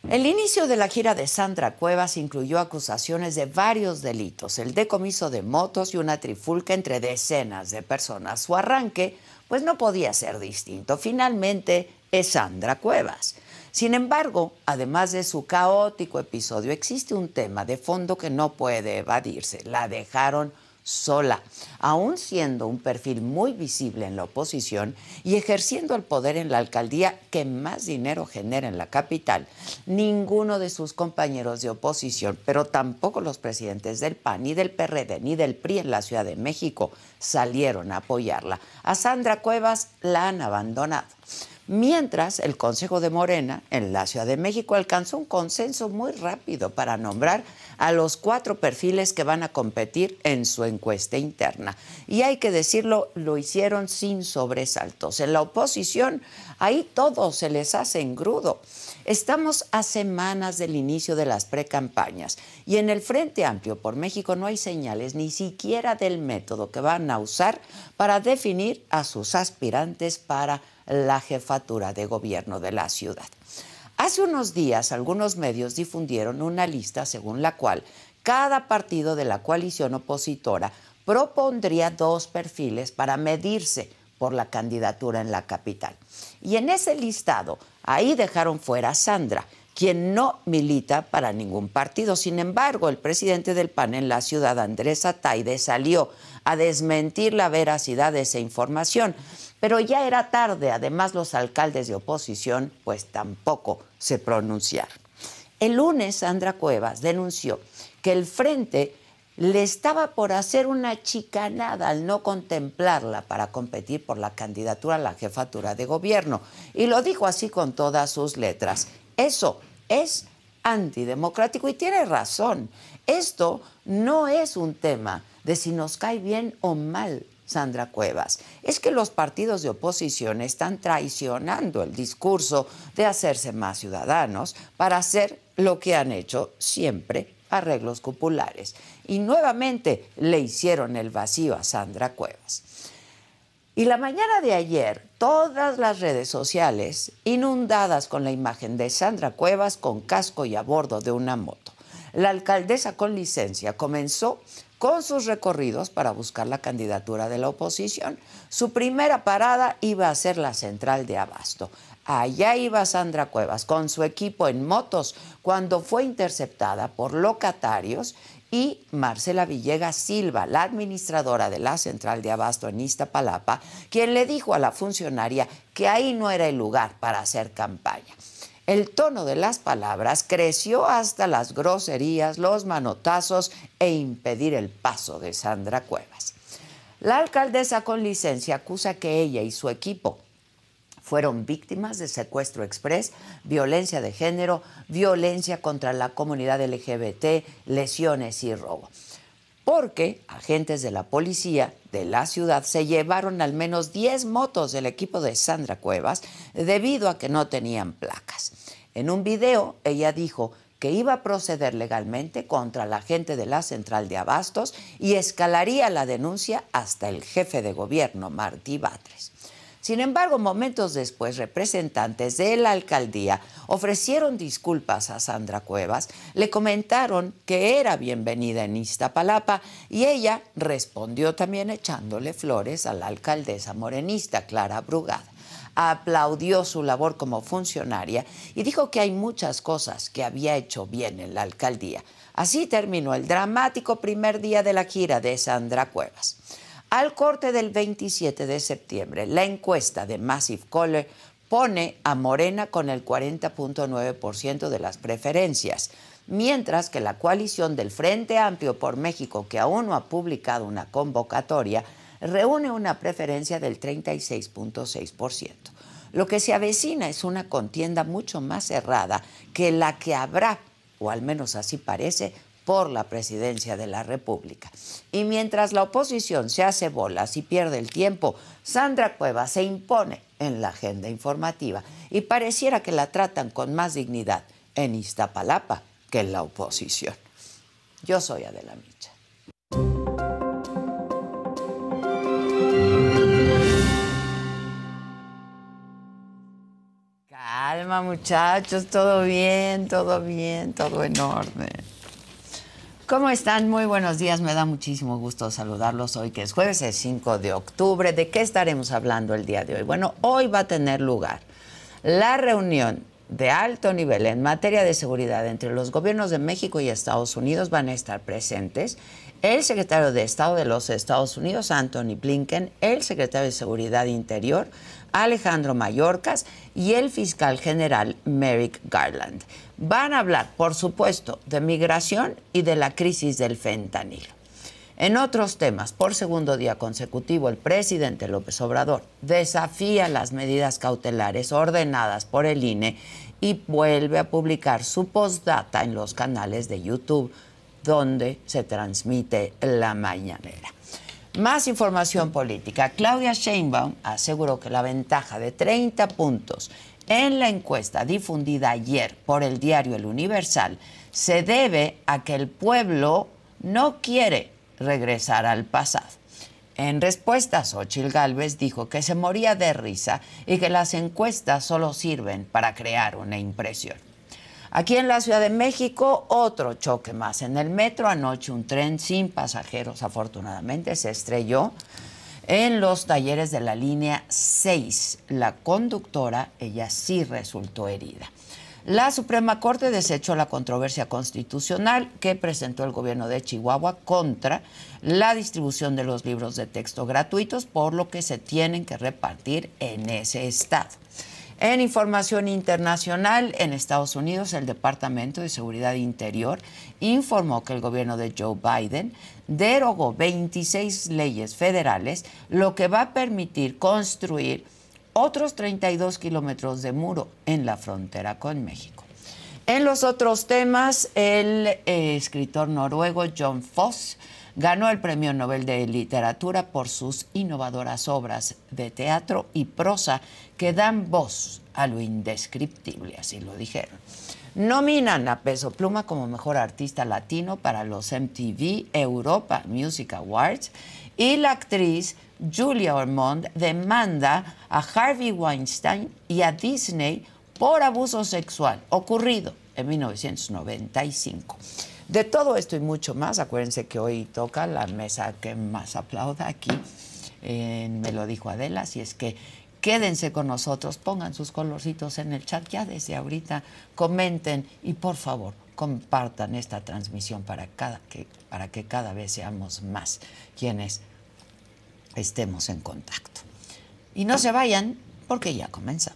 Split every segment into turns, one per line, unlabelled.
El inicio de la gira de Sandra Cuevas incluyó acusaciones de varios delitos, el decomiso de motos y una trifulca entre decenas de personas. Su arranque, pues no podía ser distinto. Finalmente, es Sandra Cuevas. Sin embargo, además de su caótico episodio, existe un tema de fondo que no puede evadirse. La dejaron sola, aún siendo un perfil muy visible en la oposición y ejerciendo el poder en la alcaldía que más dinero genera en la capital. Ninguno de sus compañeros de oposición, pero tampoco los presidentes del PAN, ni del PRD, ni del PRI en la Ciudad de México salieron a apoyarla. A Sandra Cuevas la han abandonado. Mientras, el Consejo de Morena en la Ciudad de México alcanzó un consenso muy rápido para nombrar a los 4 perfiles que van a competir en su encuesta interna. Y hay que decirlo, lo hicieron sin sobresaltos. En la oposición, ahí todo se les hace engrudo. Estamos a semanas del inicio de las precampañas y en el Frente Amplio por México no hay señales ni siquiera del método que van a usar para definir a sus aspirantes para la jefatura de gobierno de la ciudad. Hace unos días, algunos medios difundieron una lista según la cual cada partido de la coalición opositora propondría 2 perfiles para medirse por la candidatura en la capital. Y en ese listado, ahí dejaron fuera a Sandra, quien no milita para ningún partido. Sin embargo, el presidente del PAN en la ciudad, Andrés Ataide, salió a desmentir la veracidad de esa información. Pero ya era tarde. Además, los alcaldes de oposición pues tampoco se pronunciaron. El lunes, Sandra Cuevas denunció que el Frente le estaba por hacer una chicanada al no contemplarla para competir por la candidatura a la jefatura de gobierno. Y lo dijo así con todas sus letras. Eso es antidemocrático y tiene razón. Esto no es un tema de si nos cae bien o mal Sandra Cuevas. Es que los partidos de oposición están traicionando el discurso de hacerse más ciudadanos para hacer lo que han hecho siempre, arreglos cupulares. Y nuevamente le hicieron el vacío a Sandra Cuevas. Y la mañana de ayer, todas las redes sociales inundadas con la imagen de Sandra Cuevas con casco y a bordo de una moto. La alcaldesa con licencia comenzó con sus recorridos para buscar la candidatura de la oposición. Su primera parada iba a ser la central de Abasto. Allá iba Sandra Cuevas con su equipo en motos cuando fue interceptada por locatarios y Marcela Villegas Silva, la administradora de la central de Abasto en Iztapalapa, quien le dijo a la funcionaria que ahí no era el lugar para hacer campaña. El tono de las palabras creció hasta las groserías, los manotazos e impedir el paso de Sandra Cuevas. La alcaldesa con licencia acusa que ella y su equipo fueron víctimas de secuestro exprés, violencia de género, violencia contra la comunidad LGBT, lesiones y robo. Porque agentes de la policía de la ciudad se llevaron al menos 10 motos del equipo de Sandra Cuevas debido a que no tenían placas. En un video, ella dijo que iba a proceder legalmente contra la gente de la central de Abastos y escalaría la denuncia hasta el jefe de gobierno, Martí Batres. Sin embargo, momentos después, representantes de la alcaldía ofrecieron disculpas a Sandra Cuevas, le comentaron que era bienvenida en Iztapalapa y ella respondió también echándole flores a la alcaldesa morenista, Clara Brugada. Aplaudió su labor como funcionaria y dijo que hay muchas cosas que había hecho bien en la alcaldía. Así terminó el dramático primer día de la gira de Sandra Cuevas. Al corte del 27 de septiembre, la encuesta de Massive Caller pone a Morena con el 40.9% de las preferencias, mientras que la coalición del Frente Amplio por México, que aún no ha publicado una convocatoria, reúne una preferencia del 36.6%. Lo que se avecina es una contienda mucho más cerrada que la que habrá, o al menos así parece, por la presidencia de la República. Y mientras la oposición se hace bolas y pierde el tiempo, Sandra Cuevas se impone en la agenda informativa y pareciera que la tratan con más dignidad en Iztapalapa que en la oposición. Yo soy Adela Micha. calma, muchachos, todo bien, todo en orden. ¿Cómo están? Muy buenos días, me da muchísimo gusto saludarlos hoy, que es jueves, el 5 de octubre. ¿De qué estaremos hablando el día de hoy? Bueno, hoy va a tener lugar la reunión de alto nivel en materia de seguridad entre los gobiernos de México y Estados Unidos. Van a estar presentes el secretario de Estado de los Estados Unidos, Antony Blinken, el secretario de Seguridad Interior, Alejandro Mayorkas, y el fiscal general Merrick Garland. Van a hablar, por supuesto, de migración y de la crisis del fentanilo. En otros temas, por segundo día consecutivo, el presidente López Obrador desafía las medidas cautelares ordenadas por el INE y vuelve a publicar su postdata en los canales de YouTube, donde se transmite la mañanera. Más información política. Claudia Sheinbaum aseguró que la ventaja de 30 puntos en la encuesta difundida ayer por el diario El Universal se debe a que el pueblo no quiere regresar al pasado. En respuesta, Xóchitl Gálvez dijo que se moría de risa y que las encuestas solo sirven para crear una impresión. Aquí en la Ciudad de México, otro choque más en el metro. Anoche un tren sin pasajeros, afortunadamente, se estrelló en los talleres de la línea 6. La conductora, ella sí resultó herida. La Suprema Corte desechó la controversia constitucional que presentó el gobierno de Chihuahua contra la distribución de los libros de texto gratuitos, por lo que se tienen que repartir en ese estado. En información internacional, en Estados Unidos, el Departamento de Seguridad Interior informó que el gobierno de Joe Biden derogó 26 leyes federales, lo que va a permitir construir otros 32 kilómetros de muro en la frontera con México. En los otros temas, el escritor noruego John Foss ganó el Premio Nobel de Literatura por sus innovadoras obras de teatro y prosa que dan voz a lo indescriptible, así lo dijeron. Nominan a Peso Pluma como mejor artista latino para los MTV Europa Music Awards y la actriz Julia Ormond demanda a Harvey Weinstein y a Disney por abuso sexual ocurrido en 1995. De todo esto y mucho más, acuérdense que hoy toca la mesa que más aplauda aquí, me lo dijo Adela, así es que quédense con nosotros, pongan sus colorcitos en el chat, ya desde ahorita comenten y por favor compartan esta transmisión para que cada vez seamos más quienes estemos en contacto. Y no se vayan porque ya comenzamos.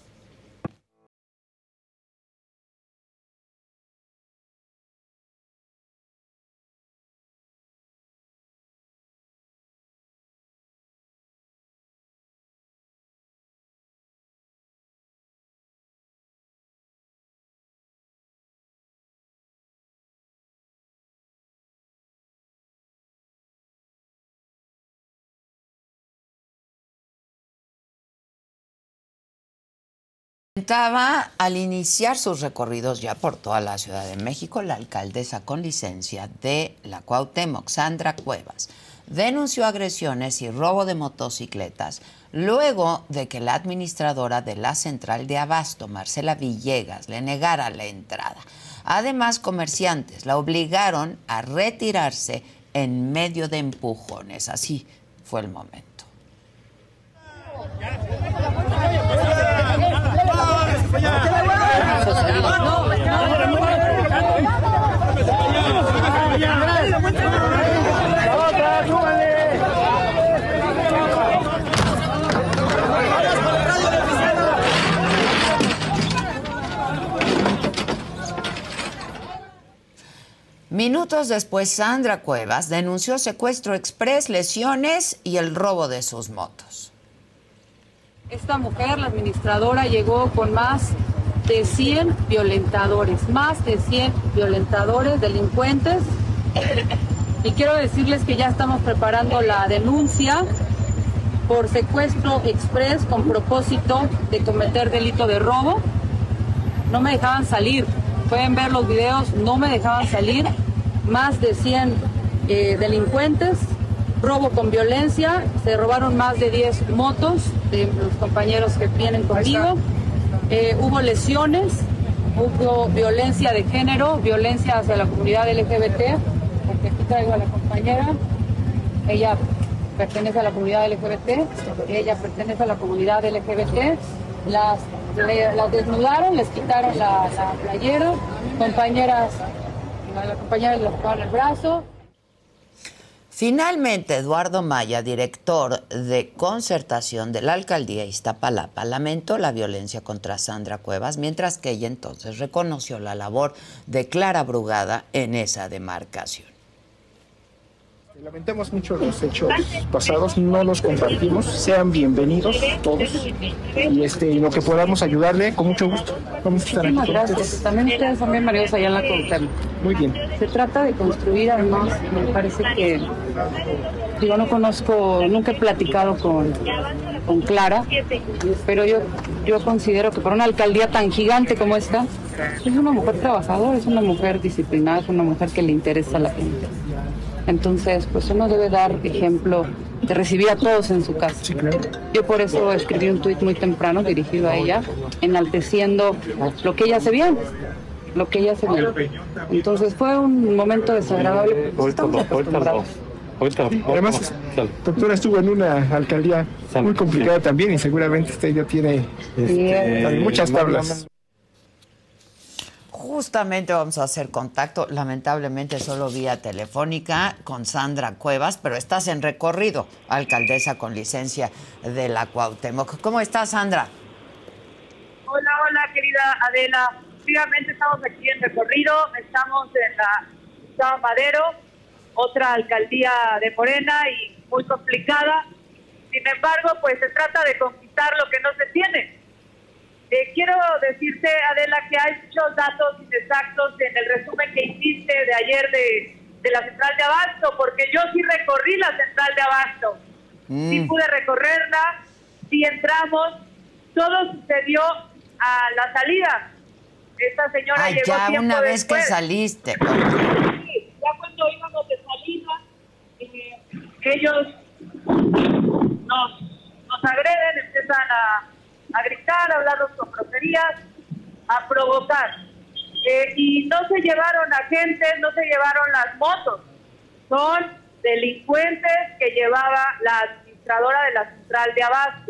Comentaba al iniciar sus recorridos ya por toda la Ciudad de México, la alcaldesa con licencia de la Cuauhtémoc, Sandra Cuevas, denunció agresiones y robo de motocicletas luego de que la administradora de la central de abasto, Marcela Villegas, le negara la entrada. Además, comerciantes la obligaron a retirarse en medio de empujones. Así fue el momento. Minutos después, Sandra Cuevas denunció secuestro exprés, lesiones y el robo de sus motos.
Esta mujer, la administradora, llegó con más de 100 violentadores, delincuentes. Y quiero decirles que ya estamos preparando la denuncia por secuestro exprés con propósito de cometer delito de robo. No me dejaban salir, pueden ver los videos, no me dejaban salir. Más de 100 delincuentes, robo con violencia, se robaron más de 10 motos de los compañeros que vienen conmigo hubo lesiones, hubo violencia de género, violencia hacia la comunidad LGBT, porque aquí traigo a la compañera, ella pertenece a la comunidad LGBT, ella pertenece a la comunidad LGBT, las desnudaron, les quitaron la playera, la compañera les tocaron el brazo.
Finalmente, Eduardo Maya, director de concertación de la alcaldía Iztapalapa, lamentó la violencia contra Sandra Cuevas, mientras que ella entonces reconoció la labor de Clara Brugada en esa demarcación.
Lamentamos mucho los hechos pasados, no los compartimos, sean bienvenidos todos y lo que podamos ayudarle, con mucho gusto. Vamos a estar aquí.
Muchas gracias. También ustedes son bienvenidos allá en la Cuauhtémoc.
Muy bien.
Se trata de construir, además, me parece que, no conozco, nunca he platicado con Clara, pero yo considero que para una alcaldía tan gigante como esta, es una mujer trabajadora, es una mujer disciplinada, es una mujer que le interesa a la gente. Entonces, pues uno debe dar ejemplo de recibir a todos en su casa.
Sí, claro.
Yo por eso escribí un tuit muy temprano dirigido a ella, enalteciendo lo que ella hace bien, Entonces fue un momento desagradable, porque estamos acostumbrados.
Además, doctora, estuvo en una alcaldía muy complicada también y seguramente usted ya tiene muchas tablas.
Justamente vamos a hacer contacto, lamentablemente solo vía telefónica, con Sandra Cuevas, pero estás en recorrido, alcaldesa con licencia de la Cuauhtémoc. ¿Cómo estás, Sandra?
Hola, querida Adela. Efectivamente estamos aquí en recorrido, estamos en la Gustavo Madero, otra alcaldía de Morena y muy complicada. Sin embargo, pues se trata de conquistar lo que no se tiene. Quiero decirte, Adela, que hay muchos datos inexactos en el resumen que hiciste de ayer de la Central de Abasto, porque yo sí recorrí la Central de Abasto. Sí pude recorrerla, sí entramos, todo sucedió a la salida. Esta señora llegó
ya
tiempo
una vez
después.
que saliste.
Sí, ya cuando íbamos de salida, ellos nos agreden, empiezan a gritar, a hablarnos con groserías, a provocar. Y no se llevaron agentes, no se llevaron las motos. Son delincuentes que llevaba la administradora de la Central de Abasto.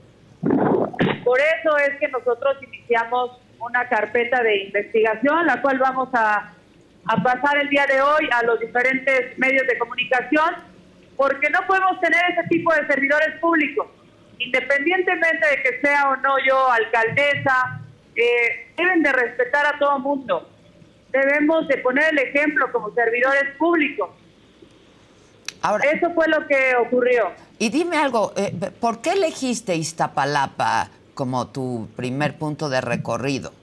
Por eso es que nosotros iniciamos una carpeta de investigación, la cual vamos a pasar el día de hoy a los diferentes medios de comunicación, porque no podemos tener ese tipo de servidores públicos. Independientemente de que sea o no yo alcaldesa, deben de respetar a todo mundo. Debemos de poner el ejemplo como servidores públicos.
Ahora,
eso fue lo que ocurrió.
Y dime algo, ¿por qué elegiste Iztapalapa como tu primer punto de recorrido?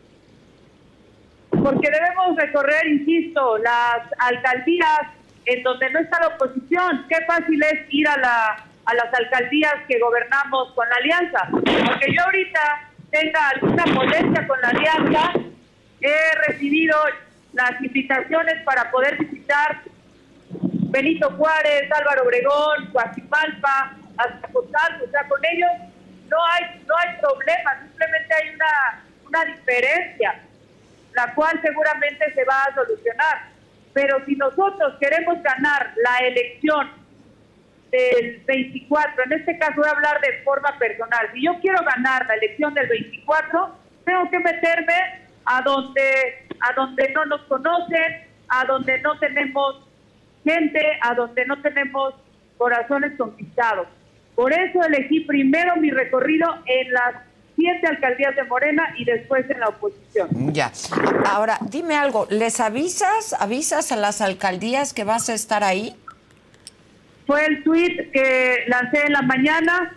Porque debemos recorrer, insisto, las alcaldías en donde no está la oposición. Qué fácil es ir a las alcaldías que gobernamos con la alianza. Aunque yo ahorita tenga alguna molestia con la alianza, he recibido las invitaciones para poder visitar Benito Juárez, Álvaro Obregón, Coajimalpa, Azcapotzalco. O sea, con ellos no hay problema, simplemente hay una diferencia, la cual seguramente se va a solucionar. Pero si nosotros queremos ganar la elección del 24, en este caso voy a hablar de forma personal, si yo quiero ganar la elección del 24, tengo que meterme a donde no nos conocen, a donde no tenemos gente, a donde no tenemos corazones conquistados. Por eso elegí primero mi recorrido en las 7 alcaldías de Morena y después en la oposición.
Ya. Ahora, dime algo, ¿les avisas a las alcaldías que vas a estar ahí?
Fue el tuit que lancé en la mañana.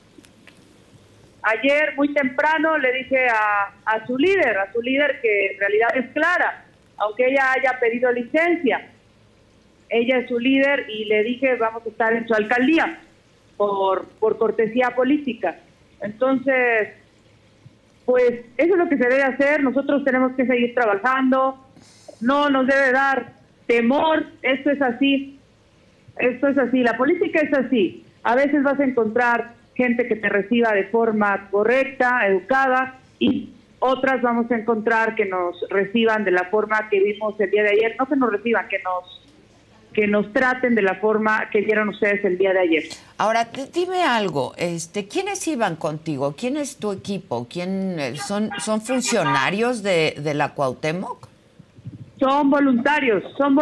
Ayer, muy temprano, le dije a su líder que en realidad es Clara, aunque ella haya pedido licencia. Ella es su líder y le dije, vamos a estar en su alcaldía por cortesía política. Entonces, pues eso es lo que se debe hacer. Nosotros tenemos que seguir trabajando. No nos debe dar temor. Esto es así. La política es así. A veces vas a encontrar gente que te reciba de forma correcta, educada, y otras vamos a encontrar que nos reciban de la forma que vimos el día de ayer, no que nos reciban, que nos traten de la forma que vieron ustedes el día de ayer.
Ahora, dime algo, ¿quiénes iban contigo? ¿Quién es tu equipo? ¿Son funcionarios de la Cuauhtémoc?
Son voluntarios,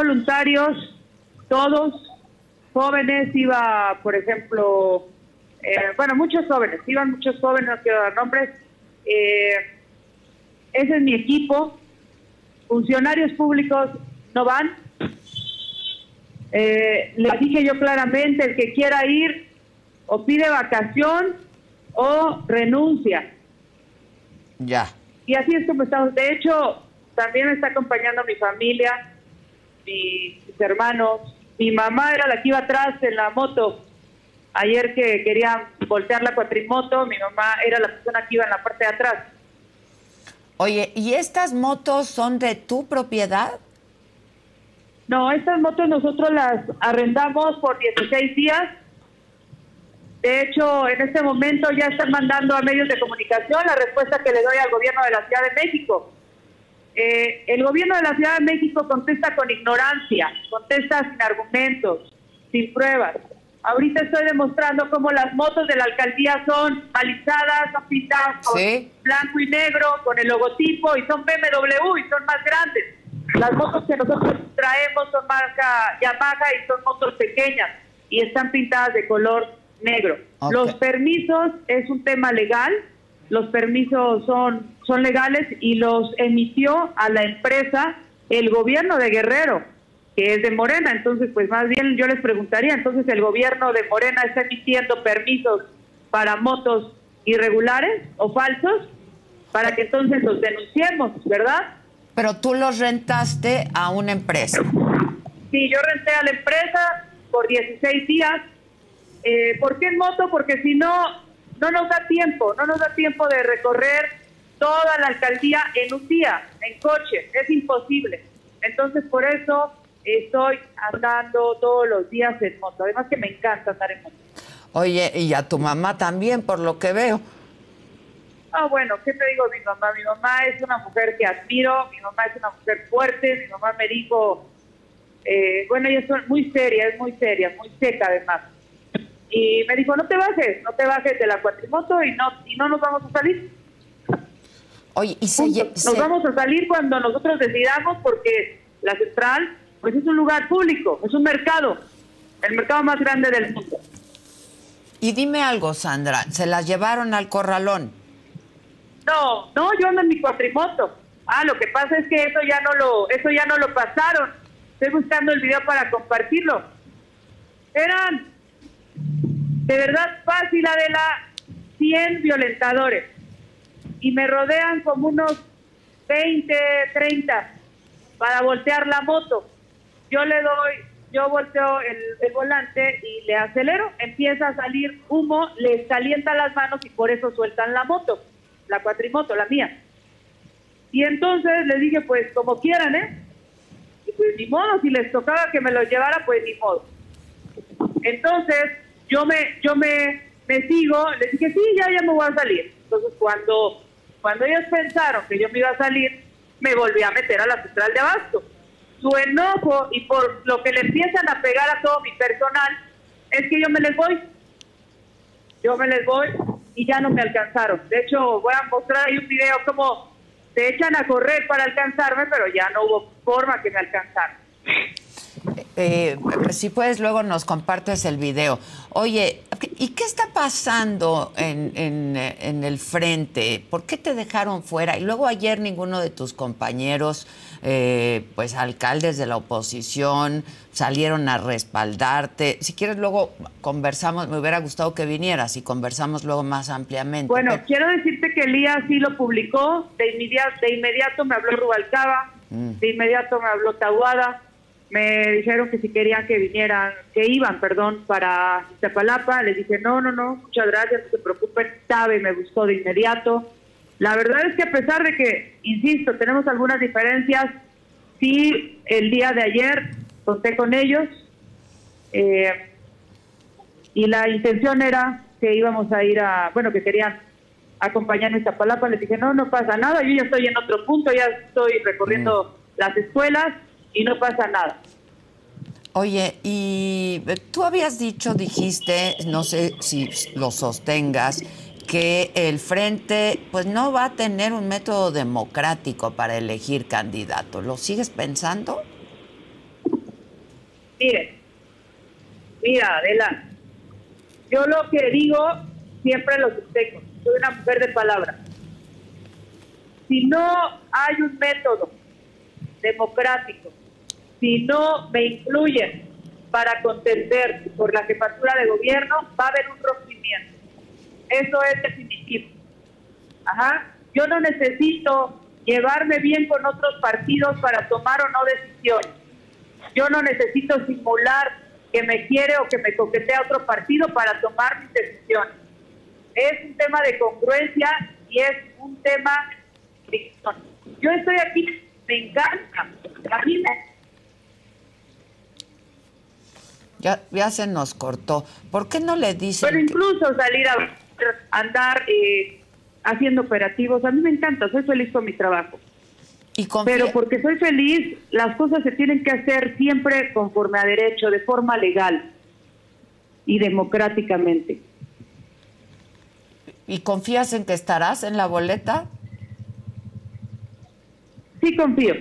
todos jóvenes. Iba, por ejemplo, muchos jóvenes, no quiero dar nombres. Ese es mi equipo. Funcionarios públicos no van. Les dije yo claramente, el que quiera ir o pide vacación o renuncia.
Ya.
Y así es como estamos. De hecho, también me está acompañando mi familia, mis hermanos. Mi mamá era la que iba atrás en la moto. Ayer que quería voltear la cuatrimoto, mi mamá era la persona que iba en la parte de atrás.
Oye, ¿y estas motos son de tu propiedad?
No, estas motos nosotros las arrendamos por 16 días. De hecho, en este momento ya están mandando a medios de comunicación la respuesta que le doy al gobierno de la Ciudad de México. El gobierno de la Ciudad de México contesta con ignorancia, contesta sin argumentos, sin pruebas. Ahorita estoy demostrando cómo las motos de la alcaldía son balizadas, son pintadas con blanco y negro, con el logotipo, y son BMW y son más grandes. Las motos que nosotros traemos son marca Yamaha y son motos pequeñas y están pintadas de color negro. Okay. Los permisos es un tema legal, los permisos son legales y los emitió a la empresa el gobierno de Guerrero, que es de Morena. Entonces, pues más bien yo les preguntaría, entonces el gobierno de Morena está emitiendo permisos para motos irregulares o falsos, para que entonces los denunciemos, ¿verdad?
Pero tú los rentaste a una empresa.
Sí, yo renté a la empresa por 16 días. ¿Por qué en moto? Porque si no, no nos da tiempo de recorrer toda la alcaldía en un día, en coche, es imposible. Entonces, por eso estoy andando todos los días en moto. Además que me encanta andar en moto.
Oye, y a tu mamá también, por lo que veo.
Ah, bueno, ¿qué te digo de mi mamá? Mi mamá es una mujer que admiro, mi mamá es una mujer fuerte, mi mamá me dijo, ella es muy seria, muy seca además. Y me dijo, no te bajes de la cuatrimoto y no nos vamos a salir.
Oye,
nos vamos a salir cuando nosotros decidamos, porque la central, pues es un lugar público, es un mercado, el mercado más grande del mundo.
Y dime algo, Sandra, ¿se las llevaron al corralón?
No, yo ando en mi cuatrimoto. Lo que pasa es que eso ya no lo pasaron. Estoy buscando el video para compartirlo. Eran, de verdad, fácil, Adela, 100 violentadores. Y me rodean como unos 20, 30 para voltear la moto. Yo volteo el volante y le acelero, empieza a salir humo, les calienta las manos y por eso sueltan la moto. La cuatrimoto, la mía. Y entonces les dije, pues como quieran, y pues ni modo, si les tocaba que me los llevara, pues ni modo. Entonces yo me sigo, les dije, sí, ya me voy a salir. Entonces cuando ellos pensaron que yo me iba a salir, me volví a meter a la central de abasto. Su enojo y por lo que le empiezan a pegar a todo mi personal es que yo me les voy y ya no me alcanzaron. De hecho, voy a mostrar ahí un video como se echan a correr para alcanzarme, pero ya no hubo forma que me alcanzaran.
Si puedes, luego nos compartes el video. Oye, ¿y qué está pasando en el frente? ¿Por qué te dejaron fuera? Y luego ayer ninguno de tus compañeros, pues alcaldes de la oposición, salieron a respaldarte. Si quieres, luego conversamos. Me hubiera gustado que vinieras y conversamos luego más ampliamente.
Bueno, quiero decirte que Elías sí lo publicó. De inmediato me habló Rubalcaba, de inmediato me habló Tahuada. Me dijeron que si querían que iban para Iztapalapa. Les dije, no, muchas gracias, no se preocupen, me buscó de inmediato. La verdad es que a pesar de que, insisto, tenemos algunas diferencias, sí, el día de ayer conté con ellos y la intención era que íbamos a ir que querían acompañarme a Iztapalapa. Les dije, no pasa nada, yo ya estoy en otro punto, ya estoy recorriendo las escuelas y no pasa nada.
Oye, y tú dijiste, no sé si lo sostengas, que el Frente pues no va a tener un método democrático para elegir candidatos. ¿Lo sigues pensando?
Mira, Adela, yo lo que digo siempre lo sostengo. Soy una mujer de palabra. Si no hay un método democrático, si no me incluyen para contender por la jefatura de gobierno, va a haber un rompimiento. Eso es definitivo. Yo no necesito llevarme bien con otros partidos para tomar o no decisiones. Yo no necesito simular que me quiere o que me coquetea otro partido para tomar mis decisiones. Es un tema de congruencia y es un tema de... Yo estoy aquí, me encanta. A mí
Ya se nos cortó. ¿Por qué no le dicen?
Pero incluso salir a andar haciendo operativos, a mí me encanta, soy feliz con mi trabajo. Pero porque soy feliz, las cosas se tienen que hacer siempre conforme a derecho, de forma legal y democráticamente.
¿Y confías en que estarás en la boleta?
Sí confío.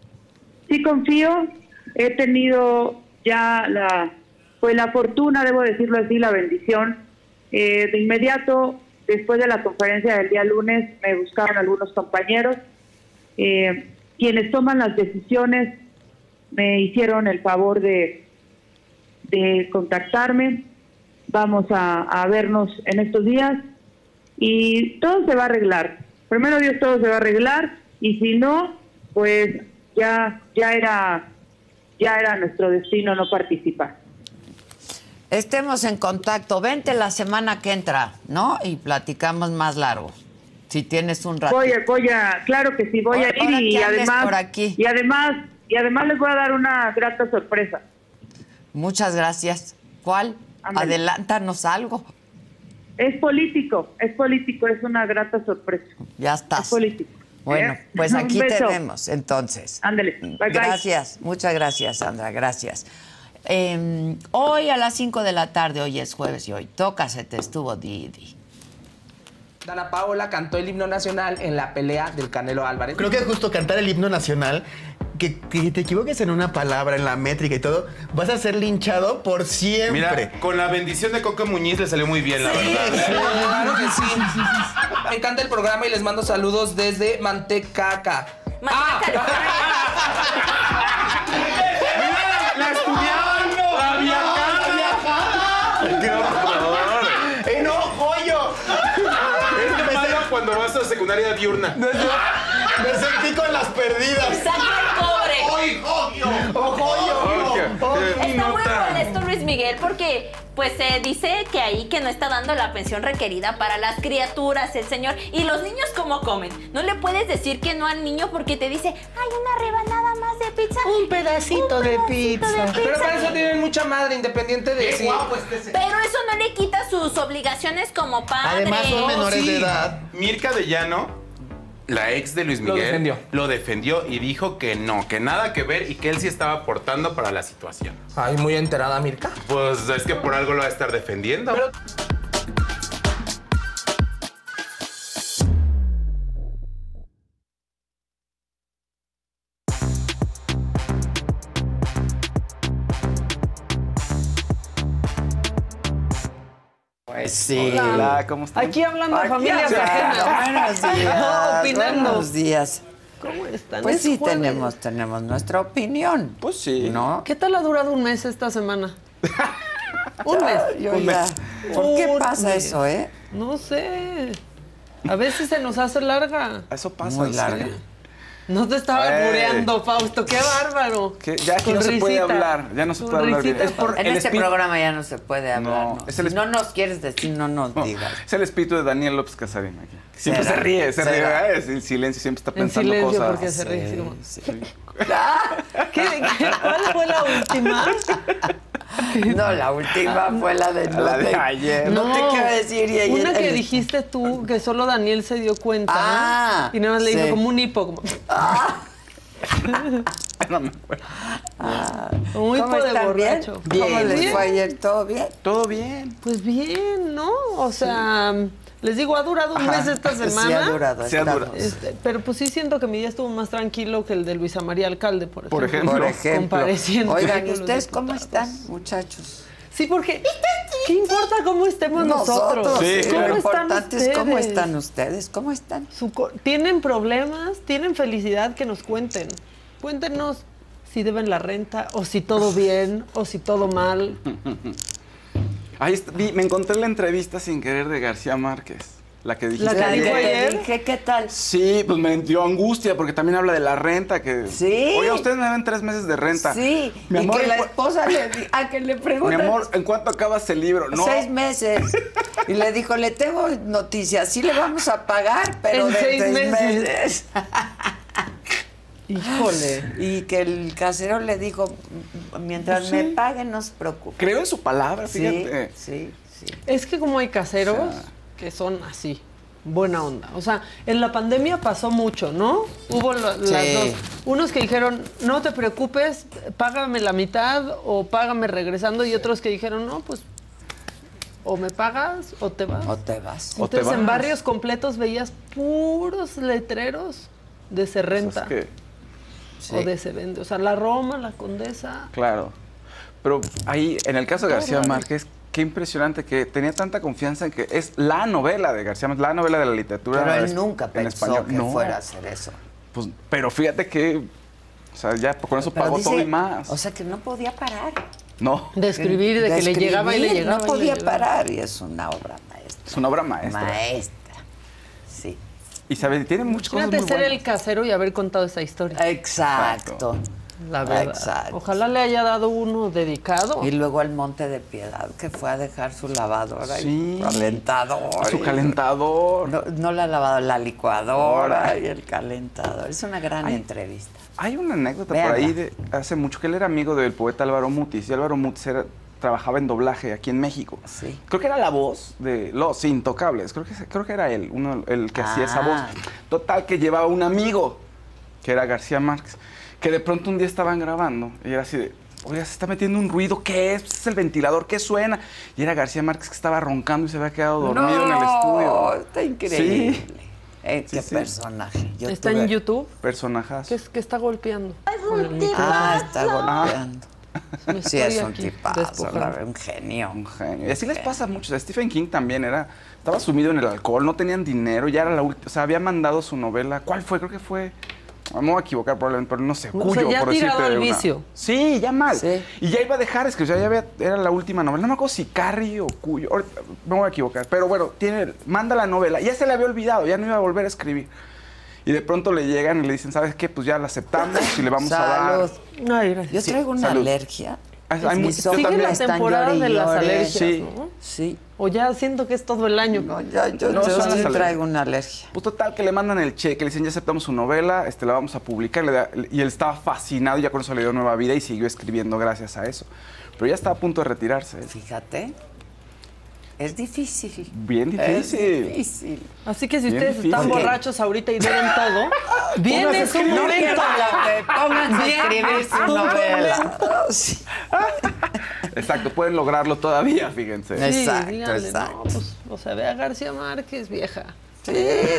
He tenido ya la fortuna, debo decirlo así, la bendición. De inmediato, después de la conferencia del día lunes, me buscaron algunos compañeros. Quienes toman las decisiones me hicieron el favor de contactarme. Vamos a vernos en estos días y todo se va a arreglar. Primero Dios, todo se va a arreglar, y si no, pues ya era nuestro destino no participar.
Estemos en contacto. Vente la semana que entra, ¿no? Y platicamos más largo. Si tienes un rato.
Claro que sí, voy a ir, y además,
por aquí.
y además les voy a dar una grata sorpresa.
Muchas gracias. ¿Cuál? Ándale. Adelántanos algo.
Es político, es una grata sorpresa.
Ya estás.
Es político.
Bueno, pues aquí te vemos, entonces.
Ándale. Bye,
gracias, muchas gracias, Sandra, gracias. Hoy a las 5 de la tarde, hoy es jueves y hoy toca Se Te Estuvo Didi.
Dana Paola cantó el himno nacional en la pelea del Canelo Álvarez.
Creo que justo cantar el himno nacional, que te equivoques en una palabra, en la métrica y todo, vas a ser linchado por siempre.
Mira, con la bendición de Coco Muñiz le salió muy bien, la verdad.
Claro que sí. Me encanta el programa y les mando saludos desde Mantecaca.
¡La estudiaban! ¡La viajada! ¡Qué horror!
¡No, joyo!
Es malo cuando vas a secundaria diurna.
Me sentí con las perdidas.
¡Saca el cobre!
¡Ay, joyo! ¡Oh, joyo!
Está muy molesto Luis Miguel porque pues se dice que ahí que no está dando la pensión requerida para las criaturas, el señor. Y los niños, ¿cómo comen? No le puedes decir que no al niño porque te dice, hay una rebanada más de pizza.
Un pedacito de pizza.
Pero para eso tienen mucha madre, independiente de si...
Pero eso no le quita sus obligaciones como padre.
Además son menores de edad.
Mirka de Llano, la ex de Luis Miguel, lo defendió y dijo que no, que nada que ver y que él sí estaba aportando para la situación.
Ay, muy enterada, Mirka.
Pues es que por algo lo va a estar defendiendo.
Pero...
Pues sí.
Hola, ¿cómo están?
Aquí hablando de familias ajenas.
Buenos días.
Opinando.
Buenos días.
¿Cómo están?
Pues
Es
sí,
jueves.
tenemos nuestra opinión.
Pues sí.
¿No?
¿Qué tal ha durado un mes esta semana? Un mes.
Un mes. ¿Por qué pasa eso,
No sé. A veces se nos hace larga.
Eso pasa.
Muy larga.
Sí.
No te estaba albureando, Fausto. ¡Qué bárbaro!
Ya aquí no se puede hablar. Ya no se puede hablar bien.
Es por
En este programa ya no se puede hablar.
No,
No,
es el
si no nos quieres decir, no nos digas.
Es el espíritu de Daniel López Casarín aquí. Siempre
¿Será?
se ríe,
¿Será?
¿verdad? Es en silencio, siempre está
En
pensando
silencio
cosas.
porque se ríe.
Sí.
¿Cuál fue la última?
No, la última fue la de
ayer.
No te quiero decir. Y
una que dijiste tú, que solo Daniel se dio cuenta. Y nada más le dijo como un hipo. Como...
No me acuerdo.
Un hipo de borracho.
¿Cómo les fue ayer? ¿Todo bien?
Todo bien.
Pues bien, ¿no? O sea... Les digo, ha durado un mes esta semana.
Sí, ha durado.
Pero pues sí siento que mi día estuvo más tranquilo que el de Luisa María Alcalde, por ejemplo.
Por ejemplo.
Compareciendo.
Oigan, ¿y ustedes cómo están, muchachos?
Sí, porque ¿qué importa cómo estemos nosotros?
Sí.
¿Cómo
Lo
están
importante
ustedes?
es cómo están ustedes. ¿Cómo están?
¿Tienen problemas? ¿Tienen felicidad? Que nos cuenten. Cuéntenos si deben la renta, o si todo bien, o si todo mal.
Ahí está, me encontré la entrevista sin querer de García Márquez. La que dijiste
ayer. ¿Qué tal?
Sí, pues me dio angustia porque también habla de la renta. Sí. Oye, ustedes me deben 3 meses de renta.
Sí. Mi amor, y que la esposa le pregunta.
Mi amor, ¿en cuánto acabas el libro?
No. 6 meses. Y le dijo, le tengo noticias. Sí le vamos a pagar, pero
en
de
6
meses.
Híjole.
Y que el casero le dijo, mientras me paguen, no se preocupe.
Creo en su palabra, fíjate.
Sí.
Es que como hay caseros que son así, buena onda. O sea, en la pandemia pasó mucho, ¿no? Hubo las dos. Unos que dijeron, no te preocupes, págame la mitad o págame regresando. Y otros que dijeron, no, pues o me pagas o te vas.
O te vas.
Entonces en barrios completos veías puros letreros de se renta.
¿Sabes qué?
O de se vende. O sea, la Roma, la Condesa.
Claro. Pero ahí, en el caso de García Márquez, qué impresionante que tenía tanta confianza en que es la novela de García Márquez, la novela de la literatura.
Pero él nunca pensó que fuera a hacer eso.
Pues, pero fíjate que, o sea, ya con eso pagó todo y más.
O sea, que no podía parar.
No.
De escribir, de que le llegaba y le llegaba.
No podía parar, y es una obra maestra.
Es una obra maestra.
Maestra, sí.
Y sabes, tiene muchas cosas muy
ser
buenas.
el casero y haber contado esa historia.
Exacto.
La verdad.
Exacto.
Ojalá le haya dado uno dedicado.
Y luego al Monte de Piedad, que fue a dejar su lavadora y calentador.
Su calentador.
No la lavado, la licuadora y el calentador. Es una gran entrevista.
Hay una anécdota por ahí de hace mucho que él era amigo del poeta Álvaro Mutis. Y Álvaro Mutis trabajaba en doblaje aquí en México.
Sí.
Creo que era la voz de Los Intocables. Creo que era él, el que hacía esa voz. Total, que llevaba un amigo, que era García Márquez, que de pronto un día estaban grabando y era así de, oiga, se está metiendo un ruido, ¿qué es? ¿Es el ventilador? ¿Qué suena? Y era García Márquez que estaba roncando y se había quedado dormido en el estudio.
Está increíble.
Sí.
Qué personaje.
¿Está en YouTube?
Personajazo.
Que está golpeando.
Está golpeando. Sí, es un tipazo, un genio.
Un genio. Y así les pasa a muchos. Stephen King también estaba sumido en el alcohol, no tenían dinero, ya era la última, o sea, había mandado su novela. ¿Cuál fue? Creo que fue, me voy a equivocar probablemente, pero no sé, Cuyo,
o sea, ya
por
tirado
decirte
al vicio.
Sí, ya mal.
Sí.
Y ya iba a dejar escribir, era la última novela. No me acuerdo si Carrie o Cuyo, ahorita me voy a equivocar, pero bueno, manda la novela, ya se le había olvidado, ya no iba a volver a escribir. Y de pronto le llegan y le dicen, ¿sabes qué? Pues ya la aceptamos y le vamos a dar.
Ay, gracias.
Yo traigo una alergia.
Sigue la temporada de las alergias, ¿no?
Sí.
O ya siento que es todo el año.
No, yo sí traigo una alergia.
Pues total, que le mandan el cheque, le dicen, ya aceptamos su novela, la vamos a publicar. Y él estaba fascinado y ya con eso le dio nueva vida y siguió escribiendo gracias a eso. Pero ya estaba a punto de retirarse.
Fíjate. Es difícil.
Bien difícil.
Es difícil.
Así que si ustedes están borrachos ahorita y deben todo, viene su momento.
Pónganse a escribir su novela. Sí.
Exacto, pueden lograrlo todavía, fíjense.
Sí,
exacto,
díganle,
exacto.
No, pues, o sea, ve a García Márquez, vieja.
Sí,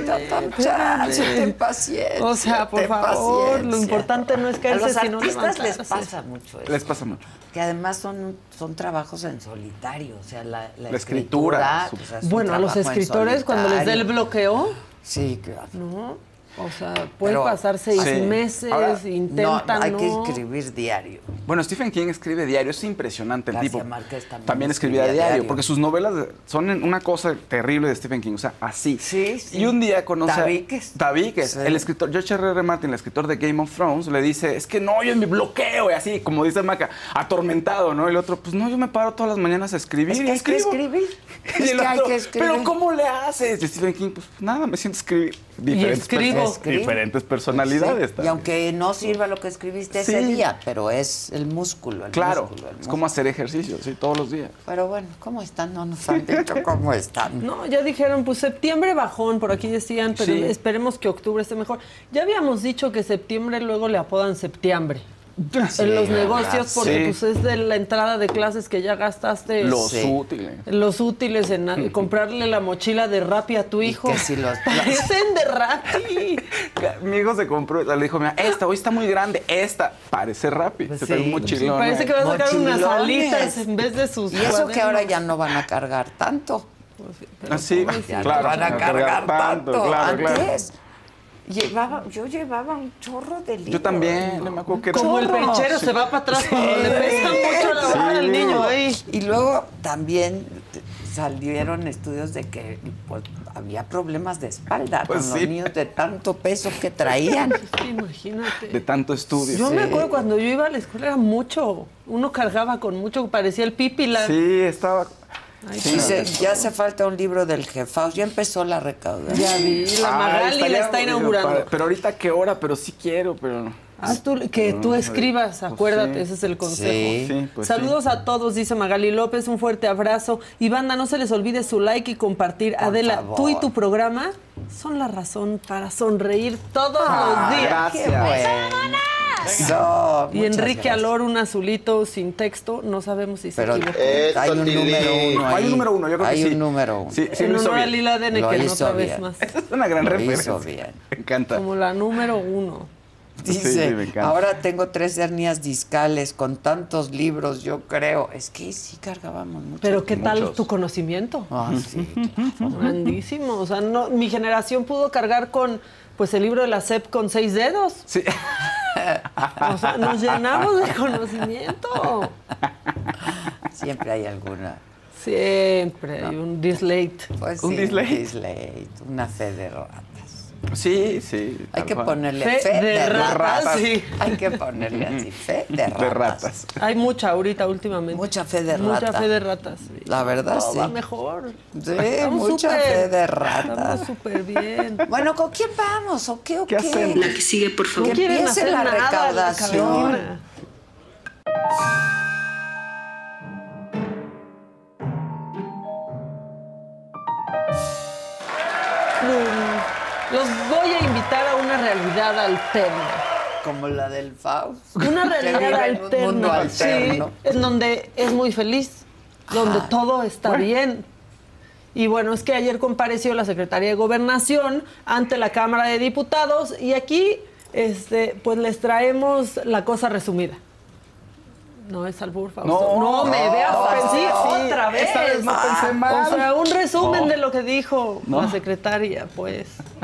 ten paciencia.
O sea, por favor, lo importante no es caerse, sino
levantarse. A los artistas les
levantarse.
pasa mucho eso.
Les pasa mucho.
Que además son trabajos en solitario, o sea, la
escritura.
Pues, es un
Bueno, a los
trabajo en
escritores cuando les da el bloqueo,
sí, claro.
no. O sea, pueden pasar 6 meses,
ahora,
intentan,
hay que escribir diario.
Bueno, Stephen King escribe diario, es impresionante el
García
tipo.
Márquez
También escribía diario, porque sus novelas son una cosa terrible de Stephen King, o sea, así.
Sí.
Y un día conoce
Tabiques.
el escritor, George R.R. Martin, el escritor de Game of Thrones, le dice, es que no, yo en mi bloqueo, y así, como dice Maca, atormentado, ¿no? Y el otro, pues no, yo me paro todas las mañanas a escribir.
Es que hay que escribir.
Y el otro,
hay que escribir.
pero ¿cómo le haces? Y Stephen King, pues nada, me siento a escribir. diferentes personalidades.
Sí. Y aunque no sirva lo que escribiste ese día, pero es el músculo.
Es como hacer ejercicio, todos los días.
Pero bueno, ¿cómo están? No nos han dicho cómo están.
No, ya dijeron, pues septiembre bajón, por aquí decían, pero esperemos que octubre esté mejor. Ya habíamos dicho que septiembre luego le apodan septiembre. En los negocios, porque pues es de la entrada de clases que ya gastaste los útiles en comprarle la mochila de Rappi a tu hijo. Parecen de Rappi.
Mi hijo se compró, le dijo, mira, hoy está muy grande, parece Rappi, se trae un mochilón.
Parece que va a sacar unas alitas en vez de sus
Y eso cuadernos. Que ahora ya no van a cargar tanto.
Claro.
Van a cargar tanto.
Claro.
Antes yo llevaba un chorro de libros.
Yo también, no me acuerdo que
como el pechero se va para atrás cuando le pesa mucho la boca al niño ahí.
Y luego también salieron estudios de que pues, había problemas de espalda con los niños de tanto peso que traían.
Imagínate.
De tanto estudio.
Yo me acuerdo cuando yo iba a la escuela era mucho. Uno cargaba con mucho, parecía el Pípila.
Sí, estaba...
Dice, ya hace falta un libro del Jefaus. Ya empezó la recaudación.
Ya vi, la Magali la está inaugurando.
Pero ahorita qué hora, pero sí quiero, pero...
tú escribas, acuérdate, ese es el consejo. Saludos a todos, dice Magali López, un fuerte abrazo. Y banda, no se les olvide su like y compartir. Por Adela, favor. Tú y tu programa son la razón para sonreír todos los días.
Gracias.
¡Qué bueno! Y Enrique Alor, un azulito sin texto, no sabemos si se equivocó.
Hay un número uno ahí.
Hay un número uno, yo creo que sí.
Hay un número uno.
Sí,
en honor a Lila Dene, que no otra vez más.
Esta es una gran referencia.
Bien.
Me encanta.
Como la número uno.
Dice, ahora tengo 3 hernias discales con tantos libros, yo creo. Es que sí cargábamos mucho.
Pero ¿qué tal tu conocimiento?
Sí, claro.
Grandísimo. O sea, mi generación pudo cargar con pues el libro de la SEP con 6 dedos.
Sí.
O sea, nos llenamos de conocimiento.
Siempre hay alguna.
Siempre hay un dislate.
Pues
un
dislate, una fe de ratas.
Sí.
Hay que ponerle fe de ratas. Sí. Hay que ponerle así, fe de ratas.
Hay mucha ahorita últimamente.
Mucha fe de ratas.
Mucha fe de ratas. Sí.
La verdad,
todo va mejor.
Sí, mucha fe de ratas.
Estamos súper bien.
Bueno, ¿con quién vamos o qué?
¿Qué hacemos?
La que sigue, por favor.
Que empiece la recaudación.
Los voy a invitar a una realidad alterna.
Como la del Faust.
Una realidad alterna. Sí, en donde es muy feliz, donde todo está bien. Y bueno, es que ayer compareció la Secretaría de Gobernación ante la Cámara de Diputados y aquí pues les traemos la cosa resumida. No es albur, Fausto. No me veas pensar otra vez.
Esta vez no pensé mal.
O sea, un resumen de lo que dijo la secretaria, pues.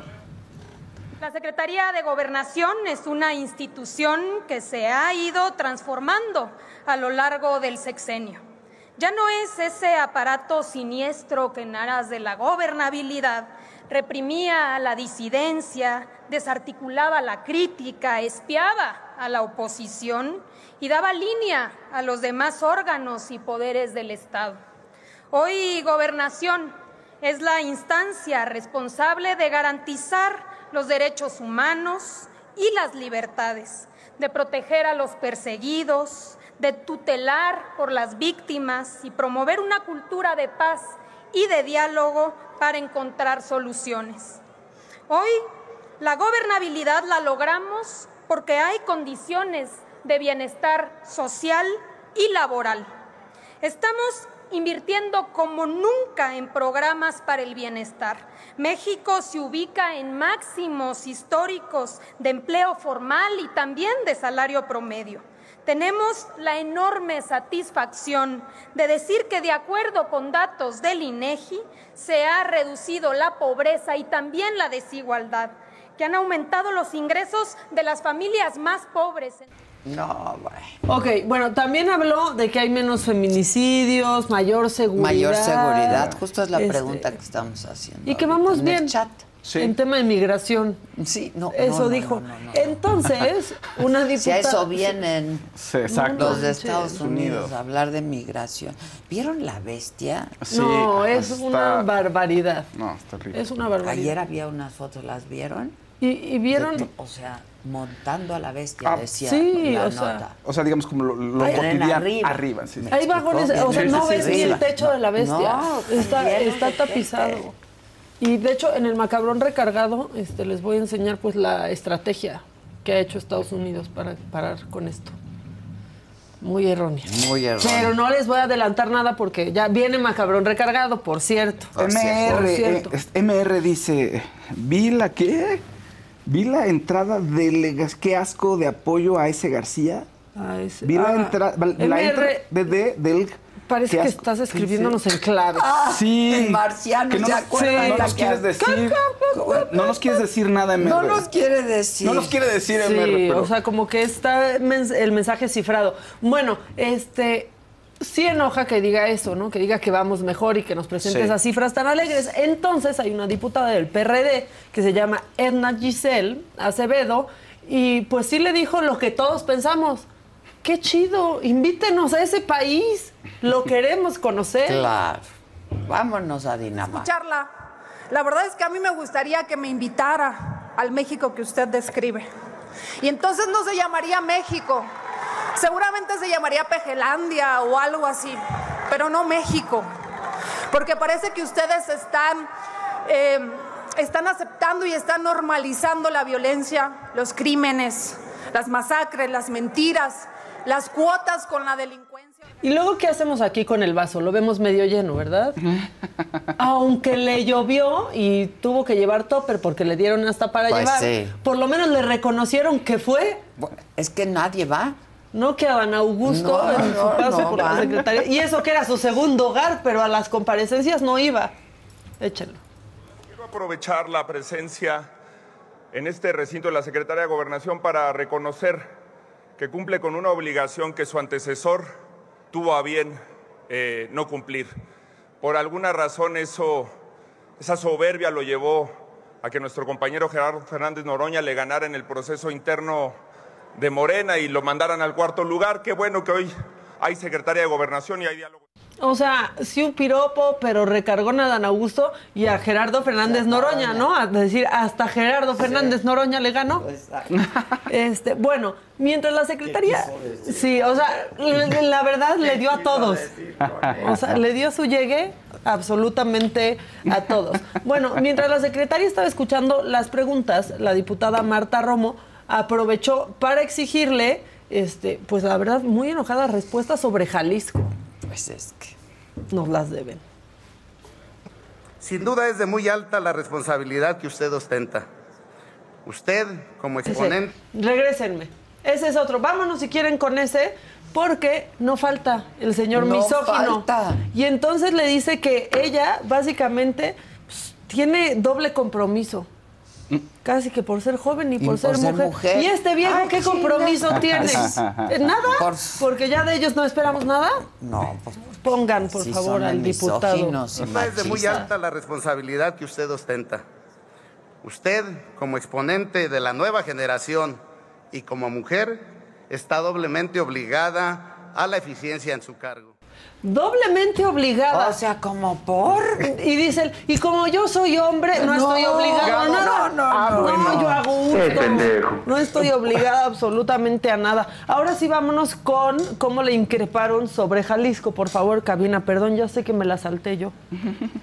La Secretaría de Gobernación es una institución que se ha ido transformando a lo largo del sexenio. Ya no es ese aparato siniestro que en aras de la gobernabilidad reprimía a la disidencia, desarticulaba la crítica, espiaba a la oposición y daba línea a los demás órganos y poderes del Estado. Hoy Gobernación es la instancia responsable de garantizar los derechos humanos y las libertades, de proteger a los perseguidos, de tutelar por las víctimas y promover una cultura de paz y de diálogo para encontrar soluciones. Hoy la gobernabilidad la logramos porque hay condiciones de bienestar social y laboral. Estamos invirtiendo como nunca en programas para el bienestar. México se ubica en máximos históricos de empleo formal y también de salario promedio. Tenemos la enorme satisfacción de decir que de acuerdo con datos del INEGI se ha reducido la pobreza y también la desigualdad, que han aumentado los ingresos de las familias más pobres.
No, bueno.
Ok, bueno, también habló de que hay menos feminicidios, mayor seguridad.
Mayor seguridad, justo es la pregunta que estamos haciendo.
Y que vamos bien.
El chat.
en tema de migración.
Sí, no.
Eso dijo. Entonces, una diputada...
Si a eso vienen los de Estados
Unidos
Unidos a hablar de migración. ¿Vieron La Bestia?
Sí, no, es una barbaridad.
No, está horrible.
Es una barbaridad.
Ayer había unas fotos, ¿las vieron?
Y vieron...
O sea, montando a la bestia, decía la nota.
O sea, digamos como lo cotidiano. Arriba, sí.
Hay vagones, o sea, no ves ni el techo de la bestia.
No,
está tapizado. Y de hecho, en el Macabrón Recargado, les voy a enseñar pues la estrategia que ha hecho Estados Unidos para parar con esto. Muy errónea.
Muy errónea.
Pero no les voy a adelantar nada porque ya viene Macabrón Recargado, por cierto.
MR dice, ¿vi la qué? Vi la entrada qué asco de apoyo a ese García. Vi la entrada del...
Parece que estás escribiéndonos en clave.
Sí. El marciano,
que no,
¿se acuerdan?
No nos quieres decir. No nos quieres decir nada, MR.
No nos quiere decir.
No nos quiere decir, MR.
Pero... o sea, como que está el mensaje cifrado. Bueno, sí enoja que diga eso, ¿no? Que diga que vamos mejor y que nos presente esas cifras tan alegres. Entonces hay una diputada del PRD que se llama Edna Giselle Acevedo y pues sí le dijo lo que todos pensamos. ¡Qué chido! Invítenos a ese país. Lo queremos conocer.
Claro. Vámonos a Dinamarca.
Escucharla. La verdad es que a mí me gustaría que me invitara al México que usted describe. Y entonces no se llamaría México. Seguramente se llamaría Pejelandia o algo así. Pero no México. Porque parece que ustedes están aceptando y están normalizando la violencia, los crímenes, las masacres, las mentiras, las cuotas con la delincuencia.
¿Y luego qué hacemos aquí con el vaso? Lo vemos medio lleno, ¿verdad? Aunque le llovió y tuvo que llevar topper porque le dieron hasta para llevar, por lo menos le reconocieron que fue.
Bueno, es que nadie va.
No, que a Adán Augusto en su paso por la secretaría. Y eso que era su segundo hogar, pero a las comparecencias no iba. Échenlo.
Quiero aprovechar la presencia en este recinto de la Secretaría de Gobernación para reconocer que cumple con una obligación que su antecesor tuvo a bien no cumplir. Por alguna razón esa soberbia lo llevó a que nuestro compañero Gerardo Fernández Noroña le ganara en el proceso interno de Morena y lo mandaran al cuarto lugar. Qué bueno que hoy hay Secretaría de Gobernación y hay diálogo.
O sea, sí un piropo, pero recargó a Adán Augusto y a Gerardo Fernández Noroña, ¿no? Es decir, hasta Gerardo Fernández Noroña le ganó. Bueno, mientras la secretaría... Sí, o sea, la verdad le dio a todos. O sea, le dio su llegue absolutamente a todos. Bueno, mientras la secretaria estaba escuchando las preguntas, la diputada Marta Romo aprovechó para exigirle, pues la verdad, muy enojadas respuestas sobre Jalisco.
Pues es que
nos las deben.
Sin duda es de muy alta la responsabilidad que usted ostenta. Usted, como exponente...
Regrésenme. Ese es otro. Vámonos si quieren con ese, porque no falta el señor misógino. Falta. Y entonces le dice que ella, básicamente, pues, tiene doble compromiso. Casi que por ser joven y por ser mujer. ¿Y este viejo qué compromiso tiene? ¿Nada? Porque ya de ellos no esperamos nada.
No, pues
pongan, por favor, al diputado.
Es de muy alta la responsabilidad que usted ostenta. Usted, como exponente de la nueva generación y como mujer, está doblemente obligada a la eficiencia en su cargo.
Doblemente obligada.
O sea, ¿como por?
Y dicen, y como yo soy hombre, no estoy obligado a nada. No, yo hago gusto. No estoy obligada absolutamente a nada. Ahora sí vámonos con cómo le increparon sobre Jalisco. Por favor, cabina, perdón, ya sé que me la salté yo.
No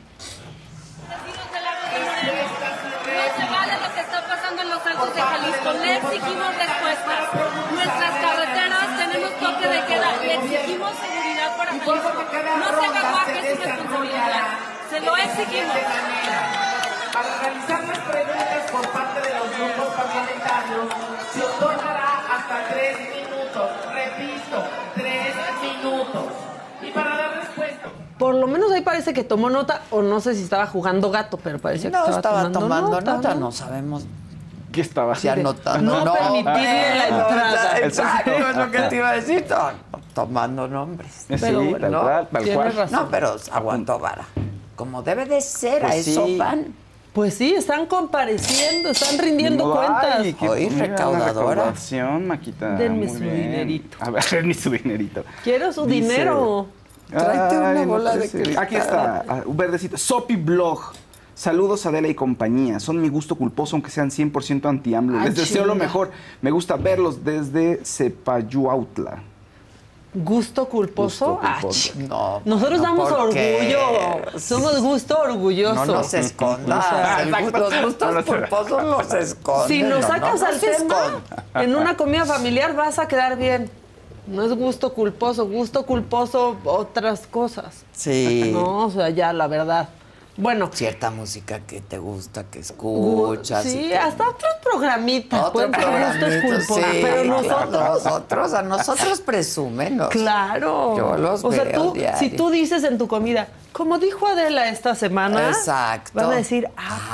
se vale lo que está pasando en los Altos de Jalisco. Le exigimos respuestas. Nuestras carreteras tenemos toque de queda. Le exigimos seguridad para Jalisco. No se haga guaje, es su responsabilidad. Se lo exigimos.
Para realizar las preguntas por parte de los grupos parlamentarios se otorgará hasta 3 minutos. Repito, 3 minutos. Y para dar respuesta...
Por lo menos ahí parece que tomó nota, o no sé si estaba jugando gato, pero parecía que
estaba tomando nota. No sabemos
qué estaba
haciendo.
No permitirle la entrada.
Exacto, es lo que te iba a decir. Tomando nombres.
Pero, sí, tal cual.
No, pero aguantó vara. Como debe de ser, pues a eso van.
Pues sí, están compareciendo, están rindiendo cuentas.
Ay,
Hoy recaudadora.
Maquita.
Denme
Muy
su
bien.
dinerito.
A ver, denme su dinerito.
Quiero su
Dice,
dinero.
Tráete una
ay,
bola
no
de
puede ser.
cristal.
Aquí está, un verdecito. Sopi Blog. Saludos, Adela y compañía. Son mi gusto culposo, aunque sean 100% anti-AMLO.
Ay,
Les deseo lo
chinga.
mejor. Me gusta verlos desde Cepayuautla.
¿Gusto culposo?
Gusto culposo.
No,
Nosotros
no,
damos
¿por qué?
orgullo. Somos gusto orgulloso.
No nos escondas. Los gustos culposos los esconden.
Si nos sacas
no
al
se
tema,
escondan.
en una comida familiar vas a quedar bien. No es gusto culposo, otras cosas.
Sí.
No, o sea, ya, la verdad. Bueno.
Cierta música que te gusta, que escuchas.
Sí,
y que...
hasta otros programitas.
Otro
pueden tener gustos
programita,
culposos,
sí,
pero
claro, a nosotros presúmenos.
Claro.
Yo los
sea,
veo
tú,
diario.
si tú dices en tu comida, como dijo Adela esta semana,
exacto,
van a decir,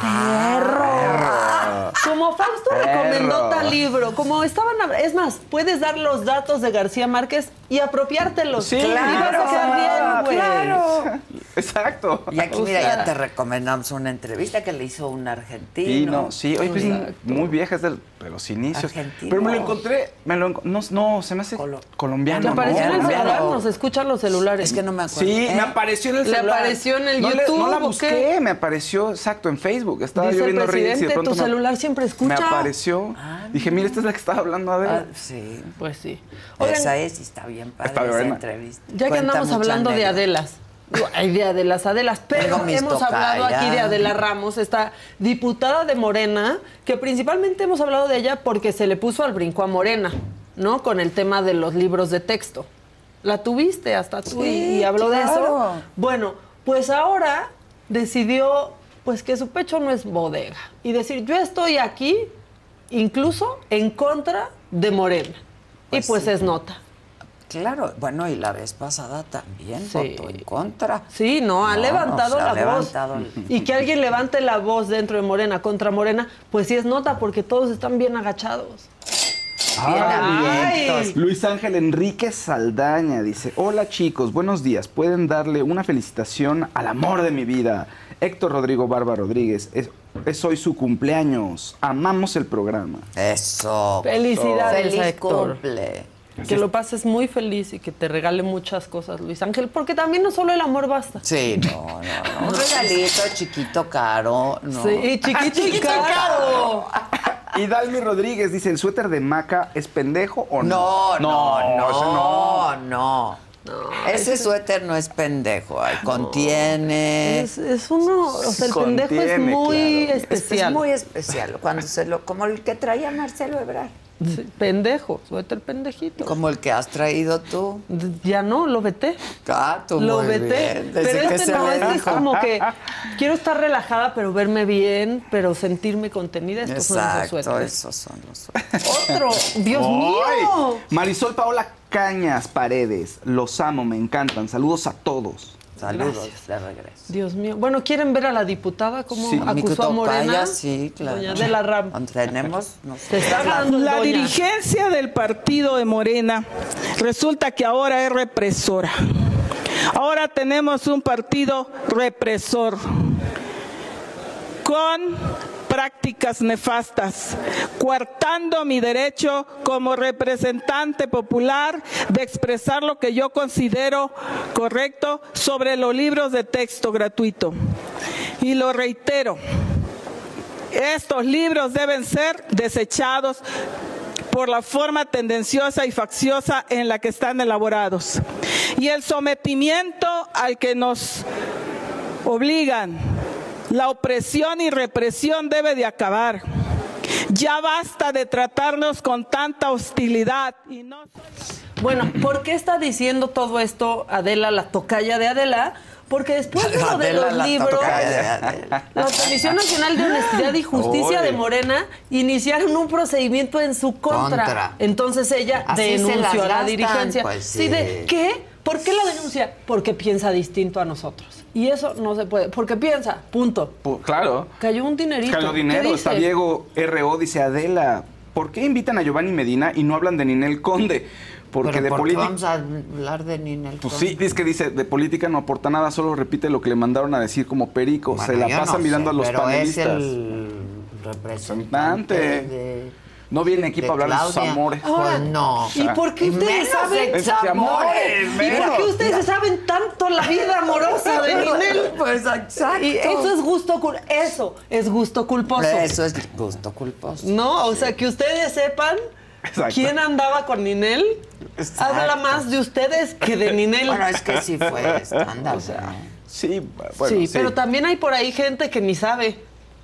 perro. Como Fausto recomendó tal libro, como estaban, es más, puedes dar los datos de García Márquez y apropiártelos.
Sí,
y vas a quedar bien, güey.
Claro.
Exacto.
Y aquí,
O
mira,
sea,
ya te recomendamos una entrevista que le hizo un argentino.
Sí, oye, pues muy vieja, es de los inicios.
Argentino.
Pero me lo encontré, no, se me hace colombiano.
¿Te apareció en el
colombiano.
celular? Nos escuchan los celulares.
Es que no me acuerdo.
Sí, me apareció en el celular.
¿Le apareció en el YouTube
No la
o
busqué,
qué?
me apareció, exacto, en Facebook. Estaba
Dice
yo
el
viendo Reels y de
presidente,
pronto
tu celular siempre escucha.
me apareció. Dije, mira, esta es la que estaba hablando, a ver.
Sí.
Pues sí.
Esa es, y está bien padre
Está
esa
buena.
entrevista.
Ya que
Cuenta
andamos
mucha
hablando de
anécdota.
Adelas. Hay de Adelas, pero
Tengo mis
hemos hablado
tocayas.
aquí de Adela Ramos, esta diputada de Morena, que principalmente hemos hablado de ella porque se le puso al brinco a Morena, ¿no? Con el tema de los libros de texto. La tuviste hasta tú y habló de eso. Bueno, pues ahora decidió pues que su pecho no es bodega y decir, yo estoy aquí incluso en contra de Morena.
Pues
y pues
sí.
es nota.
Claro, bueno, y la vez pasada también votó en contra.
Sí, no, ha levantado
se ha
la
levantado
voz. Y que alguien levante la voz dentro de Morena contra Morena, pues sí es nota porque todos están bien agachados.
Ay.
Luis Ángel Enrique Saldaña dice, hola chicos, buenos días. ¿Pueden darle una felicitación al amor de mi vida? Héctor Rodrigo Barba Rodríguez, es hoy su cumpleaños. Amamos el programa.
Eso.
Felicidades,
Feliz
Héctor.
cumple.
Que lo pases muy feliz y que te regale muchas cosas, Luis Ángel, porque también no solo el amor basta.
Sí, no. Un regalito chiquito, caro. No.
Sí, chiquito y caro.
Y Dalmi Rodríguez dice, ¿el suéter de Maca es pendejo o no?
No. Ese suéter no es pendejo, contiene.
Es uno, o sea, el pendejo es muy especial.
Es muy especial, cuando como el que traía Marcelo Ebrard.
Sí, pendejo, suéter pendejito.
Como el que has traído tú.
Ya no, lo veté.
Tú
lo
muy
veté.
bien. Desde
Pero
que
este
se
no,
le
este es
dijo.
como que quiero estar relajada, pero verme bien, pero sentirme contenida. Estos son esos
Exacto,
suéteres.
esos son los suéteres.
Otro, Dios mío.
Marisol Paola Cañas Paredes, los amo, me encantan. Saludos a todos.
Saludos
Gracias.
de regreso.
Dios mío. Bueno, ¿quieren ver a la diputada cómo
Sí.
acusó a Morena?
Sí, claro.
Doña Adela Ramos.
Tenemos.
Se está hablando
La
doña.
dirigencia del partido de Morena resulta que ahora es represora. Ahora tenemos un partido represor con prácticas nefastas, coartando mi derecho como representante popular de expresar lo que yo considero correcto sobre los libros de texto gratuito. Y lo reitero, estos libros deben ser desechados por la forma tendenciosa y facciosa en la que están elaborados. Y el sometimiento al que nos obligan, la opresión y represión debe de acabar. Ya basta de tratarnos con tanta hostilidad. Y no...
Bueno, ¿por qué está diciendo todo esto Adela, la tocaya de Adela? Porque después de lo de los libros, la Comisión Nacional de Honestidad y Justicia de Morena iniciaron un procedimiento en su contra. Entonces ella
Así se las
denunció a la
gastan,
dirigencia.
pues
Sí,
sí.
¿de qué? ¿Por qué la denuncia? Porque piensa distinto a nosotros. Y eso no se puede. Porque piensa, punto.
Claro.
Cayó un dinerito.
Cayó
¿Qué
dinero.
dice?
Está Diego R.O. dice, Adela, ¿por qué invitan a Giovanni Medina y no hablan de Ninel Conde? Porque
¿Pero
de
por qué
política...
vamos a hablar de Ninel
Pues
Conde?
sí, es que dice, de política no aporta nada, solo repite lo que le mandaron a decir como perico.
Bueno,
se la
yo
pasa
no
mirando
sé,
a los
pero
panelistas.
es el representante de...
No viene aquí para hablar de sus
Claudia.
amores.
Ahora,
Pues no.
¿y por qué ustedes
Menos
saben?
examores,
¿Y por qué ustedes saben tanto la vida amorosa de Ninel?
Pues exacto.
Y eso es gusto culposo.
Eso es gusto culposo.
No, o sea, que ustedes sepan quién andaba con Ninel. Habla más de ustedes que de Ninel.
Bueno, es que sí fue escándalo.
O sea,
sí, bueno,
sí, pero también hay por ahí gente que ni sabe.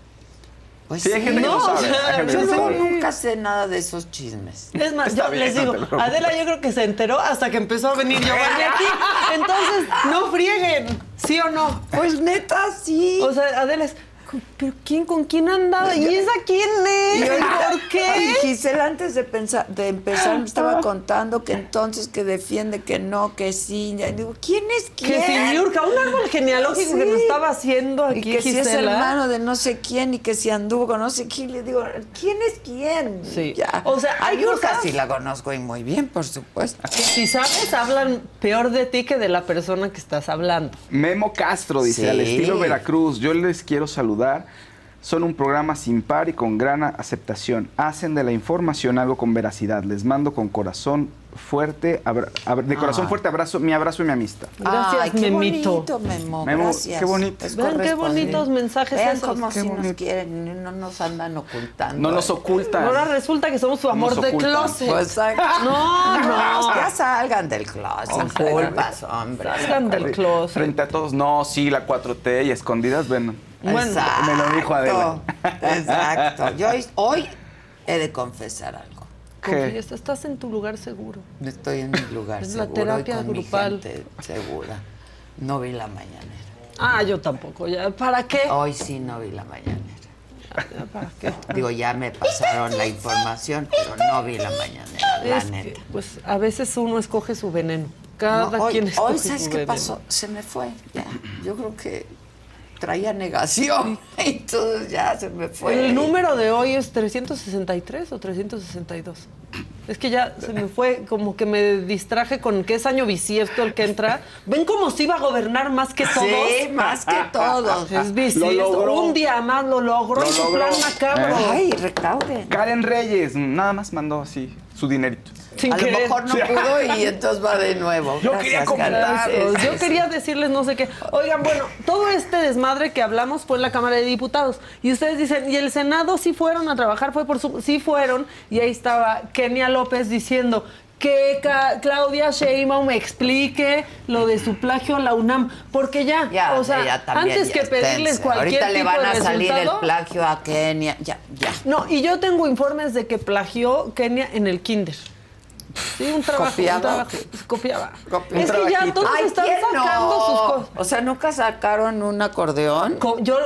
Pues
sí, hay gente que no sabe.
O sea,
hay gente que no
yo
sabe.
nunca sé nada de esos chismes.
Es más,
Está
yo
bien,
les digo,
no te preocupes.
Adela yo creo que se enteró hasta que empezó a venir Giovanni aquí. Entonces, no frieguen, ¿sí o no?
Pues neta, sí.
O sea, Adela es, ¿pero con quién andaba? ¿Y esa quién es?
Y
¿Por qué?
Y Gisela, antes de empezar, me estaba contando que entonces que defiende, que no, que sí. Y digo, ¿quién es quién?
Que si Niurka, un árbol genealógico que nos estaba haciendo aquí,
y que si es
Gisela.
hermano de no sé quién y que si anduvo con no sé quién. Le digo, ¿quién es quién?
Sí.
Ya.
O sea,
a
hay
Niurka
cosas-
sí la conozco y muy bien, por supuesto.
Si sabes, hablan peor de ti que de la persona que estás hablando.
Memo Castro dice,
Sí.
al estilo Veracruz, yo les quiero saludar. Son un programa sin par y con gran aceptación. Hacen de la información algo con veracidad. Les mando con corazón fuerte, de corazón fuerte abrazo y mi amistad.
Gracias,
Ay, qué
Memito.
bonito, Memo.
Memo,
Gracias.
qué bonito.
Es
Vean qué
correspondiente.
bonitos mensajes
Vean
esos.
cómo
Qué
si nos
bonito.
quieren, no nos andan ocultando.
No nos ocultan.
Ahora resulta que somos su amor
Nos
de
ocultan.
closet.
Pues, exacto.
No.
Ya salgan del closet. Sin culpas, hombre.
Salgan del closet.
Frente a todos, no, sí, la 4T y escondidas, ven.
Bueno,
Exacto.
me lo dijo Adela.
Exacto. Yo hoy he de confesar algo.
Confiesa, estás en tu lugar seguro.
Estoy en mi lugar
Es
seguro
la terapia
y con
grupal.
mi gente segura. No vi la mañanera.
Ah, yo tampoco. Ya, ¿para qué?
Hoy sí no vi la mañanera.
Ya, ¿para qué?
Digo, ya me pasaron la información, pero no vi la mañanera, la
Es
neta.
que, pues a veces uno escoge su veneno. Cada
No,
quien escoge
hoy ¿sabes
su
qué
veneno.
pasó? Se me fue, ya. Yo creo que traía negación, entonces ya se me fue.
El número de hoy es 363 o 362. Es que ya se me fue, como que me distraje con que es año bisiesto el que entra. ¿Ven cómo se iba a gobernar más que todos?
Sí, más que todos.
Es bisiesto.
Lo logró.
Un día más lo logró en su plan macabro.
Ay, recauden.
Karen Reyes, nada más mandó así su dinerito.
Sin
A lo
querer.
mejor no pudo y entonces va de nuevo.
Yo
Gracias,
quería
Karen.
Gracias.
Sí,
Yo
sí,
quería decirles no sé qué. Oigan, bueno, todo este desmadre que hablamos fue en la Cámara de Diputados. Y ustedes dicen, ¿y el Senado sí fueron a trabajar? Sí fueron. Y ahí estaba Kenia López diciendo que Claudia Sheinbaum me explique lo de su plagio a la UNAM. Porque ya, o sea,
ya también,
antes
ya
que pedirles
esténse.
cualquier
Ahorita le
tipo
van
de
a salir el
resultado-
plagio a Kenia. Ya.
No, y yo tengo informes de que plagió Kenia en el kinder. Sí, un trabajo.
¿Copiaba?
Un trabajo. Copiaba.
Copiaba.
Es que ya todos
Ay,
están
¿quién
sacando
no?
sus cosas.
O sea, ¿nunca sacaron un acordeón?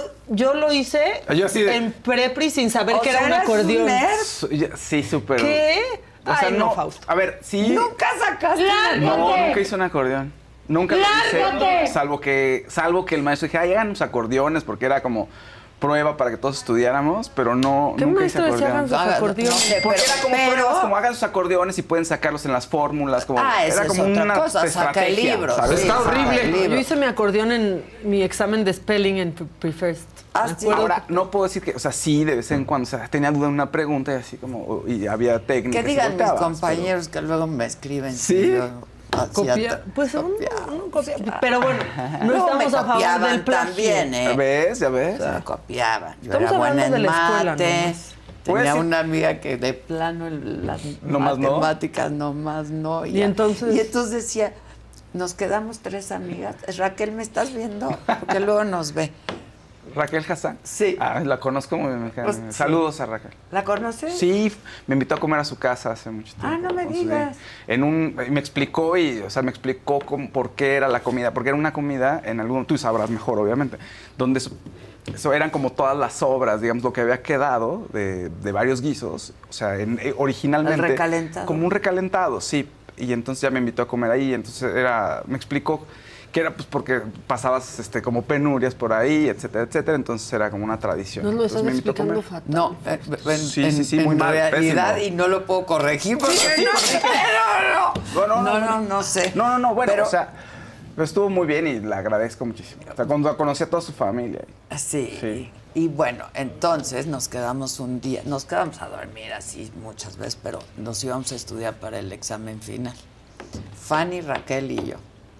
Yo lo hice
Yo así de-
en prepri sin saber
O
que
sea,
era un
¿eras un
acordeón.
nerd?
Sí, súper.
¿Qué?
O sea,
Ay,
no,
Fausto.
A ver, sí.
¿Nunca sacaste un
No,
acordeón?
nunca hice un acordeón. Nunca lo hice. Salvo que el maestro dije, ay, hagan unos acordeones, porque era como prueba para que todos estudiáramos, pero no,
¿Qué
nunca hice
maestro decía
acordeón.
hagan sus acordeones?
No sé,
Porque era como
pero-
pruebas, como hagan sus acordeones y pueden sacarlos en las fórmulas, como
Ah, esa
era
es
como
otra
una
cosa, saca el
estrategia,
libro,
¿sabes?
sí,
Está
saca el
horrible.
libro.
Yo hice mi acordeón en mi examen de spelling en pre-first. Me
sí.
acuerdo.
Ahora, no puedo decir que, o sea, sí, de vez en cuando, o sea, tenía duda en una pregunta y así como, y había técnicas.
Que
y
digan mis
volteabas,
compañeros que luego me escriben.
¿Sí?
si yo hacía
Copia, pues uno copia. Pero bueno, no
Luego me
estamos a favor
copiaban
del plagio.
también,
¿Ya
¿eh?
ves? ¿Ya ves?
Me copiaban. Yo
Estamos
era buena
hablando
en
de la escuela,
mate.
nomás.
Pues
Tenía
sí.
una amiga que de plano las
¿Nomás no?
matemáticas nomás no.
Y entonces-
Y entonces decía, nos quedamos 3 amigas. Raquel, ¿me estás viendo? Porque luego nos ve.
Raquel Hassan.
Sí.
Ah, la conozco muy bien.
Pues, sí.
Saludos a Raquel.
¿La conoces?
Sí, me invitó a comer a su casa hace mucho tiempo.
Ah, no me digas.
Me explicó por qué era la comida, porque era una comida en algún, tú sabrás mejor obviamente, donde eso eran como todas las obras, digamos, lo que había quedado de varios guisos, o sea, originalmente.
¿El recalentado?
Como un recalentado, sí. Y entonces ya me invitó a comer ahí, entonces me explicó que era pues porque pasabas como penurias por ahí, etcétera, etcétera, entonces era como una tradición.
No lo estás
Entonces, me invitó a
explicando
comer.
fatal.
No,
Sí, muy
en
mal,
realidad,
pésimo.
y no lo puedo corregir porque no sé.
No, bueno,
Pero-
o sea, pero estuvo muy bien y le agradezco muchísimo. O sea, cuando conocí a toda su familia.
Sí. Y bueno, entonces nos quedamos un día, nos quedamos a dormir así muchas veces, pero nos íbamos a estudiar para el examen final. Fanny, Raquel y yo.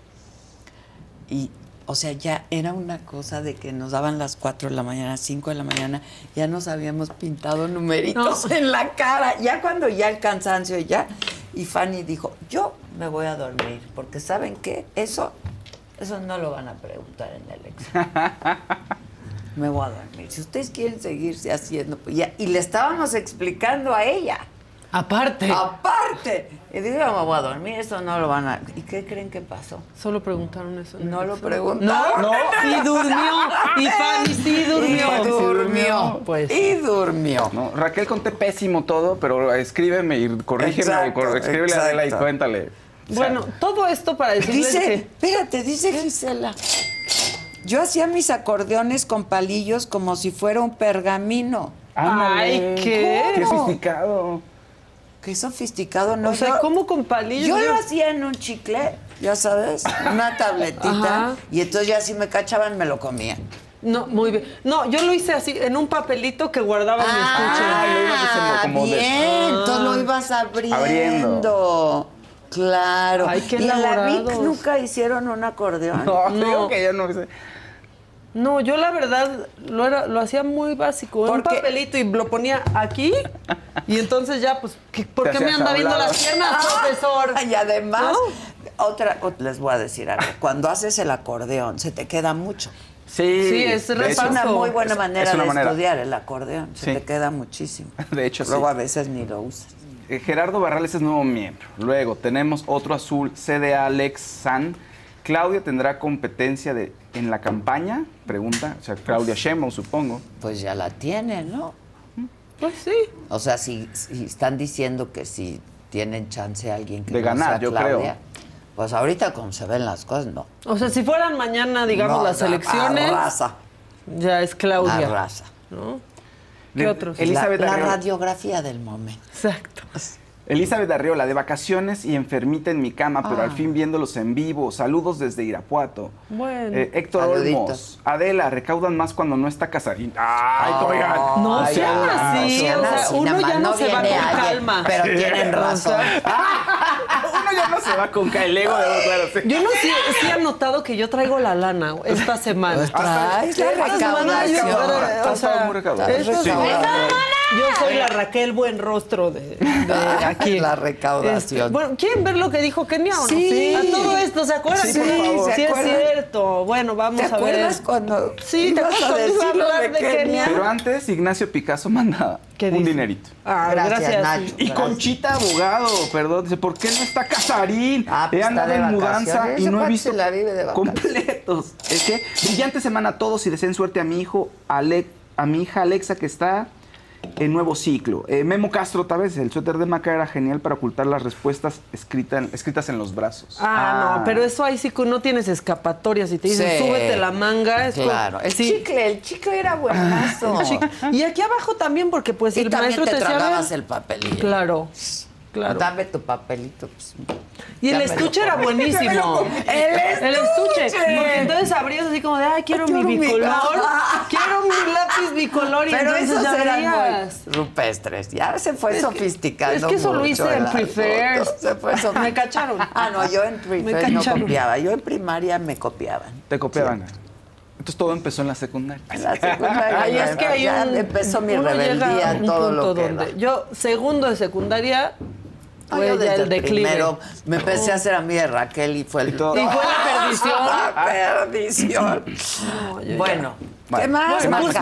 Y, o sea, ya era una cosa de que nos daban las 4 de la mañana, 5 de la mañana, ya nos habíamos pintado numeritos en la cara. Ya cuando ya el cansancio ya. Y Fanny dijo, yo me voy a dormir, porque ¿saben qué? Eso no lo van a preguntar en el examen. Me voy a dormir. Si ustedes quieren seguirse haciendo, pues ya. Y le estábamos explicando a ella.
Aparte.
Y digo, me voy a dormir, eso no lo van a... ¿Y qué creen que pasó?
Solo preguntaron eso.
No lo preguntaron.
No, y durmió. Y Fanny sí durmió.
Pues.
Y durmió.
No, Raquel, conté pésimo todo, pero escríbeme y corrígeme. Escríbele a Adela y cuéntale.
Bueno, todo esto para decirles
Dice Gisela. Yo hacía mis acordeones con palillos como si fuera un pergamino.
Ay, ¿qué?
Qué sofisticado.
Qué sofisticado, ¿no?
O sea, ¿cómo con palillos?
Yo lo hacía en un chicle, ya sabes, una tabletita.
Ajá.
Y entonces ya si me cachaban, me lo comía.
No, muy bien. No, yo lo hice así, en un papelito que guardaba mi estuche.
Lo ibas
como de-
bien, entonces lo ibas abriendo. Claro.
Ay, qué
¿Y en la
elaborados.
Vic nunca hicieron un acordeón?
No, creo que yo no hice.
No, yo la verdad lo hacía muy básico, en un papelito y lo ponía aquí y entonces ya, pues, ¿por qué me anda viendo las piernas, profesor?
Y además, les voy a decir algo, cuando haces el acordeón se te queda mucho.
Sí,
es
una muy buena manera de
manera.
estudiar el acordeón, se te queda muchísimo.
De hecho,
Luego
sí.
a veces ni lo usas.
Gerardo Barrales es nuevo miembro. Luego tenemos otro azul, CDA Alex San. ¿Claudia tendrá competencia en la campaña? Pregunta. O sea, Claudia Sheinbaum, supongo.
Pues ya la tiene, ¿no?
Pues sí.
O sea, si están diciendo que si tienen chance alguien que
de
no
ganar,
sea
yo
Claudia,
creo.
pues ahorita como se ven las cosas, no.
O sea, si fueran mañana, digamos,
No,
las elecciones,
arrasa.
ya es Claudia.
Arrasa.
¿No? ¿Qué otros?
Elizabeth
la
Arriola.
radiografía del momento.
Exacto.
Elizabeth Arriola, de vacaciones y enfermita en mi cama, pero al fin viéndolos en vivo. Saludos desde Irapuato.
Bueno.
Héctor
Saluditos.
Olmos. Adela, recaudan más cuando no está Casarín. ¡Ay, oigan!
No
Ay,
sean
ya,
así,
sean
o sea,
así,
uno
nada
ya
más
no se va con
viene alguien,
calma.
Pero
Sí.
tienen razón.
Uno ya no se va con el ego de claro, sí.
Yo no sí he notado que yo traigo la lana esta semana.
Pues traes la recaudación.
O sea,
muy recaudado.
esta
Sí.
semana yo soy la Raquel buen rostro de aquí.
La recaudación.
Bueno, ¿quieren ver lo que dijo Kenia o no?
Sí.
A todo esto, ¿se acuerdan?
Sí, por favor.
Sí,
¿Se
es
acuerdan?
cierto. Bueno, vamos
¿Te
a ver.
acuerdas cuando
Sí, ¿te
ibas
acuerdas
a
cuando iba a
decir lo
hablar de Kenia?
Pero antes, Ignacio Picasso manda
¿Qué
un
dice?
dinerito.
Ah,
Gracias, Nacho.
Y Conchita Abogado, perdón, dice, ¿por qué no está Casarín?
Pues
He andado
está de
en mudanza
vacaciones.
y no he
Ese
visto
cuate se la vive de vacaciones.
completos. Es que brillante semana a todos y deseen suerte a mi hijo, a mi hija Alexa, que está en nuevo ciclo. Memo Castro, otra vez, el suéter de Maca era genial para ocultar las respuestas escritas en los brazos.
No, pero eso ahí sí que no tienes escapatoria. Si te dicen,
Sí.
súbete la manga. Es
Claro. El chicle era buenazo.
El chicle. Y aquí abajo también, porque pues
Y
el
también
maestro
te
decía,
tragabas
"A ver".
el papelillo.
Claro.
Dame tu papelito. Pues.
Y el
Dámelo.
estuche era buenísimo.
El estuche.
Porque entonces abrías así como de, ay, quiero mi bicolor. Quiero mi lápiz bicolor. Y
Pero
entonces
esos
ya
eran
veías.
muy rupestres. Ya se fue sofisticando.
Es que eso lo
mucho
hice en
el
Prefer.
asunto. Se fue
Me cacharon.
No, yo en
Me
Prefer no
cacharon.
copiaba. Yo en primaria me copiaban.
Te copiaban. Entonces todo empezó en la secundaria.
En la secundaria.
Ay, es que hay
ya
un,
empezó mi
uno
rebeldía,
llega a un
todo
punto
lo que
donde
da.
yo, segundo de secundaria,
Yo
fue ya
desde
el declive.
primero me empecé a hacer amiga de Raquel y fue el...
Y fue la perdición.
La perdición. Bueno, ¿qué más,
Bueno, pues
Maca?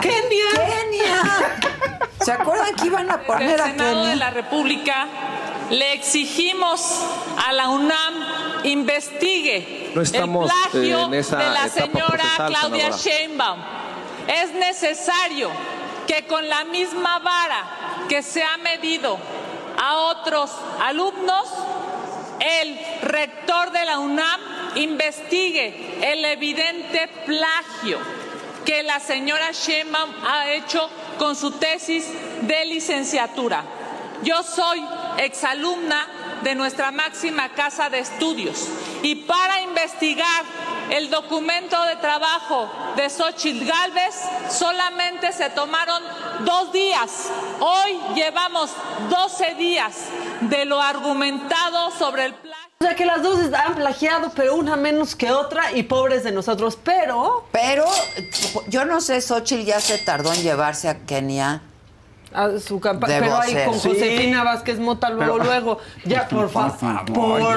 ¡Kenia! ¿Se acuerdan que iban a poner
Desde
a
el Senado de
Kenia?
la República le exigimos a la UNAM investigue
No estamos,
el plagio
en esa
de la
etapa
señora
procesal,
Claudia
senadora.
Sheinbaum. Es necesario que con la misma vara que se ha medido a otros alumnos, el rector de la UNAM investigue el evidente plagio que la señora Sheinbaum ha hecho con su tesis de licenciatura. Yo soy exalumna de nuestra máxima casa de estudios y para investigar el documento de trabajo de Xóchitl Gálvez solamente se tomaron 2 días. Hoy llevamos 12 días de lo argumentado sobre el plagio.
O sea, que las dos han plagiado, pero una menos que otra y pobres de nosotros. Pero
yo no sé, Xóchitl ya se tardó en llevarse a Kenia.
A su campaña, pero ahí con Josefina Vázquez Mota luego. Ya, por favor.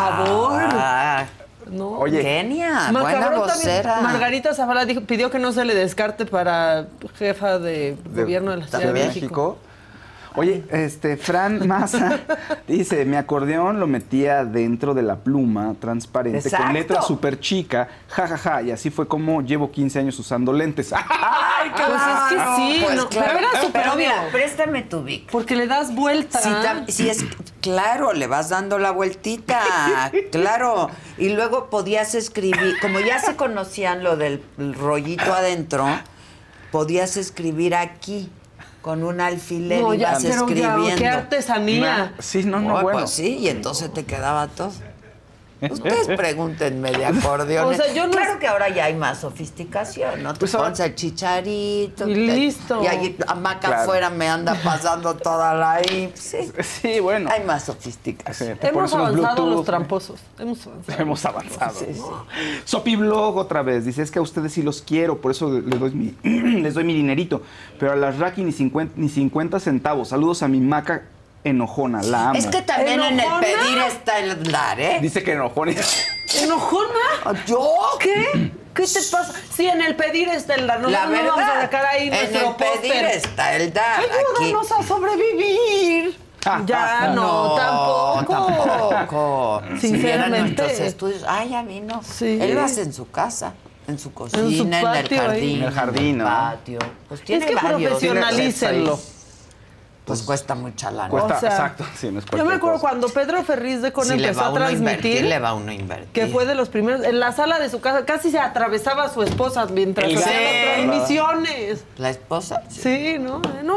No.
Oye, Kenia, buena vocera.
Margarita Zavala pidió que no se le descarte para jefa de gobierno de la Ciudad de México.
Oye, Fran Maza dice, mi acordeón lo metía dentro de la pluma transparente. Exacto. Con letra súper chica, jajaja, y así fue como llevo 15 años usando lentes.
¡Ay, qué pues es que sí!
Pues
no,
claro,
pero era súper obvio.
Mira, préstame tu Vic.
Porque le das vuelta.
Sí, claro, le vas dando la vueltita, claro. Y luego podías escribir, como ya se conocían lo del rollito adentro, podías escribir aquí. Con un alfiler ibas escribiendo.
¡Qué artesanía!
Bueno. Pues sí, y entonces te quedaba todo. Ustedes pregúntenme de acordeones. O sea, claro que ahora ya hay más sofisticación, ¿no? Te pones el chicharito.
Y listo.
Y ahí Maca afuera me anda pasando toda la
Sí, bueno.
Hay más sofisticación.
Hemos avanzado los tramposos.
Hemos avanzado. Sí. Sopiblog otra vez. Dice, es que a ustedes sí los quiero, por eso les doy mi dinerito. Pero a las Raki ni 50 centavos. Saludos a mi Maca enojona, la amo.
Es que también ¿enojona? En el pedir está el dar, ¿eh?
Dice que enojona.
¿Enojona?
¿Yo?
¿Qué te pasa? Sí, en el pedir está el dar.
La verdad,
vamos a sacar ahí
en el pedir está el dar.
Ayúdanos a sobrevivir. Ya no, tampoco.
Sinceramente. Si nuestros estudios, ya vino. Sí. Él lo hace en su casa. En su cocina, en el jardín.
En el jardín, ¿no?
Patio. Pues tiene
es que
varios.
profesionalícenlo.
Pues cuesta mucha lana.
Exacto. Sí, no es
yo me acuerdo cuando Pedro Ferriz de Con empezó a transmitir.
Le va uno a invertir.
Que fue de los primeros. En la sala de su casa casi se atravesaba a su esposa mientras hacía las transmisiones.
¿La esposa?
Sí, ¿no? No,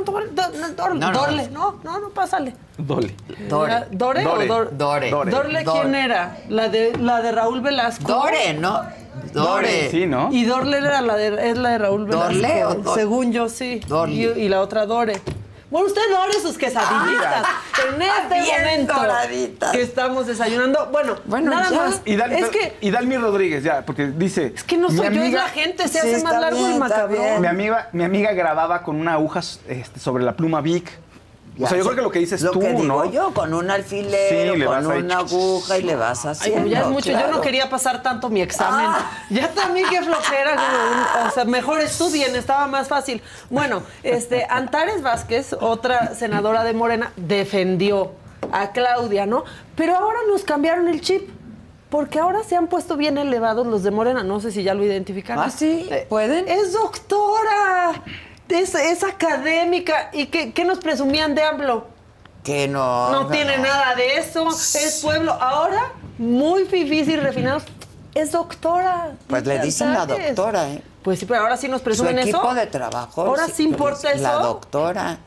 pásale.
Dole.
¿Dore o Dore? Dore, ¿quién era? La de Raúl Velasco.
Dore, ¿no? Dore.
Sí, ¿no?
Y Dorle era la de Raúl Velasco.
¿Dorle o Dore?
Según yo, sí.
Y
la otra Dore. Bueno, usted dore sus quesadillitas en este momento doraditas. Que estamos desayunando. Bueno nada
ya.
más.
Y Dalmi Rodríguez, ya, porque dice...
Es que no soy yo, es la gente, se hace más largo el macabrón.
Mi amiga grababa con una aguja sobre la pluma Vic. O sea, yo creo que lo que dices tú,
¿no? Lo que digo
¿no?
yo, con un alfiler, con una aguja y le vas haciendo.
Ay, ya es mucho. Claro. Yo no quería pasar tanto mi examen. Ya también qué flojera. O sea, mejor estudien, estaba más fácil. Bueno, Antares Vázquez, otra senadora de Morena, defendió a Claudia, ¿no? Pero ahora nos cambiaron el chip. Porque ahora se han puesto bien elevados los de Morena. No sé si ya lo identificaron.
¿Ah, sí? ¿Pueden?
¡Es doctora! Es académica. ¿Y qué nos presumían de AMLO?
Que no.
No tiene nada de eso. Es pueblo. Ahora, muy fifís y refinados. Es doctora.
Pues le dicen la doctora, ¿eh?
Pues sí, pero ahora sí nos presumen eso.
Su equipo de trabajo.
Ahora sí importa eso.
La doctora.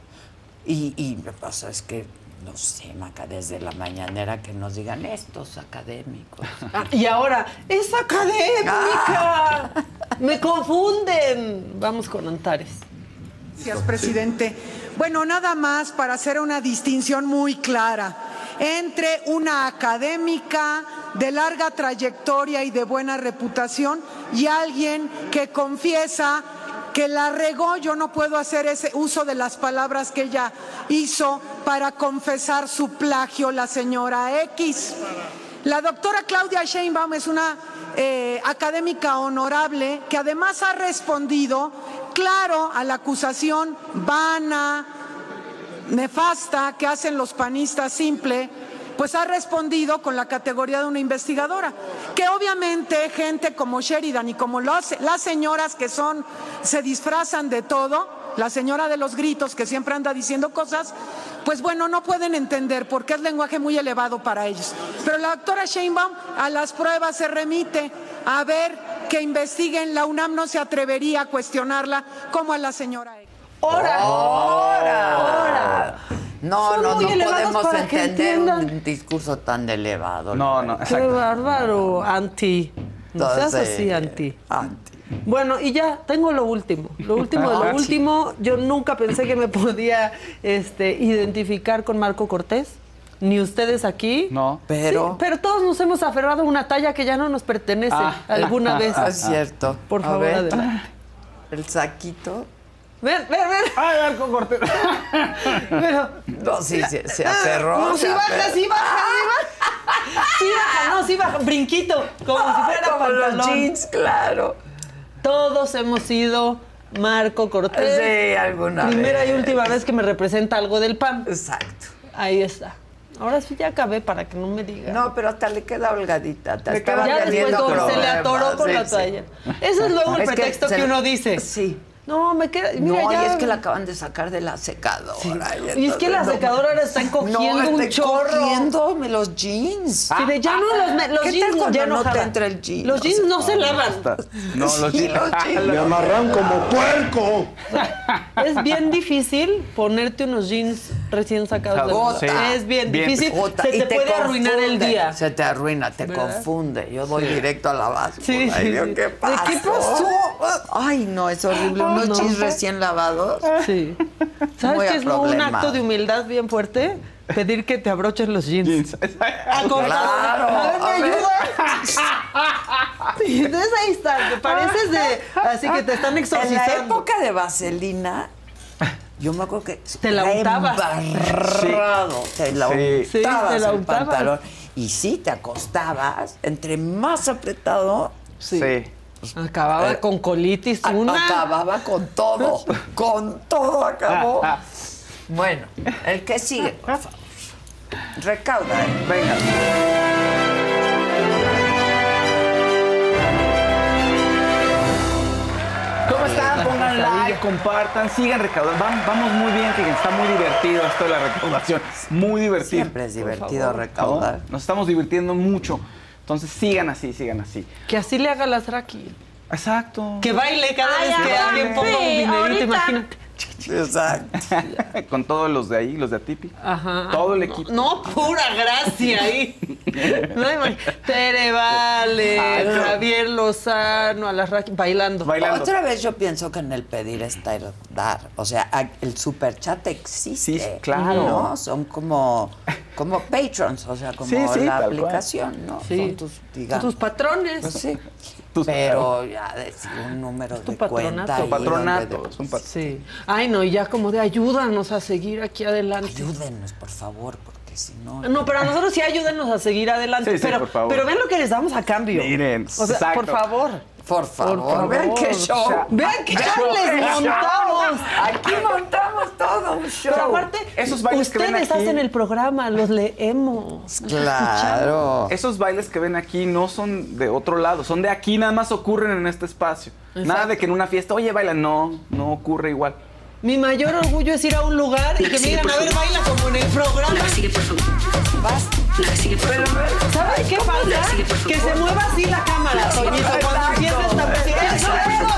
Y lo que pasa es que, no sé, Maca, desde la mañanera que nos digan estos académicos.
Y ahora, ¡es académica! Me confunden. Vamos con Antares.
Gracias, presidente. Bueno, nada más para hacer una distinción muy clara entre una académica de larga trayectoria y de buena reputación y alguien que confiesa que la regó. Yo no puedo hacer ese uso de las palabras que ella hizo para confesar su plagio, la señora X. La doctora Claudia Sheinbaum es una académica honorable que además ha respondido claro a la acusación vana, nefasta que hacen los panistas simple, pues ha respondido con la categoría de una investigadora, que obviamente gente como Sheridan y como las señoras que se disfrazan de todo, la señora de los gritos que siempre anda diciendo cosas, pues bueno, no pueden entender porque es lenguaje muy elevado para ellos. Pero la doctora Sheinbaum a las pruebas se remite a ver que investiguen. La UNAM no se atrevería a cuestionarla como a la señora.
¡Ahora! No podemos entender un discurso tan elevado.
No, qué bárbaro, anti. No seas así, anti. Bueno, y ya, tengo lo último. Lo último de lo último, yo nunca pensé que me podía identificar con Marco Cortés. Ni ustedes aquí.
No.
Pero todos nos hemos aferrado a una talla que ya no nos pertenece alguna vez.
Es cierto.
Por favor, adelante.
El saquito.
Ven.
Ay, Marco Cortés.
No, sí, se aferró.
No, sí baja. Sí baja. Brinquito. Como si fuera pantalón.
Los jeans, claro.
Todos hemos sido Marco Cortés.
Sí, alguna vez.
Primera y última vez que me representa algo del PAN.
Exacto.
Ahí está. Ahora sí ya acabé para que no me digan.
No, pero hasta le queda holgadita.
Ya después se le atoró con la toalla. Eso es luego el pretexto que uno dice.
Sí.
No, me queda. Mira,
no,
ya...
y es que la acaban de sacar de la secadora. Sí.
Y es que la secadora ahora está encogiendo un chorro.
Cogiéndome los jeans.
Sí, ya no los jeans ya no
te entra el jeans.
Los jeans no se lavan.
No, los jeans.
Me amarran como puerco.
Es bien difícil ponerte unos jeans recién sacados de la secadora. Es bien difícil. Se te puede arruinar el día.
Se te arruina, te confunde. Yo voy directo a la base.
Sí.
¿Qué pasó?
¿Qué pasó?
Ay, no, es horrible. Unos jeans recién lavados.
Sí. ¿Sabes qué es un acto de humildad bien fuerte? Pedir que te abrochen los jeans.
Claro.
¿Me ayudas? Y entonces ahí está, te pareces así que te están exorcizando.
En la época de Vaselina, yo me acuerdo que
te la untabas.
Embarrado. Te la untabas
te la
el pantalón. Y sí, te acostabas, entre más apretado.
Sí. Acababa con colitis
acababa con todo. Con todo acabó. Bueno, el que sigue, por favor. Recauda.
Venga. ¿Cómo están? Pongan like, compartan, sigan recaudando. Vamos muy bien, fíjense, está muy divertido esto de la recaudación. Muy divertido.
Siempre es divertido recaudar.
Nos estamos divirtiendo mucho. Entonces sigan así.
Que así le haga las Raki.
Exacto.
Que baile cada vez que alguien ponga un dinerito, imagínate.
Exacto.
Con todos los de ahí, los de Atipi.
Ajá.
Todo el equipo.
No, pura gracia ahí. No, Tere Vale, Javier Lozano, a las Raki, bailando.
Otra vez yo pienso que en el pedir está el dar. O sea, el superchat existe.
Sí, claro.
¿No? Son como patrons, o sea, como la aplicación, ¿no?
Sí. Son tus patrones.
Pues sí. Pero ya decir un número de cuenta.
Tu patronato.
Sí. Ay, no, y ya como de ayúdanos a seguir aquí adelante.
Ayúdenos, por favor, porque si no...
No, pero a nosotros sí ayúdenos a seguir adelante.
Sí, por favor.
Pero ven lo que les damos a cambio.
Miren,
o sea,
exacto.
por favor.
Por favor, vean qué show.
Vean qué show les montamos.
Aquí montamos todo un show.
Pero aparte,
esos bailes que ven aquí,
ustedes hacen el programa, los leemos.
Claro.
Esos bailes que ven aquí no son de otro lado, son de aquí, nada más ocurren en este espacio. Exacto. Nada de que en una fiesta, oye, baila, no ocurre igual.
Mi mayor orgullo es ir a un lugar y que me digan, a ver, baila como en el programa.
Sigue, por favor. Sigue, por favor.
¿Sabes qué pasa? Que se mueva así la cámara, Toñito, cuando empieza esta música. ¡Eso!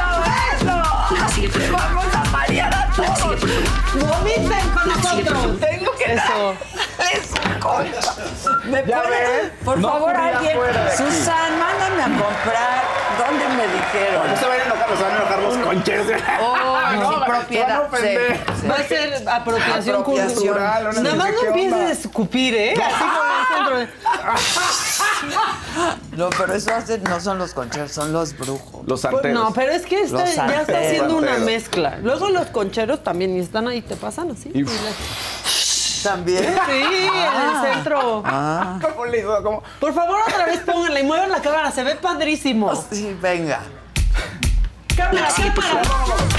¡Vamos a marear a todos!
¡Vomiten con nosotros!
Tengo que
eso.
¿Me pueden? Por favor, alguien. Susan, mándame a comprar. ¿Dónde me dijeron?
No se vayan a enojar, se van a enojar los concheros.
No, propiedad.
Va a ser apropiación cultural. Nada más no empieces a escupir, ¿eh? Así como en el centro.
No, pero eso no son los concheros, son los brujos.
Los santeros.
No, pero es que ya está haciendo una mezcla. Luego los concheros también están ahí, te pasan así.
¿También?
Sí, en el centro.
¿Cómo le digo? ¿Cómo?
Por favor, otra vez pónganla y muevan la cámara, se ve padrísimo.
Sí, venga.
Cámara,
sigue, por favor.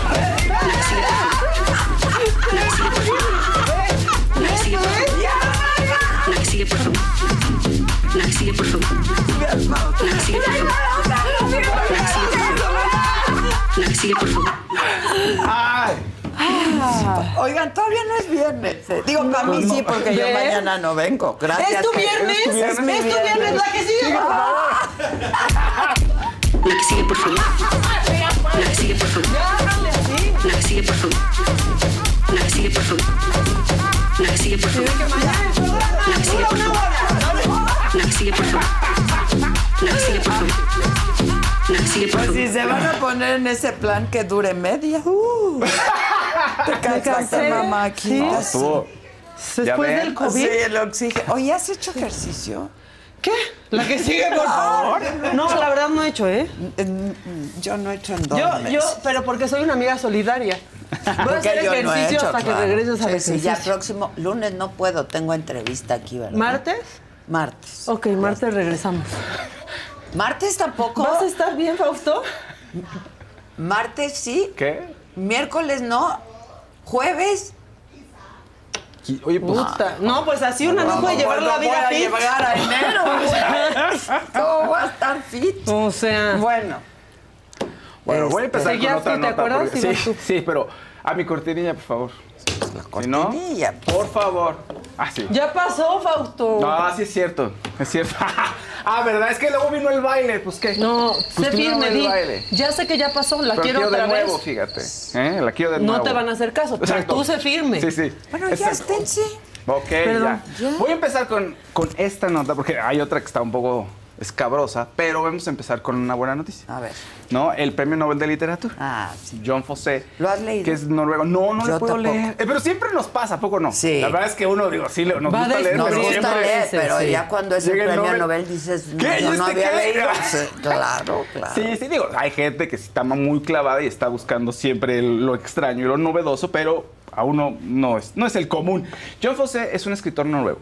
Sigue, por favor. Sigue, por favor. Sigue, por favor.
¡Ay!
Oigan, todavía no es viernes. Digo, para mí sí, porque yo mañana no vengo. Gracias.
¿Es tu viernes?
Es mi viernes.
La que sigue, por favor.
La que sigue, por favor. La que sigue, por favor. La que sigue, por favor. La que sigue, por favor. La que sigue, por favor. La que sigue, por favor. La que sigue, por favor. La que sigue, por favor. La que sigue, por favor.
Pues si se van a poner en ese plan que dure media. Te cansaste, mamá. Aquí.
Sí.
No,
Estuvo.
Después del COVID.
Sí, el oxígeno. Oye, ¿has hecho ejercicio?
¿Qué? La que sigue, por favor. No, la verdad no he hecho, ¿eh?
Yo no he hecho en 2 meses.
Yo, pero porque soy una amiga solidaria. Voy a hacer ejercicio hasta que regreses a
sí, ya próximo lunes no puedo, tengo entrevista aquí, ¿verdad?
¿Martes?
Martes.
Ok, martes regresamos.
¿Martes tampoco?
¿Vas a estar bien, Fausto?
Martes sí.
¿Qué?
Miércoles no. Jueves.
Oye, pues.
Puta. No, pues así una no puede llevar la vida fit.
Voy a llegar a enero. ¿Cómo va a estar fit?
O sea.
Bueno,
voy a empezar con otra
¿te
nota.
acuerdas?
Porque, sí, pero a mi cortinilla, por favor.
La cortinilla.
Si no, por favor. Ah, sí.
Ya pasó, Fausto.
No, sí es cierto. Es cierto. ¿Verdad? Es que luego vino el baile. Pues, ¿qué?
No,
pues
sé firme, di. Ya sé que ya pasó, la
pero
quiero otra
de nuevo,
vez.
fíjate. La quiero de nuevo.
No te van a hacer caso, pero
Exacto.
tú sé firme.
Sí.
bueno, ya esténse.
Ok,
Perdón.
ya. Voy a empezar con esta nota, porque hay otra que está un poco escabrosa, pero vamos a empezar con una buena noticia.
A ver.
¿No? El Premio Nobel de Literatura.
Ah, sí.
John Fosse.
¿Lo has leído?
Que es noruego. No
Yo
lo puedo
tampoco.
leer. Pero siempre nos pasa, ¿a poco no?
Sí.
La verdad es que uno, sí, nos gusta leer,
Nos
pero
gusta
siempre...
leer, pero
sí.
ya cuando es el
Llega el
premio
Nobel.
Nobel dices,
¿Qué?
yo no había
qué?
leído. Sí, claro.
Sí, digo, hay gente que está muy clavada y está buscando siempre lo extraño y lo novedoso, pero a uno no es el común. John Fosse es un escritor noruego